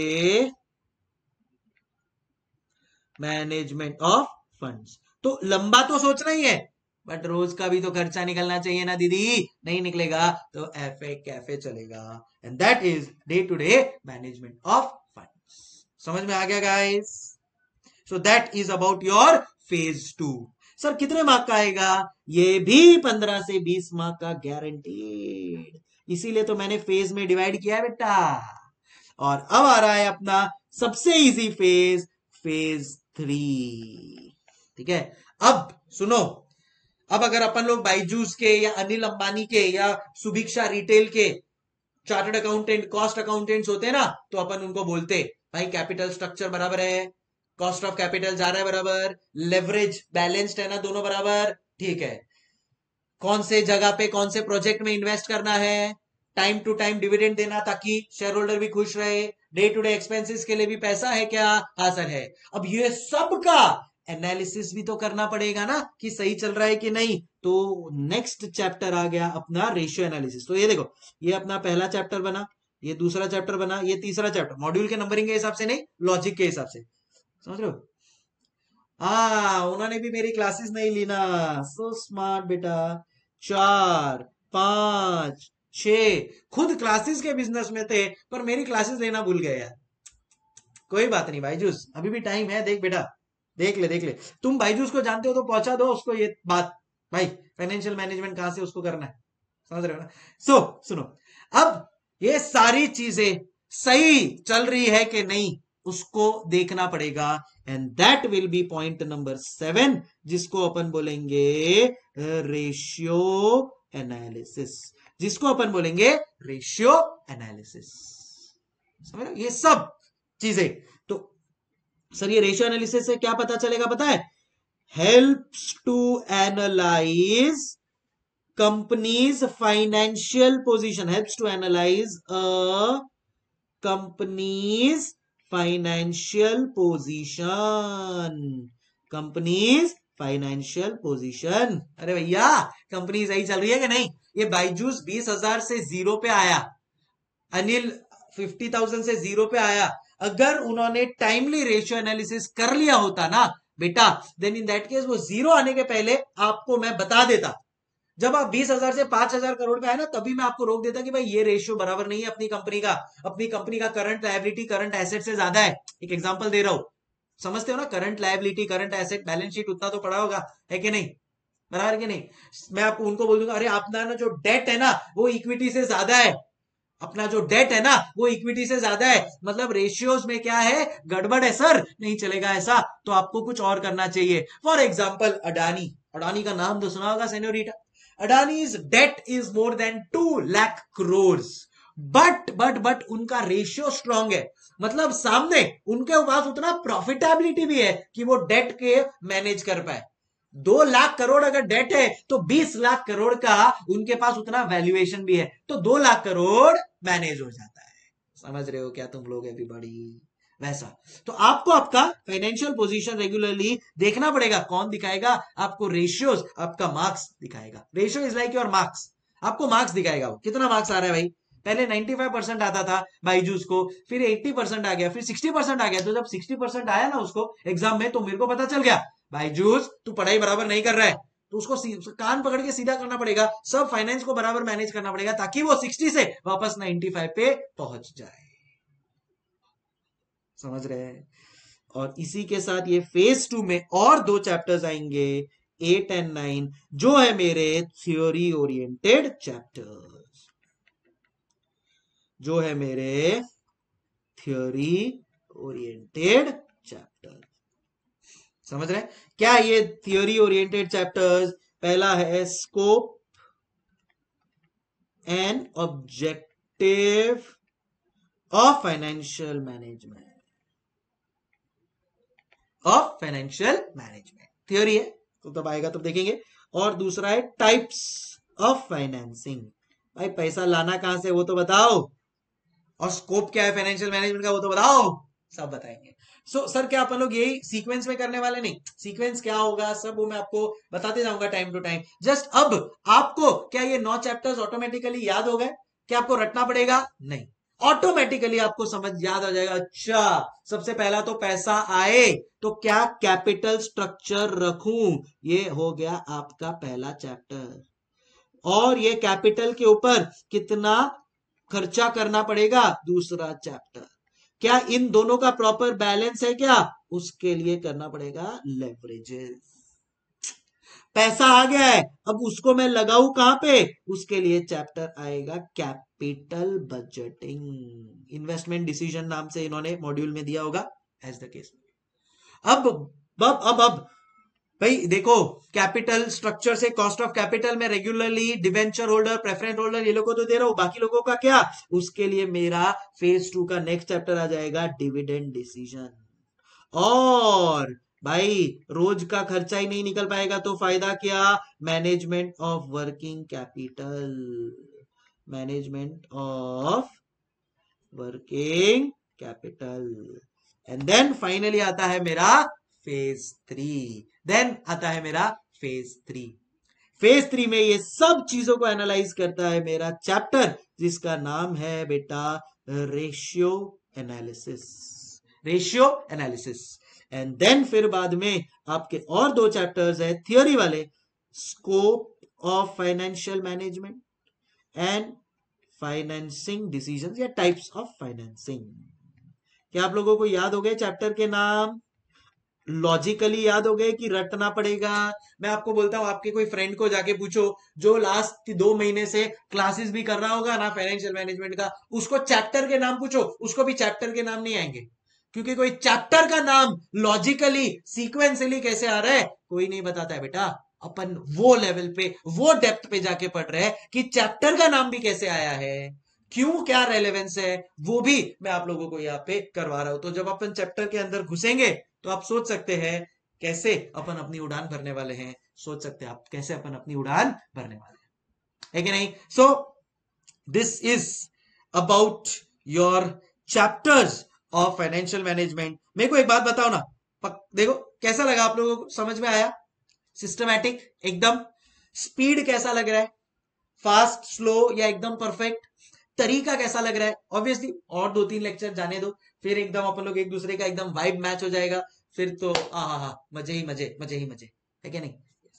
management of funds. तो लंबा तो सोचना ही है, बट रोज का भी तो खर्चा निकलना चाहिए ना दीदी, नहीं निकलेगा तो एफए कैफे चलेगा। And that is day to day management of funds. समझ में आ गया guys? So that is about your phase 2। Sir कितने मार्क का आएगा? ये भी 15 से 20 मार्क का गारंटीड, इसीलिए तो मैंने फेज में डिवाइड किया है बेटा। और अब आ रहा है अपना सबसे इजी फेज, फेज 3। ठीक है, अब सुनो, अब अगर अपन लोग बायजूस के या अनिल अंबानी के या सुभिक्षा रिटेल के चार्टर्ड अकाउंटेंट, कॉस्ट अकाउंटेंट्स होते हैं ना, तो अपन उनको बोलते भाई कैपिटल स्ट्रक्चर बराबर है, कॉस्ट ऑफ कैपिटल जा रहा है बराबर, लेवरेज बैलेंस्ड है ना, दोनों बराबर, ठीक है। कौन से जगह पे कौन से प्रोजेक्ट में इन्वेस्ट करना है, टाइम टू टाइम डिविडेंड देना ताकि शेयर होल्डर भी खुश रहे, डे टू डे एक्सपेंसेस के लिए भी पैसा है क्या? हाँ सर है। अब ये सब का एनालिसिस भी तो करना पड़ेगा ना कि सही चल रहा है कि नहीं। तो नेक्स्ट चैप्टर आ गया अपना रेशियो एनालिसिस। तो ये देखो, ये अपना पहला चैप्टर बना, ये दूसरा चैप्टर बना, ये तीसरा चैप्टर, मॉड्यूल के नंबरिंग के हिसाब से नहीं, लॉजिक के हिसाब से। समझ रहे हो? हाँ, उन्होंने भी मेरी क्लासेस नहीं ली ना, सो स्मार्ट बेटा। 4 5 6 खुद क्लासेस के बिजनेस में थे, पर मेरी क्लासेस लेना भूल गए यार। कोई बात नहीं बाईजूस, अभी भी टाइम है, देख बेटा, देख ले देख ले। तुम बाईजूस को जानते हो तो पहुंचा दो उसको ये बात, भाई फाइनेंशियल मैनेजमेंट कहां से उसको करना है, समझ रहे हो ना। सुनो, अब ये सारी चीजें सही चल रही है कि नहीं उसको देखना पड़ेगा, and that will be point number 7, जिसको अपन बोलेंगे रेशियो एनालिसिस, जिसको अपन बोलेंगे रेशियो एनालिसिस। समझ रहे हो ये सब चीजें। तो सर ये रेशियो एनालिसिस से क्या पता चलेगा पता है, helps to analyze company's financial position, helps to analyze a company's financial position, company's financial position। अरे भैया कंपनी सही चल रही है कि नहीं, ये बाइजूस 20,000 से जीरो पे आया, अनिल 50,000 से जीरो पे आया, अगर उन्होंने टाइमली रेशियो एनालिसिस कर लिया होता ना बेटा, देन इन दैट केस वो जीरो आने के पहले आपको मैं बता देता। जब आप 20,000 से 5,000 करोड़ पे आए ना, तभी मैं आपको रोक देता कि भाई ये रेशियो बराबर नहीं है अपनी कंपनी का करंट लायबिलिटी करंट एसेट से ज्यादा है। एक एग्जांपल दे रहा हूं, समझते हो ना, current liability current asset balance sheet उतना तो पड़ा होगा, है कि नहीं, बराबर कि नहीं। मैं आपको उनको बोल दूंगा अरे अपना ना जो डेट है ना वो इक्विटी से ज्यादा है, अपना जो डेट है ना वो इक्विटी से ज्यादा है, मतलब रेशियोज में क्या है, गड़बड़ है सर, नहीं चलेगा ऐसा, तो आपको कुछ और करना चाहिए। फॉर एग्जाम्पल अडानी, अडानी का नाम तो सुना होगा senorita, Adani's debt is more than 2 lakh crore, but उनका रेशियो स्ट्रांग है, मतलब सामने उनके पास उतना प्रॉफिटेबिलिटी भी है कि वो डेट के मैनेज कर पाए। 2 लाख करोड़ अगर डेट है तो 20 लाख करोड़ का उनके पास उतना वैल्यूएशन भी है, तो 2 लाख करोड़ मैनेज हो जाता है। समझ रहे हो क्या तुम लोग एवरीबॉडी, वैसा। तो आपको आपका फाइनेंशियल पोजीशन रेगुलरली देखना पड़ेगा, कौन दिखाएगा आपको, रेशियोज, आपका मार्क्स दिखाएगा, ratio is like your marks, आपको मार्क्स दिखाएगा वो कितना मार्क्स आ रहा है भाई। पहले 95% आता था बाईजूस को, फिर 80% आ गया, फिर 60% आ गया, तो जब 60% आया ना उसको एग्जाम में, तो मेरे को पता चल गया बाईजूस तू पढ़ाई बराबर नहीं कर रहा है, तो उसको कान पकड़ के सीधा करना पड़ेगा, सब फाइनेंस को बराबर मैनेज करना पड़ेगा, ताकि वो 60 से वापस 95 पे पहुंच जाए। समझ रहे हैं। और इसी के साथ ये फेज 2 में और 2 चैप्टर्स आएंगे, 8 एंड 9, जो है मेरे थ्योरी ओरिएंटेड चैप्टर्स, जो है मेरे थ्योरी ओरिएंटेड चैप्टर। समझ रहे हैं क्या ये थ्योरी ओरिएंटेड चैप्टर्स, पहला है scope and objective of financial management, of financial management theory है, तो तब आएगा तब देखेंगे। और दूसरा है टाइप्स ऑफ फाइनेंसिंग, भाई पैसा लाना कहां से वो तो बताओ, और स्कोप क्या है फाइनेंशियल मैनेजमेंट का वो तो बताओ, सब बताएंगे। सर क्या अपन लोग यही सीक्वेंस में करने वाले, नहीं, सीक्वेंस क्या होगा सब वो मैं आपको बताते जाऊंगा टाइम टू टाइम। जस्ट अब आपको क्या ये 9 चैप्टर्स ऑटोमेटिकली याद हो गए, क्या आपको रटना पड़ेगा, नहीं, ऑटोमेटिकली आपको समझ याद आ जाएगा। अच्छा सबसे पहला तो पैसा आए तो क्या कैपिटल स्ट्रक्चर रखूं, ये हो गया आपका पहला चैप्टर, और ये कैपिटल के ऊपर कितना खर्चा करना पड़ेगा, दूसरा चैप्टर, क्या इन दोनों का प्रॉपर बैलेंस है क्या, उसके लिए करना पड़ेगा लेवरेजेस, पैसा आ गया है अब उसको मैं लगाऊं कहां पे, उसके लिए चैप्टर आएगा कैपिटल बजटिंग, इन्वेस्टमेंट डिसीजन नाम से इन्होंने मॉड्यूल में दिया होगा, एज द केस। अब भाई देखो, कैपिटल स्ट्रक्चर से कॉस्ट ऑफ कैपिटल में regularly debenture holder preference holder ये लोगों को तो दे रहा हूं, बाकी लोगों का क्या, उसके लिए मेरा फेज 2 का नेक्स्ट चैप्टर आ जाएगा डिविडेंड डिसीजन। और भाई रोज का खर्चा ही नहीं निकल पाएगा तो फायदा क्या, management of working capital, management of working capital. And then finally आता है मेरा फेज 3, देन आता है मेरा फेज 3। फेज 3 में ये सब चीजों को एनालाइज करता है मेरा चैप्टर, जिसका नाम है बेटा ratio analysis, ratio analysis. And then फिर बाद में आपके और 2 चैप्टर्स है थियोरी वाले, scope of financial management and financing decisions या टाइप्स ऑफ फाइनेंसिंग। क्या आप लोगों को याद हो गए चैप्टर के नाम, लॉजिकली याद हो गए कि रटना पड़ेगा? मैं आपको बोलता हूं, आपके कोई फ्रेंड को जाके पूछो जो लास्ट 2 महीने से क्लासेस भी कर रहा होगा ना फाइनेंशियल मैनेजमेंट का, उसको चैप्टर के नाम पूछो, उसको भी चैप्टर के नाम नहीं आएंगे, क्योंकि कोई चैप्टर का नाम लॉजिकली सीक्वेंसली कैसे आ रहा है कोई नहीं बताता है बेटा। अपन वो लेवल पे, वो डेप्थ पे जाके पढ़ रहे हैं कि चैप्टर का नाम भी कैसे आया है, क्यों, क्या रेलेवेंस है, वो भी मैं आप लोगों को यहाँ पे करवा रहा हूं। तो जब अपन चैप्टर के अंदर घुसेंगे तो आप सोच सकते हैं कैसे अपन अपनी उड़ान भरने वाले हैं, सोच सकते हैं आप कैसे अपन अपनी उड़ान भरने वाले हैं, है कि नहीं? So this is about your chapters of financial management. मेरे को एक बात बताओ ना, देखो कैसा लगा आप लोगों को, समझ में आया? सिस्टमैटिक एकदम? स्पीड कैसा लग रहा है? फास्ट, स्लो या एकदम परफेक्ट? तरीका कैसा लग रहा है? ऑब्वियसली और 2-3 लेक्चर जाने दो, फिर एकदम अपन लोग एक दूसरे का एकदम वाइब मैच हो जाएगा, फिर तो हा, मजे ही मजे, मजे ही मजे, है क्या नहीं?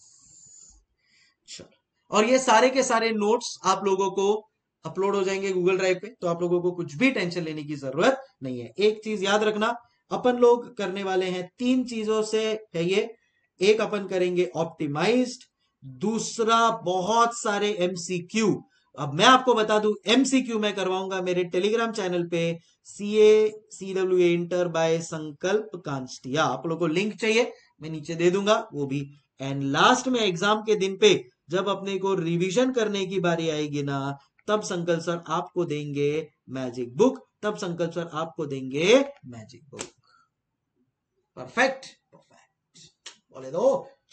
चलो, और ये सारे के सारे नोट्स आप लोगों को अपलोड हो जाएंगे गूगल ड्राइव पे, तो आप लोगों को कुछ भी टेंशन लेने की जरूरत नहीं है। एक चीज याद रखना, अपन लोग करने वाले हैं 3 चीजों से है ये। एक अपन करेंगे ऑप्टिमाइज्ड, दूसरा बहुत सारे एमसीक्यू। अब मैं आपको बता दूं, एमसीक्यू मैं करवाऊंगा मेरे टेलीग्राम चैनल पे, CA inter by Sankalp Kanstiya. आप लोगों को लिंक चाहिए मैं नीचे दे दूंगा वो भी। एंड लास्ट में एग्जाम के दिन पे जब अपने को रिवीजन करने की बारी आएगी ना, तब संकल्प सर आपको देंगे मैजिक बुक, तब संकल्प सर आपको देंगे मैजिक बुक। परफेक्ट, परफेक्ट, बोले दो।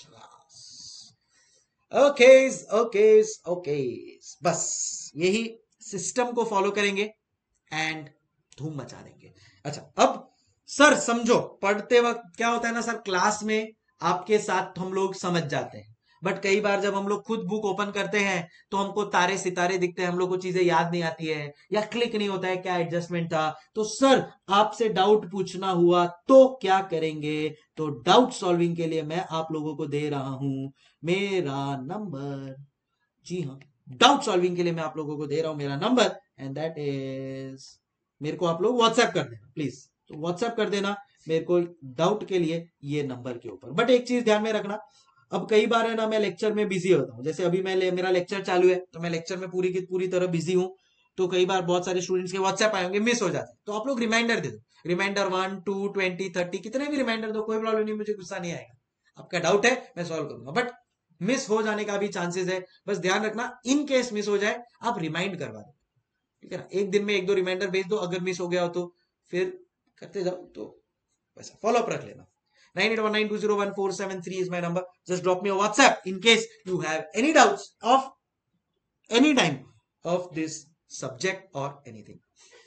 ओके ओके ओके, बस यही सिस्टम को फॉलो करेंगे एंड धूम मचा देंगे। अच्छा, अब सर समझो, पढ़ते वक्त क्या होता है ना सर, क्लास में आपके साथ हम लोग समझ जाते हैं, बट कई बार जब हम लोग खुद बुक ओपन करते हैं तो हमको तारे सितारे दिखते हैं, हम लोग को चीजें याद नहीं आती है या क्लिक नहीं होता है क्या एडजस्टमेंट था। तो सर आपसे डाउट पूछना हुआ तो क्या करेंगे? तो डाउट सॉल्विंग के लिए मैं आप लोगों को दे रहा हूं मेरा नंबर। जी हाँ, डाउट सॉल्विंग के लिए मैं आप लोगों को दे रहा हूं मेरा नंबर, एंड दैट इज, मेरे को आप लोग व्हाट्सएप कर देना प्लीज, तो व्हाट्सएप कर देना मेरे को डाउट के लिए ये नंबर के ऊपर। बट एक चीज ध्यान में रखना, अब कई बार है ना मैं लेक्चर में बिजी होता हूँ, जैसे अभी मेरा लेक्चर चालू है तो मैं लेक्चर में पूरी की पूरी तरह बिजी हूँ, तो कई बार बहुत सारे स्टूडेंट्स के व्हाट्सएप आएंगे मिस हो जाते हैं, तो आप लोग रिमाइंडर दे दो, रिमाइंडर 1, 2, 20, 30 कितने भी रिमाइंडर दो, कोई प्रॉब्लम नहीं, मुझे गुस्सा नहीं आएगा। आपका डाउट है मैं सॉल्व करूंगा, बट मिस हो जाने का भी चांसेस है, बस ध्यान रखना इन केस मिस हो जाए आप रिमाइंड करवा दो, ठीक है ना? एक दिन में 1-2 रिमाइंडर भेज दो, अगर मिस हो गया हो तो फिर करते जाओ, तो वैसा फॉलो अप रख लेना। 9819201473 is my number. Just drop me a WhatsApp in case you have any doubts of any time of this subject or anything.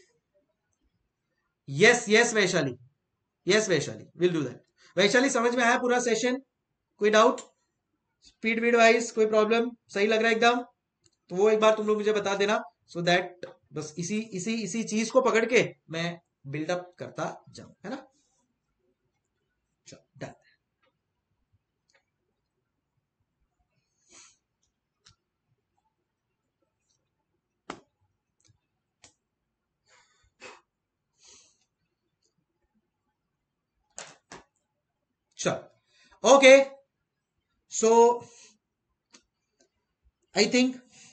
Yes, Vaishali, yes Vaishali, will do that. Vaishali समझ में आया पूरा सेशन? कोई डाउट? स्पीड वीड वाइज कोई प्रॉब्लम? सही लग रहा है एकदम? तो वो एक बार तुम लोग मुझे बता देना, सो दैट बस इसी चीज को पकड़ के मैं बिल्डअप करता जाऊं, है ना? चलो डन। चलो ओके, सो आई थिंक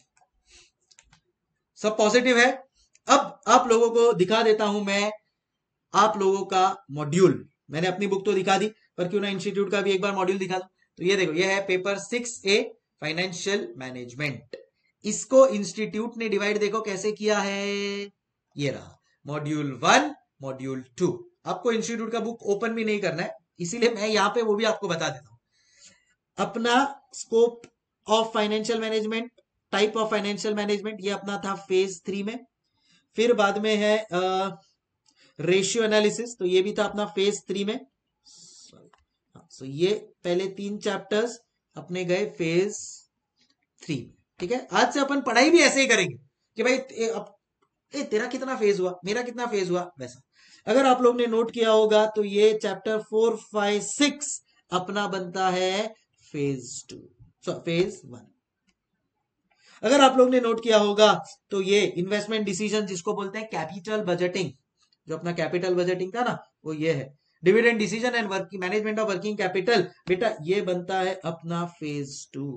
सब पॉजिटिव है। अब आप लोगों को दिखा देता हूं मैं आप लोगों का मॉड्यूल। मैंने अपनी बुक तो दिखा दी, पर क्यों ना इंस्टीट्यूट का भी एक बार मॉड्यूल दिखा दो। तो ये देखो, ये है पेपर 6A फाइनेंशियल मैनेजमेंट। इसको इंस्टीट्यूट ने डिवाइड देखो कैसे किया है, ये रहा मॉड्यूल 1, मॉड्यूल 2। आपको इंस्टीट्यूट का बुक ओपन भी नहीं करना है, इसीलिए मैं यहां पे वो भी आपको बता देता हूं। अपना scope of financial management, type of financial management, ये अपना था फेज 3 में। फिर बाद में है रेशियो एनालिसिस, तो ये भी था अपना फेज 3 में। सो ये पहले 3 चैप्टर्स अपने गए फेज 3 में, ठीक है? आज से अपन पढ़ाई भी ऐसे ही करेंगे कि भाई तेरा कितना फेज हुआ, मेरा कितना फेज हुआ, वैसा। अगर आप लोग ने नोट किया होगा तो ये चैप्टर 4, 5, 6 अपना बनता है फेज 2, फेज 1। अगर आप लोग ने नोट किया होगा तो ये इन्वेस्टमेंट डिसीजन जिसको बोलते हैं कैपिटल बजटिंग, जो अपना कैपिटल बजटिंग था ना, वो ये है। Dividend decision and working management of working capital, बेटा ये बनता है अपना फेज 2।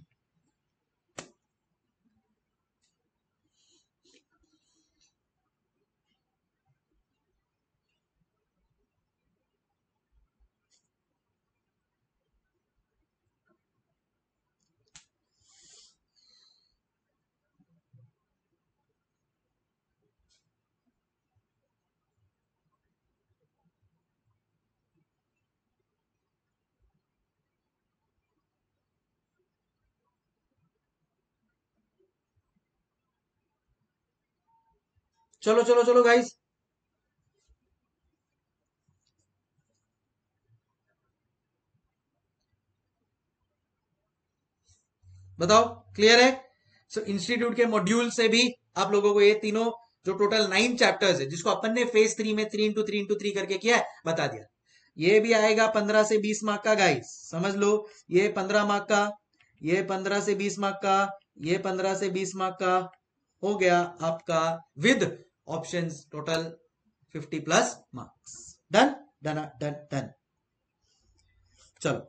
चलो चलो चलो गाइस, बताओ क्लियर है? सो इंस्टीट्यूट के मॉड्यूल से भी आप लोगों को ये तीनों जो टोटल 9 चैप्टर्स है, जिसको अपन ने फेज 3 में 3x3x3 करके किया है, बता दिया। ये भी आएगा 15 से 20 मार्क का गाइस, समझ लो। ये 15 मार्क का, ये 15 से 20 मार्क का, ये 15 से 20 मार्क का हो गया आपका, with options total 50 plus marks. Done done done done. चलो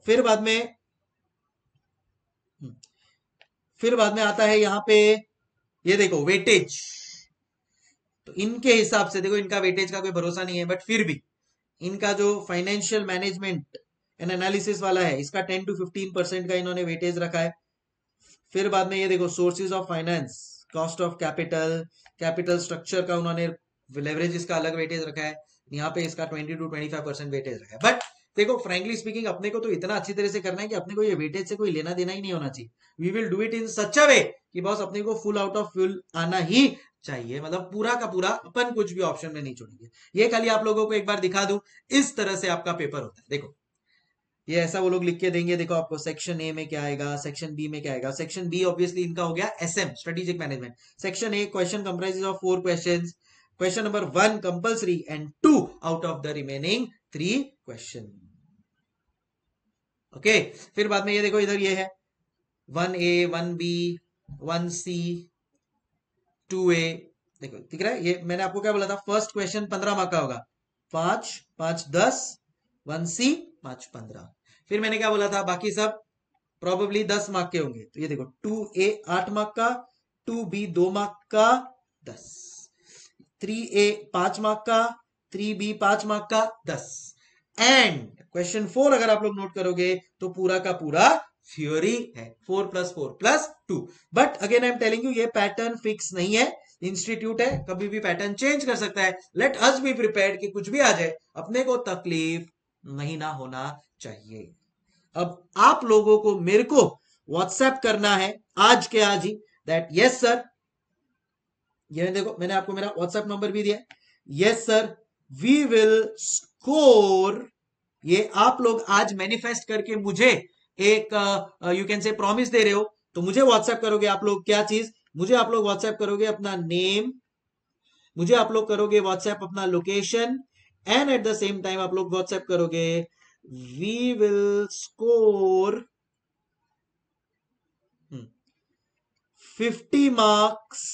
फिर बाद में आता है यहाँ पे, ये देखो वेटेज। तो इनके हिसाब से देखो, इनका वेटेज का कोई भरोसा नहीं है, बट फिर भी इनका जो फाइनेंशियल मैनेजमेंट एंड एनालिसिस वाला है, इसका 10 to 15% का इन्होंने वेटेज रखा है। फिर बाद में ये देखो sources of finance, cost of capital, capital structure का उन्होंने, लेवरेज इसका अलग वेटेज रखा है। यहाँ पे इसका 20 to 25% वेटेज रखा है। बट देखो फ्रेंकली स्पीकिंग, अपने को तो इतना अच्छी तरह से करना है कि अपने को ये वेटेज से कोई लेना देना ही नहीं होना चाहिए। We will do it in such a way कि बॉस अपने को फुल आउट ऑफ फ्यूल आना ही चाहिए, मतलब पूरा का पूरा अपन कुछ भी ऑप्शन में नहीं छोड़ेंगे। ये खाली आप लोगों को एक बार दिखा दूं, इस तरह से आपका पेपर होता है। देखो ये ऐसा वो लोग लिख के देंगे, देखो आपको सेक्शन ए में क्या आएगा, सेक्शन बी में क्या आएगा। सेक्शन बी ऑब्वियसली इनका हो गया SM, strategic management. Section A question comprises of 4 questions, question number 1 compulsory and 2 out of the remaining 3 question. Okay, फिर बाद में ये देखो इधर ये है 1A 1B 1C 2A, देखो दिख रहा है। ये मैंने आपको क्या बोला था, फर्स्ट क्वेश्चन 15 मार्क का होगा, 5 5 10, 1C 5 15। फिर मैंने क्या बोला था, बाकी सब प्रोबेबली 10 मार्क के होंगे। तो ये देखो 2A 8 मार्क का, 2B 2 मार्क का 10, 3A 5 मार्क का, 3B 5 मार्क का 10। एंड क्वेश्चन 4 अगर आप लोग नोट करोगे तो पूरा का पूरा थ्योरी है, 4 + 4 + 2। But again I am telling you, ये पैटर्न फिक्स नहीं है, इंस्टीट्यूट है, कभी भी पैटर्न चेंज कर सकता है। लेट अस बी प्रिपेयर्ड कि कुछ भी आ जाए, अपने को तकलीफ नहीं ना होना चाहिए। अब आप लोगों को मेरे को व्हाट्सएप करना है आज के आज ही, दैट यस सर, ये देखो मैंने आपको मेरा व्हाट्सएप नंबर भी दिया, yes sir we will score. ये आप लोग आज मैनिफेस्ट करके मुझे एक यू कैन से प्रॉमिस दे रहे हो, तो मुझे व्हाट्सएप करोगे आप लोग क्या चीज, मुझे आप लोग व्हाट्सएप करोगे अपना नेम, मुझे आप लोग करोगे व्हाट्सएप अपना location, and at the same time आप लोग व्हाट्सएप करोगे we will score 50 marks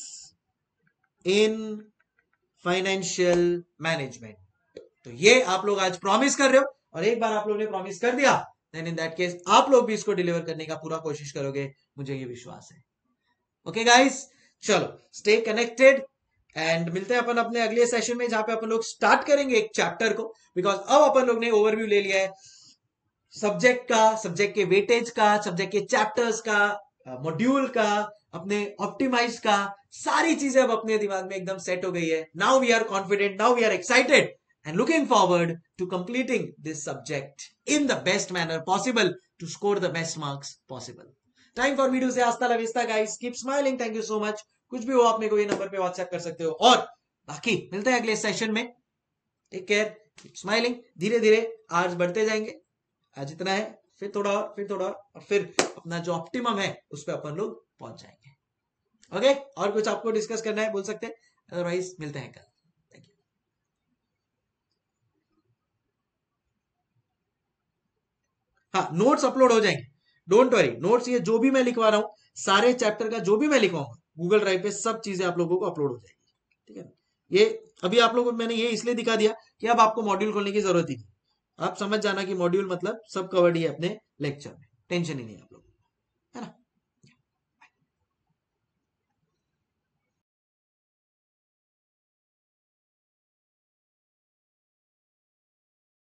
in financial management. तो ये आप लोग आज प्रॉमिस कर रहे हो, और एक बार आप लोगों ने प्रॉमिस कर दिया, देन इन दैट केस आप लोग भी इसको डिलीवर करने का पूरा कोशिश करोगे, मुझे ये विश्वास है। ओके गाइस, चलो स्टे कनेक्टेड, एंड मिलते हैं अपन अपने अगले सेशन में, जहां पे अपन लोग स्टार्ट करेंगे एक चैप्टर को, बिकॉज अब अपन लोग ने ओवरव्यू ले लिया है सब्जेक्ट का, सब्जेक्ट के वेटेज का, सब्जेक्ट के चैप्टर्स का, मॉड्यूल का, अपने ऑप्टिमाइज का, सारी चीजें अब अपने दिमाग में एकदम सेट हो गई है। Now we are confident, now we are excited and looking forward to completing this subject in the best manner possible to score the best marks possible. Time for me to say hasta la vista guys, keep smiling, thank you so much। कुछ भी हो आप मेरे को ये नंबर पे व्हाट्सएप कर सकते हो, और बाकी मिलते हैं अगले सेशन में। Take care, keep smiling. धीरे धीरे आज बढ़ते जाएंगे, आज इतना है, फिर थोड़ा और, फिर थोड़ा और फिर अपना जो ऑप्टिमम है उस पर अपन लोग पहुंच जाएंगे। ओके, और कुछ आपको डिस्कस करना है बोल सकते हैं, अदरवाइज मिलते हैं कल। हाँ, नोट्स अपलोड हो जाएंगे, डोंट वरी। नोट्स ये जो भी मैं लिखवा रहा हूँ, सारे चैप्टर का जो भी मैं लिखवाऊंगा, गूगल ड्राइव पे सब चीजें आप लोगों को अपलोड हो जाएगी, ठीक है। ये अभी आप लोगों को मैंने ये इसलिए दिखा दिया कि अब आपको मॉड्यूल खोलने की जरूरत ही नहीं। आप समझ जाना कि मॉड्यूल मतलब सब कवर्ड ही है अपने लेक्चर में, टेंशन ही नहीं आप लोग।